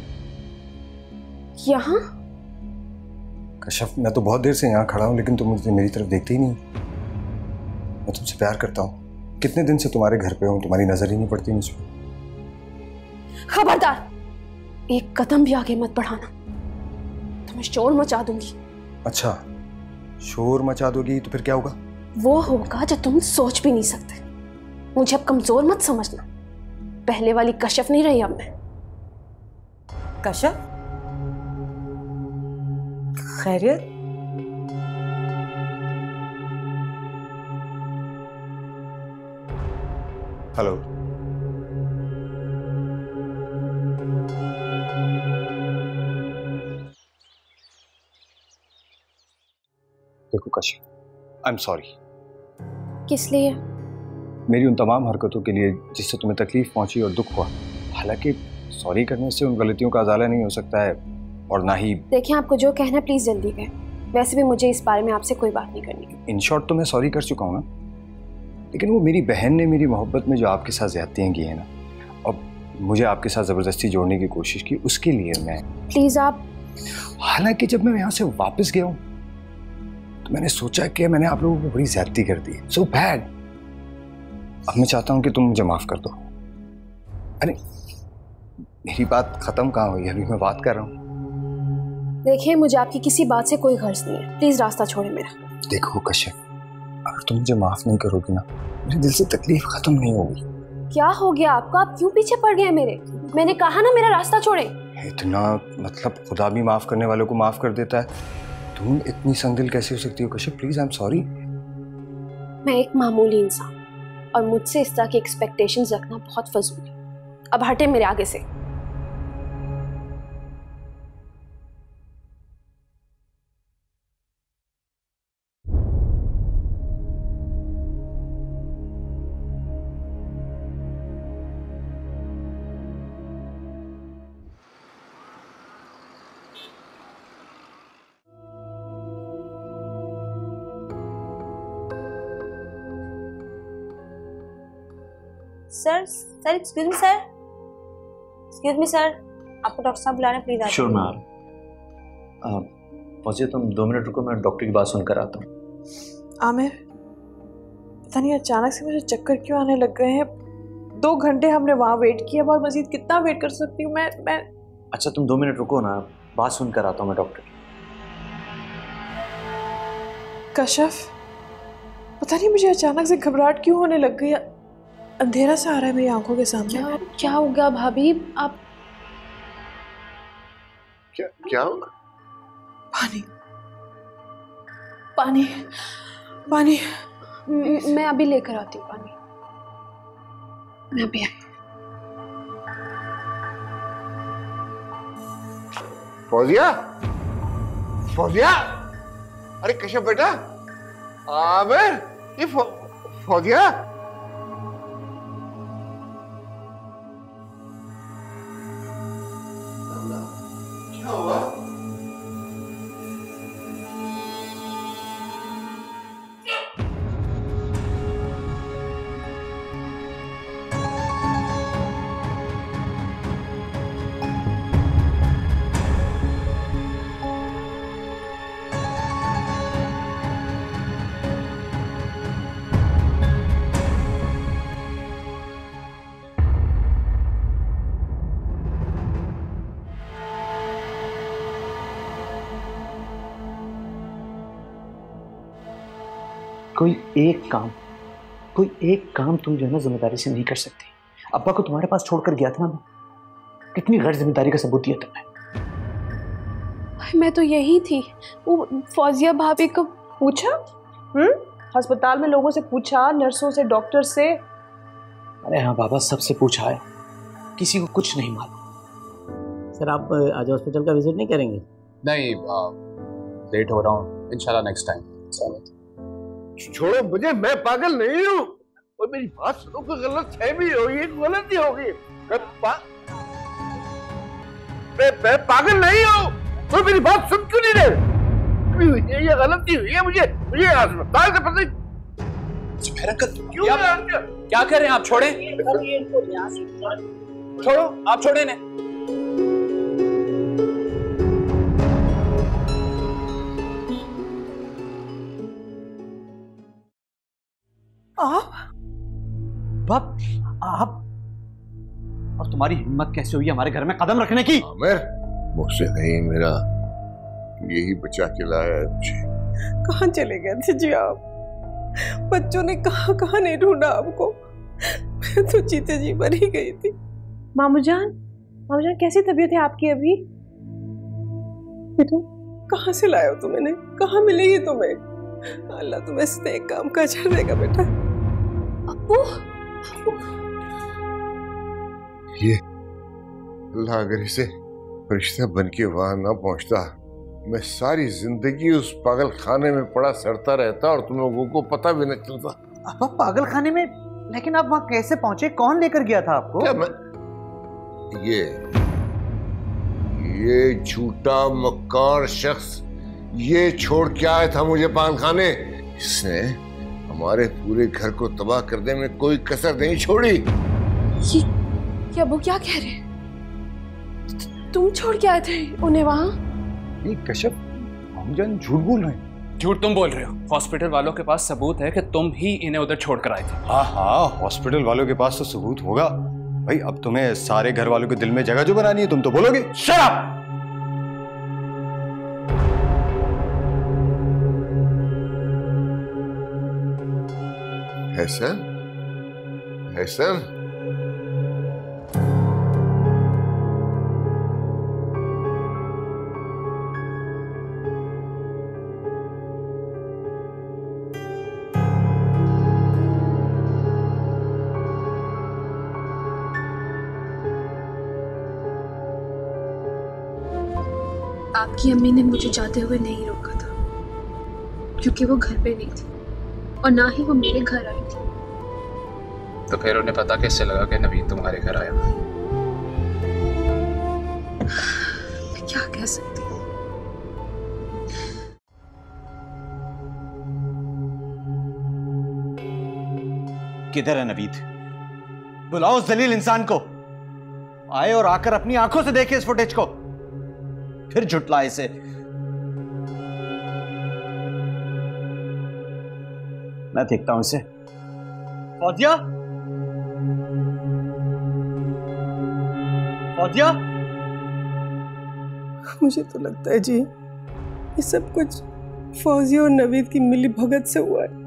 यहाँ? कश्यप, मैं तो बहुत देर से यहाँ खड़ा हूँ, लेकिन तुम मुझे मेरी तरफ देखते ही नहीं। मैं तुमसे प्यार करता हूँ, कितने दिन से तुम्हारे घर पे हूँ, तुम्हारी नजर ही नहीं पड़ती मुझ पे। खबरदार, एक कदम भी आगे मत बढ़ाना, तो मैं शोर मचा दूंगी। अच्छा, शोर मचा दोगी तो फिर क्या होगा? वो होगा जो तुम सोच भी नहीं सकते। मुझे अब कमजोर मत समझना, पहले वाली कश्यप नहीं रही अब मैं। कश्यप, खैरियत? हेलो। देखो कश्यप, आई एम सॉरी। किस लिए? मेरी उन तमाम हरकतों के लिए जिससे तुम्हें तकलीफ पहुंची और दुख हुआ। हालांकि सॉरी करने से उन गलतियों का अजाला नहीं हो सकता है, और ना ही। देखिए, आपको जो कहना प्लीज जल्दी कहें। वैसे भी मुझे इस बारे में आपसे कोई बात नहीं करनी। इन शॉर्ट तो मैं सॉरी कर चुका हूँ ना, लेकिन वो मेरी बहन ने मेरी मोहब्बत में जो आपके साथ ज्यादतियां की है ना, और मुझे आपके साथ जबरदस्ती जोड़ने की कोशिश की, उसके लिए मैं। प्लीज आप। हालांकि जब मैं यहाँ से वापस गया हूँ तो मैंने सोचा कि मैंने आप लोगों को बड़ी ज्यादती कर दी, सो बैड। अब मैं चाहता हूँ कि तुम मुझे माफ कर दो। अरे मेरी बात खत्म कहाँ हुई, अभी मैं बात कर रहा हूँ। देखिए, मुझे आपकी किसी बात से कोई गर्ज नहीं है, प्लीज रास्ता छोड़े मेरा। देखो कश्यप, अगर तुम मुझे माफ नहीं करोगी ना, मेरे दिल से तकलीफ खत्म नहीं होगी। क्या हो गया आपको? आप क्यों पीछे पड़ गए मेरे? मैंने कहा ना मेरा रास्ता छोड़े। इतना मतलब खुदा भी माफ करने वालों को माफ कर देता है, तुम इतनी संदिल कैसे हो सकती हो Kashyap? Please I am sorry. मैं एक मामूली इंसान और मुझसे इस तरह की एक्सपेक्टेशंस रखना बहुत फजूल है। अब हटे मेरे आगे से। Sir sir excuse me sir, excuse me sir, आपको डॉक्टर साहब बुला रहे हैं, प्लीज आइए। श्योर मैं आ रहा हूँ। फौजिया तुम 2 मिनट रुको, मैं डॉक्टर की बात सुनकर आता हूँ। आमिर, पता नहीं अचानक से मुझे चक्कर क्यों आने लग गए हैं। 2 घंटे हमने वहाँ वेट किया और मजीद कितना वेट कर सकती हूँ मैं। अच्छा तुम 2 मिनट रुको ना, बात सुनकर आता हूँ मैं डॉक्टर की। कशफ, पता नहीं मुझे अचानक से घबराहट क्यों होने लग गई। अंधेरा सा आ रहा है मेरी आंखों के सामने। क्या हो गया भाभी? आप क्या होगा? पानी पानी पानी। मैं अभी लेकर आती हूँ पानी। मैं अभी आई। फौजिया, फौजिया, अरे कश्यप बेटा, आमिर, ये फौजिया। क्या हुआ? कोई एक काम तुम जो है ना जिम्मेदारी से नहीं कर सकती। अब्बा को तुम्हारे पास छोड़कर गया था ना, कितनी गैर जिम्मेदारी का सबूत दिया तुमने। मैं तो यही थी। वो फौजिया भाभी को पूछा? अस्पताल में लोगों से पूछा, नर्सों से, डॉक्टर से। अरे हाँ बाबा, सबसे पूछा है, किसी को कुछ नहीं मालूम। सर आप आज हॉस्पिटल का विजिट नहीं करेंगे? नहीं, लेट हो रहा हूँ, इंशाल्लाह नेक्स्ट टाइम। छोड़ो मुझे, मैं पागल नहीं हूँ। और मेरी बात सुनो, कोई गलत है भी होगी, गलती होगी। मैं पागल नहीं हूँ। तो मेरी बात सुन क्यों नहीं रहे? ये गलती हुई है, मुझे अस्पताल से पता क्यों? क्या कर रहे हैं आप? छोड़े, छोड़ो, आप छोड़े ने। आप और तुम्हारी हिम्मत कैसे हुई हमारे घर में कदम रखने की? आमिर, मुझसे नहीं, मेरा यही बच्चा के लाया है मुझे। कहाँ चले गए थे जी आप? बच्चों ने कहाँ कहाँ नहीं ढूंढा आपको। मैं तो जीते जी मर ही गई थी। मामू जान कैसी तबीयत है आपकी अभी? बेटा कहाँ से लाए हो तुम इन्हें? कहाँ मिले ये तुम्हें? अल्लाह तुम्हें इस नेक काम का अजर देगा बेटा। ये अल्लाह अगर इसे फरिश्ता बन के वहां ना पहुंचता, मैं सारी जिंदगी उस पागल खाने में पड़ा सड़ता रहता और तुम लोगों को पता भी न चलता। अब पागल खाने में? लेकिन आप वहां कैसे पहुंचे? कौन लेकर गया था आपको? क्या मैं ये झूठा मक्कार शख्स ये छोड़ के आया था मुझे पागल खाने। इसने हमारे पूरे घर को तबाह करने में कोई कसर नहीं छोड़ी। ये अबू क्या कह रहे हैं? तुम छोड़ के आए थे उन्हें वहां? कश्यप, हम जान झूठ बोल रहे हैं। झूठ तुम बोल रहे हो। हॉस्पिटल वालों के पास सबूत है कि तुम ही इन्हें उधर छोड़ कर आए थे। हाँ, हॉस्पिटल वालों के पास तो सबूत होगा भाई। अब तुम्हें सारे घर वालों के दिल में जगह जो बनानी है, तुम तो बोलोगे। Shut up! हैसन, हैसन, आपकी अम्मी ने मुझे जाते हुए नहीं रोका था क्योंकि वो घर पे नहीं थी और ना ही वो मेरे घर आई थी। तो फिर उन्हें पता कैसे लगा कि नवीन तुम्हारे घर आया? मैं क्या कह सकती हूँ। किधर है नवीद? बुलाओ उस जलील इंसान को। आए और आकर अपनी आंखों से देखे इस फुटेज को, फिर झुटलाए इसे। मैं देखता हूं इसे। फौजिया, फौजिया, मुझे तो लगता है जी ये सब कुछ फौजिया और नवीद की मिली भगत से हुआ है।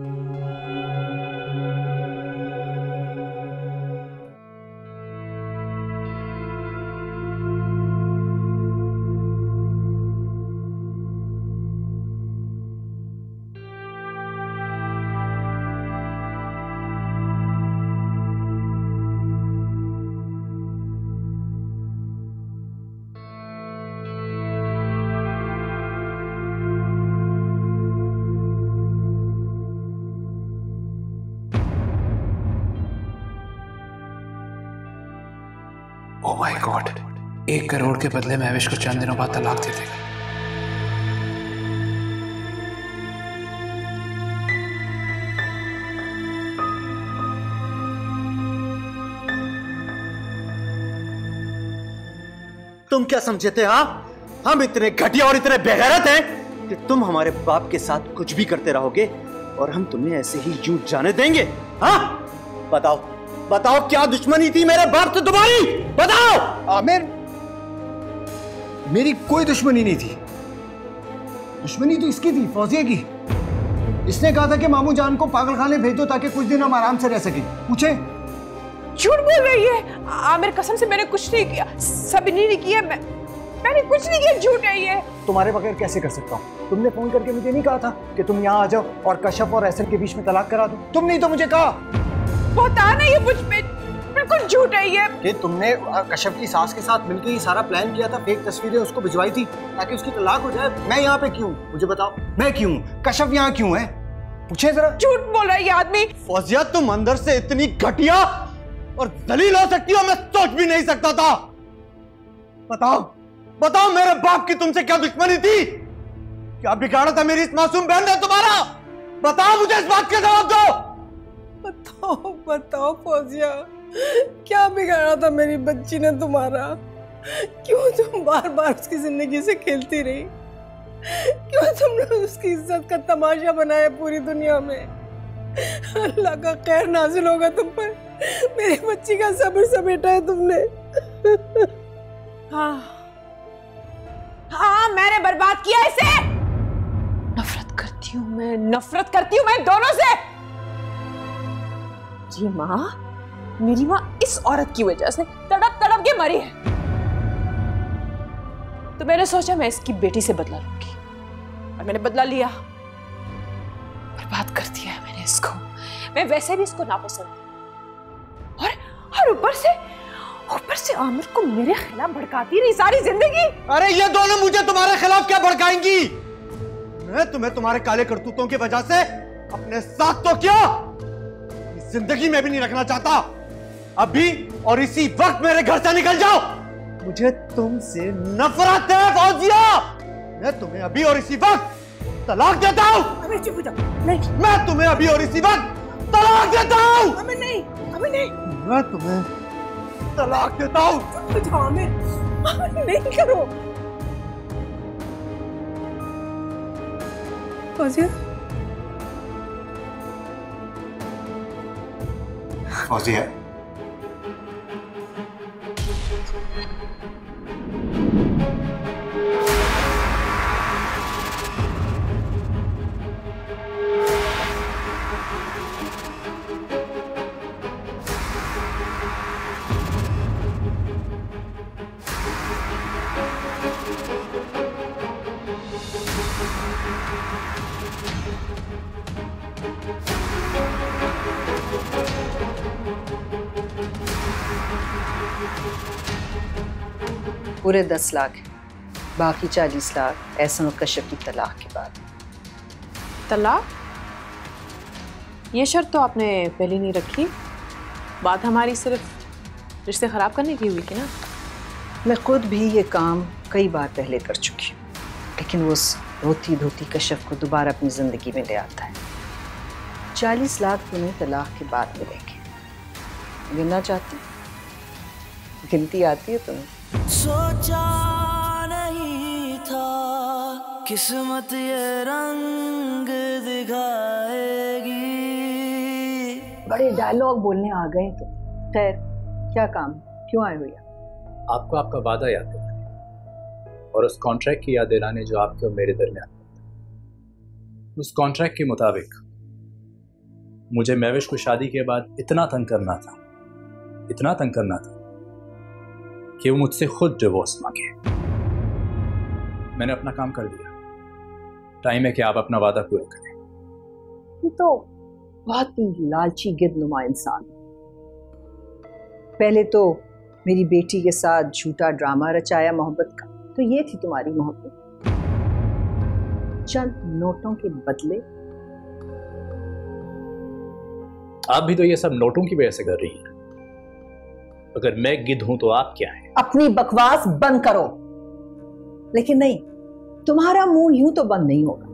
ओह माय गॉड, 1 करोड़ के बदले महविश को चंद दिनों बाद तलाक दे देगा। तुम क्या समझे थे? हम इतने घटिया और इतने बेगैरत हैं कि तुम हमारे बाप के साथ कुछ भी करते रहोगे और हम तुम्हें ऐसे ही यूं जाने देंगे? हाँ, बताओ बताओ, क्या दुश्मनी थी मेरे बाप से तुम्हारी? बताओ। आमिर, मेरी कोई दुश्मनी नहीं थी। दुश्मनी तो इसकी थी, फौजिया की। इसने कहा था कि मामू जान को पागलखाने भेज दो ताकि कुछ दिन हम आराम से रह सके। पूछे? झूठ बोल रही है आमिर, कसम से मैंने कुछ नहीं किया, सभी ने किया, मैंने कुछ नहीं किया, झूठ है ये। तुम्हारे बगैर कैसे कर सकता हूँ? तुमने फोन करके मुझे नहीं कहा था कि तुम यहाँ आ जाओ और कश्यप और एहसन के बीच में तलाक करा दो? तुम नहीं तो मुझे कहा। पता नहीं है मुझ पे, बिल्कुल झूठ है ये। कि तुमने कश्यप की सास के साथ मिलकर ये सारा प्लान किया था, फेक तस्वीरें उसको भिजवाई थी ताकि उसकी तलाक हो जाए। मैं यहाँ पे क्यों? मुझे बताओ, मैं क्यों? कश्यप यहाँ क्यों है? पूछे जरा। झूठ बोल रहा है ये आदमी। फौजिया, तुम अंदर से इतनी घटिया और दलील हो सकती हो, मैं सोच भी नहीं सकता था। बताओ बताओ, मेरे बाप की तुमसे क्या दुश्मनी थी? क्या बिगाड़ा था मेरी इस मासूम बहन ने तुम्हारा? बताओ मुझे, इस बात का जवाब दो। बताओ बताओ फौजिया, क्या बिगाड़ा था मेरी बच्ची ने तुम्हारा? क्यों तुम बार बार उसकी जिंदगी से खेलती रही? क्यों तुमने उसकी इज्जत का तमाशा बनाया पूरी दुनिया में? अल्लाह का खैर नाजिल होगा तुम पर। मेरी बच्ची का सब्र समेटा है तुमने। हाँ हाँ, मैंने बर्बाद किया इसे। नफरत करती हूँ मैं, नफरत करती हूँ मैं दोनों से। जी माँ, मेरी माँ इस औरत की वजह से तड़प तड़प के मरी है, तो मैंने सोचा मैं इसकी बेटी से बदला लूंगी, और मैंने बदला लिया। बर्बाद कर दिया है मैंने इसको। मैं वैसे भी इसको नापसंद हूं, और ऊपर से आमिर को मेरे खिलाफ भड़काती रही सारी जिंदगी। अरे ये दोनों मुझे तुम्हारे खिलाफ क्या भड़काएंगी? मैं तुम्हें तुम्हारे काले करतूतों की वजह से अपने साथ तो क्या, जिंदगी में भी नहीं रखना चाहता। अभी और इसी वक्त मेरे घर से निकल जाओ। मुझे तुमसे नफरत है फौजिया। मैं तुम्हें अभी और इसी वक्त तलाक देता हूँ। नहीं, मैं तुम्हें अभी और इसी वक्त तलाक देता हूँ। हमें नहीं, हमें नहीं। मैं तुम्हें तलाक देता हूँ। नहीं करो फौजिया। फौजिया, पूरे 10 लाख है, बाकी 40 लाख एहसन और कश्यप की तलाक के बाद। तलाक? ये शर्त तो आपने पहले नहीं रखी। बात हमारी सिर्फ रिश्ते खराब करने की हुई थी ना। मैं खुद भी ये काम कई बार पहले कर चुकी हूँ, लेकिन वो उस रोती धोती कश्यप को दोबारा अपनी जिंदगी में ले आता है। 40 लाख तुम्हें तलाक के बाद मिलेंगे। गिनना चाहती? गिनती आती है तुम्हें? सोचा नहीं था किस्मत ये रंग दिखाएगी। बड़े डायलॉग बोलने आ गए तो। खैर, क्या काम, क्यों आए हो यहाँ? आपको आपका वादा याद दिलाने और उस कॉन्ट्रैक्ट की याद दिलाने जो आपके और मेरे दरमियान। उस कॉन्ट्रैक्ट के मुताबिक मुझे महविश को शादी के बाद इतना तंग करना था कि वो मुझसे खुद डिवोर्स मांगे। मैंने अपना काम कर दिया। टाइम है कि आप अपना वादा पूरा करें। ये तो बहुत ही लालची गिद्धनुमा इंसान। पहले तो मेरी बेटी के साथ झूठा ड्रामा रचाया मोहब्बत का, तो ये थी तुम्हारी मोहब्बत। चंद नोटों के बदले। आप भी तो ये सब नोटों की वजह से कर रही हैं। अगर मैं गिद्ध हूं तो आप क्या हैं? अपनी बकवास बंद करो। लेकिन नहीं, तुम्हारा मुंह यूं तो बंद नहीं होगा।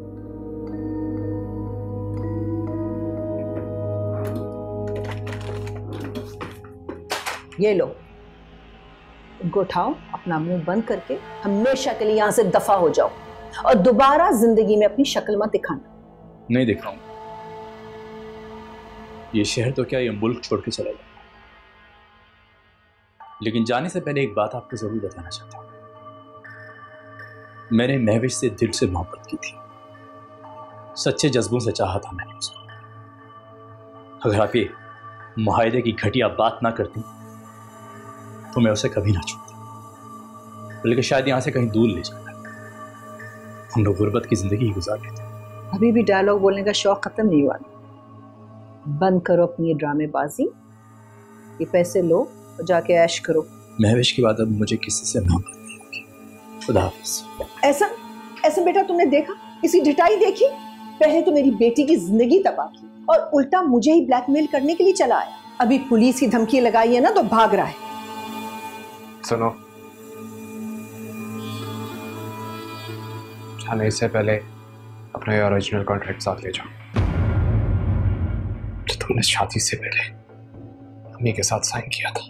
ये लो, इनको उठाओ, अपना मुंह बंद करके हमेशा के लिए यहां से दफा हो जाओ और दोबारा जिंदगी में अपनी शक्ल मत दिखाना। नहीं दिख रहा हूं। ये शहर तो क्या, ये मुल्क छोड़ के चला गया। लेकिन जाने से पहले एक बात आपको जरूर बताना चाहता हूं। मैंने महविश से दिल से मोहब्बत की थी, सच्चे जज्बों से चाहा था मैंने उसको। अगर आप ये मुआहदे की घटिया बात ना करती तो मैं उसे कभी ना छूता, बल्कि शायद यहां से कहीं दूर ले जाता। हम लोग गुर्बत की जिंदगी ही गुजार लेते। अभी भी डायलॉग बोलने का शौक खत्म नहीं हुआ। बंद करो अपनी ये ड्रामेबाजी, ये पैसे लो और जाके ऐश करो। महविश के बाद अब मुझे किसी से मोहब्बत नहीं होगी। खुदा हाफिज। ऐसा बेटा तुमने देखा, इसी ढिठाई देखी। पहले तो मेरी बेटी की जिंदगी तबाह की और उल्टा मुझे ही ब्लैकमेल करने के लिए चला आया। अभी पुलिस की धमकी लगाई है ना तो भाग रहा है। सुनो, जाने से पहले अपना ये ओरिजिनल कॉन्ट्रैक्ट साथ ले जाओ जो तुमने शादी से पहले अम्मी के साथ साइन किया था।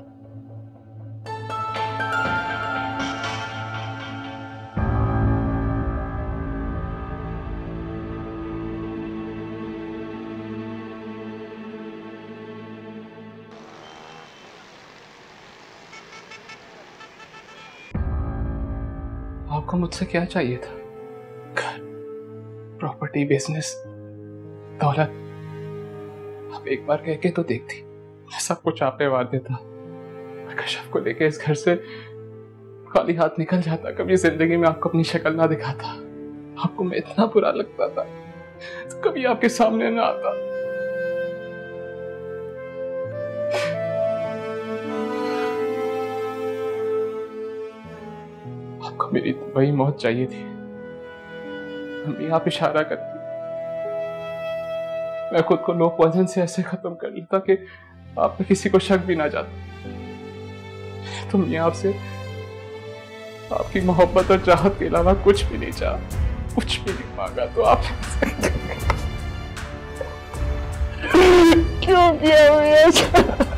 आपको मुझसे क्या चाहिए था? घर, प्रॉपर्टी, बिजनेस, दौलत। आप एक बार कह के तो देखती, मैं सब कुछ आप पे वार देता। मैं कश्यप को लेके इस घर से खाली हाथ निकल जाता। कभी जिंदगी में आपको अपनी शक्ल ना दिखाता। आपको मैं इतना बुरा लगता था तो कभी आपके सामने ना आता। आपको मेरी वही मौत चाहिए थी। अम्मी आप इशारा करती, मैं खुद को नो पॉइजन से ऐसे खत्म कर लेता कि आप में किसी को शक भी ना जाता। तुम ये आपसे आपकी मोहब्बत और चाहत के अलावा कुछ भी नहीं चाहा, कुछ भी नहीं मांगा, तो आप क्यों किया?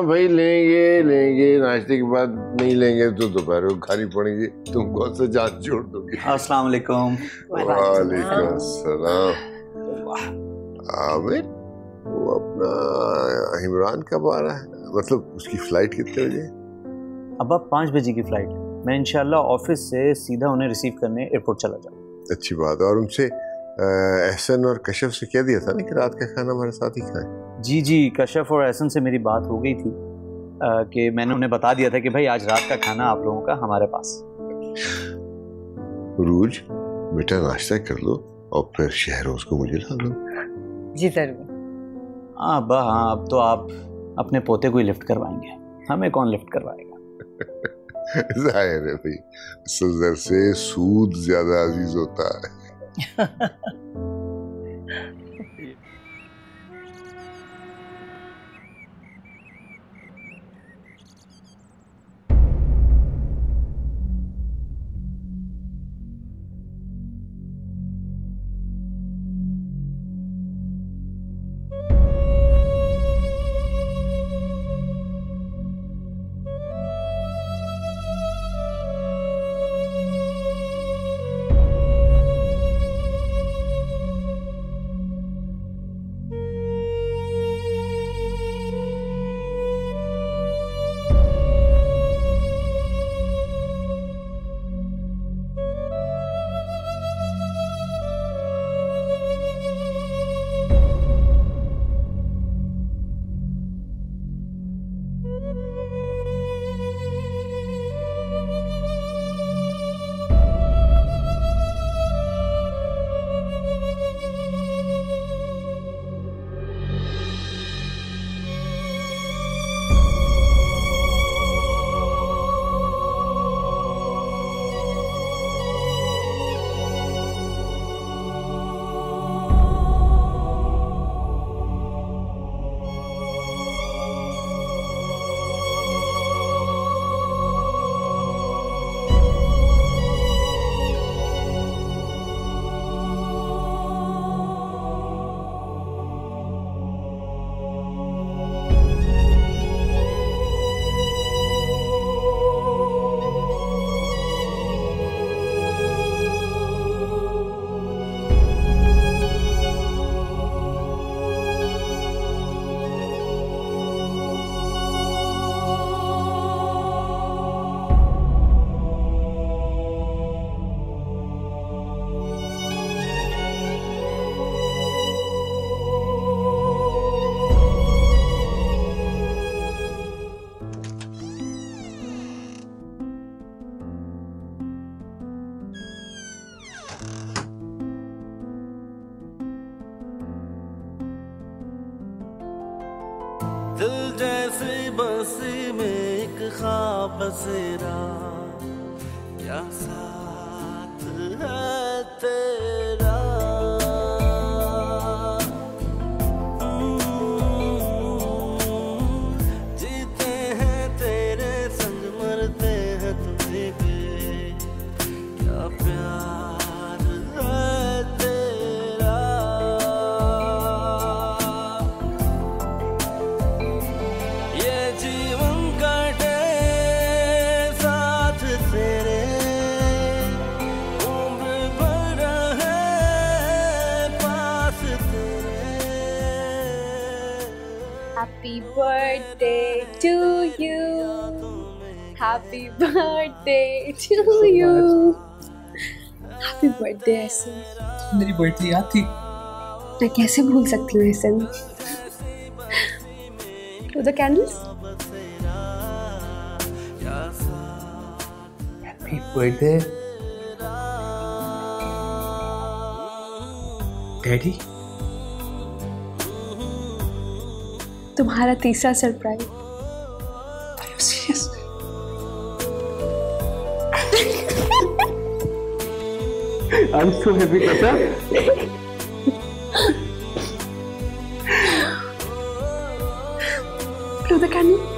भाई लेंगे नाश्ते के बाद नहीं लेंगे तो दोपहर को खानी पड़ेगी। तुम कौन सा जान छोड़ दोगे? अस्सलाम वालेकुम। वालेकुम सलाम। आमिर, वो अपना इमरान कब आ रहा है? मतलब उसकी फ्लाइट कितने बजे? अब 5 बजे की फ्लाइट है। मैं इंशाल्लाह ऑफिस से सीधा उन्हें रिसीव करने एयरपोर्ट चला जाऊँ। अच्छी बात है। और उनसे एहसन और कशफ से कह दिया था ना कि रात का खाना हमारे साथ ही खाएं? जी, कशफ और एहसन से मेरी बात हो गई थी कि मैंने उन्हें बता दिया था कि भाई आज रात का खाना आप लोगों का हमारे पास। रूज बेटा नाश्ता कर लो और फिर शहरोज को मुझे ला दो। जी सर। हाँ अब्बा, हाँ अब तो आप अपने पोते को ही लिफ्ट करवाएंगे, हमें कौन लिफ्ट करवाएगा? जाहिर है भाई, सजर से सूद ज्यादा अजीज होता है। दिल जैसी बसी में एक ख्वाब बसेरा, क्या साथ है तेरा। जीते हैं तेरे संग, मरते हैं तुझे पे, क्या प्यार है तेरा। ये जीवन कटे साथ तेरे, उम्र भर रहे पास तेरे। Happy birthday to you. Happy birthday to you. Happy birthday ऐसे। मेरी बर्थडे याद थी? मैं कैसे भूल सकती हूँ ऐसे? To the candles. Happy birthday, daddy. तुम्हारा तीसरा surprise. I'm so happy, Kasha. Blow the candle.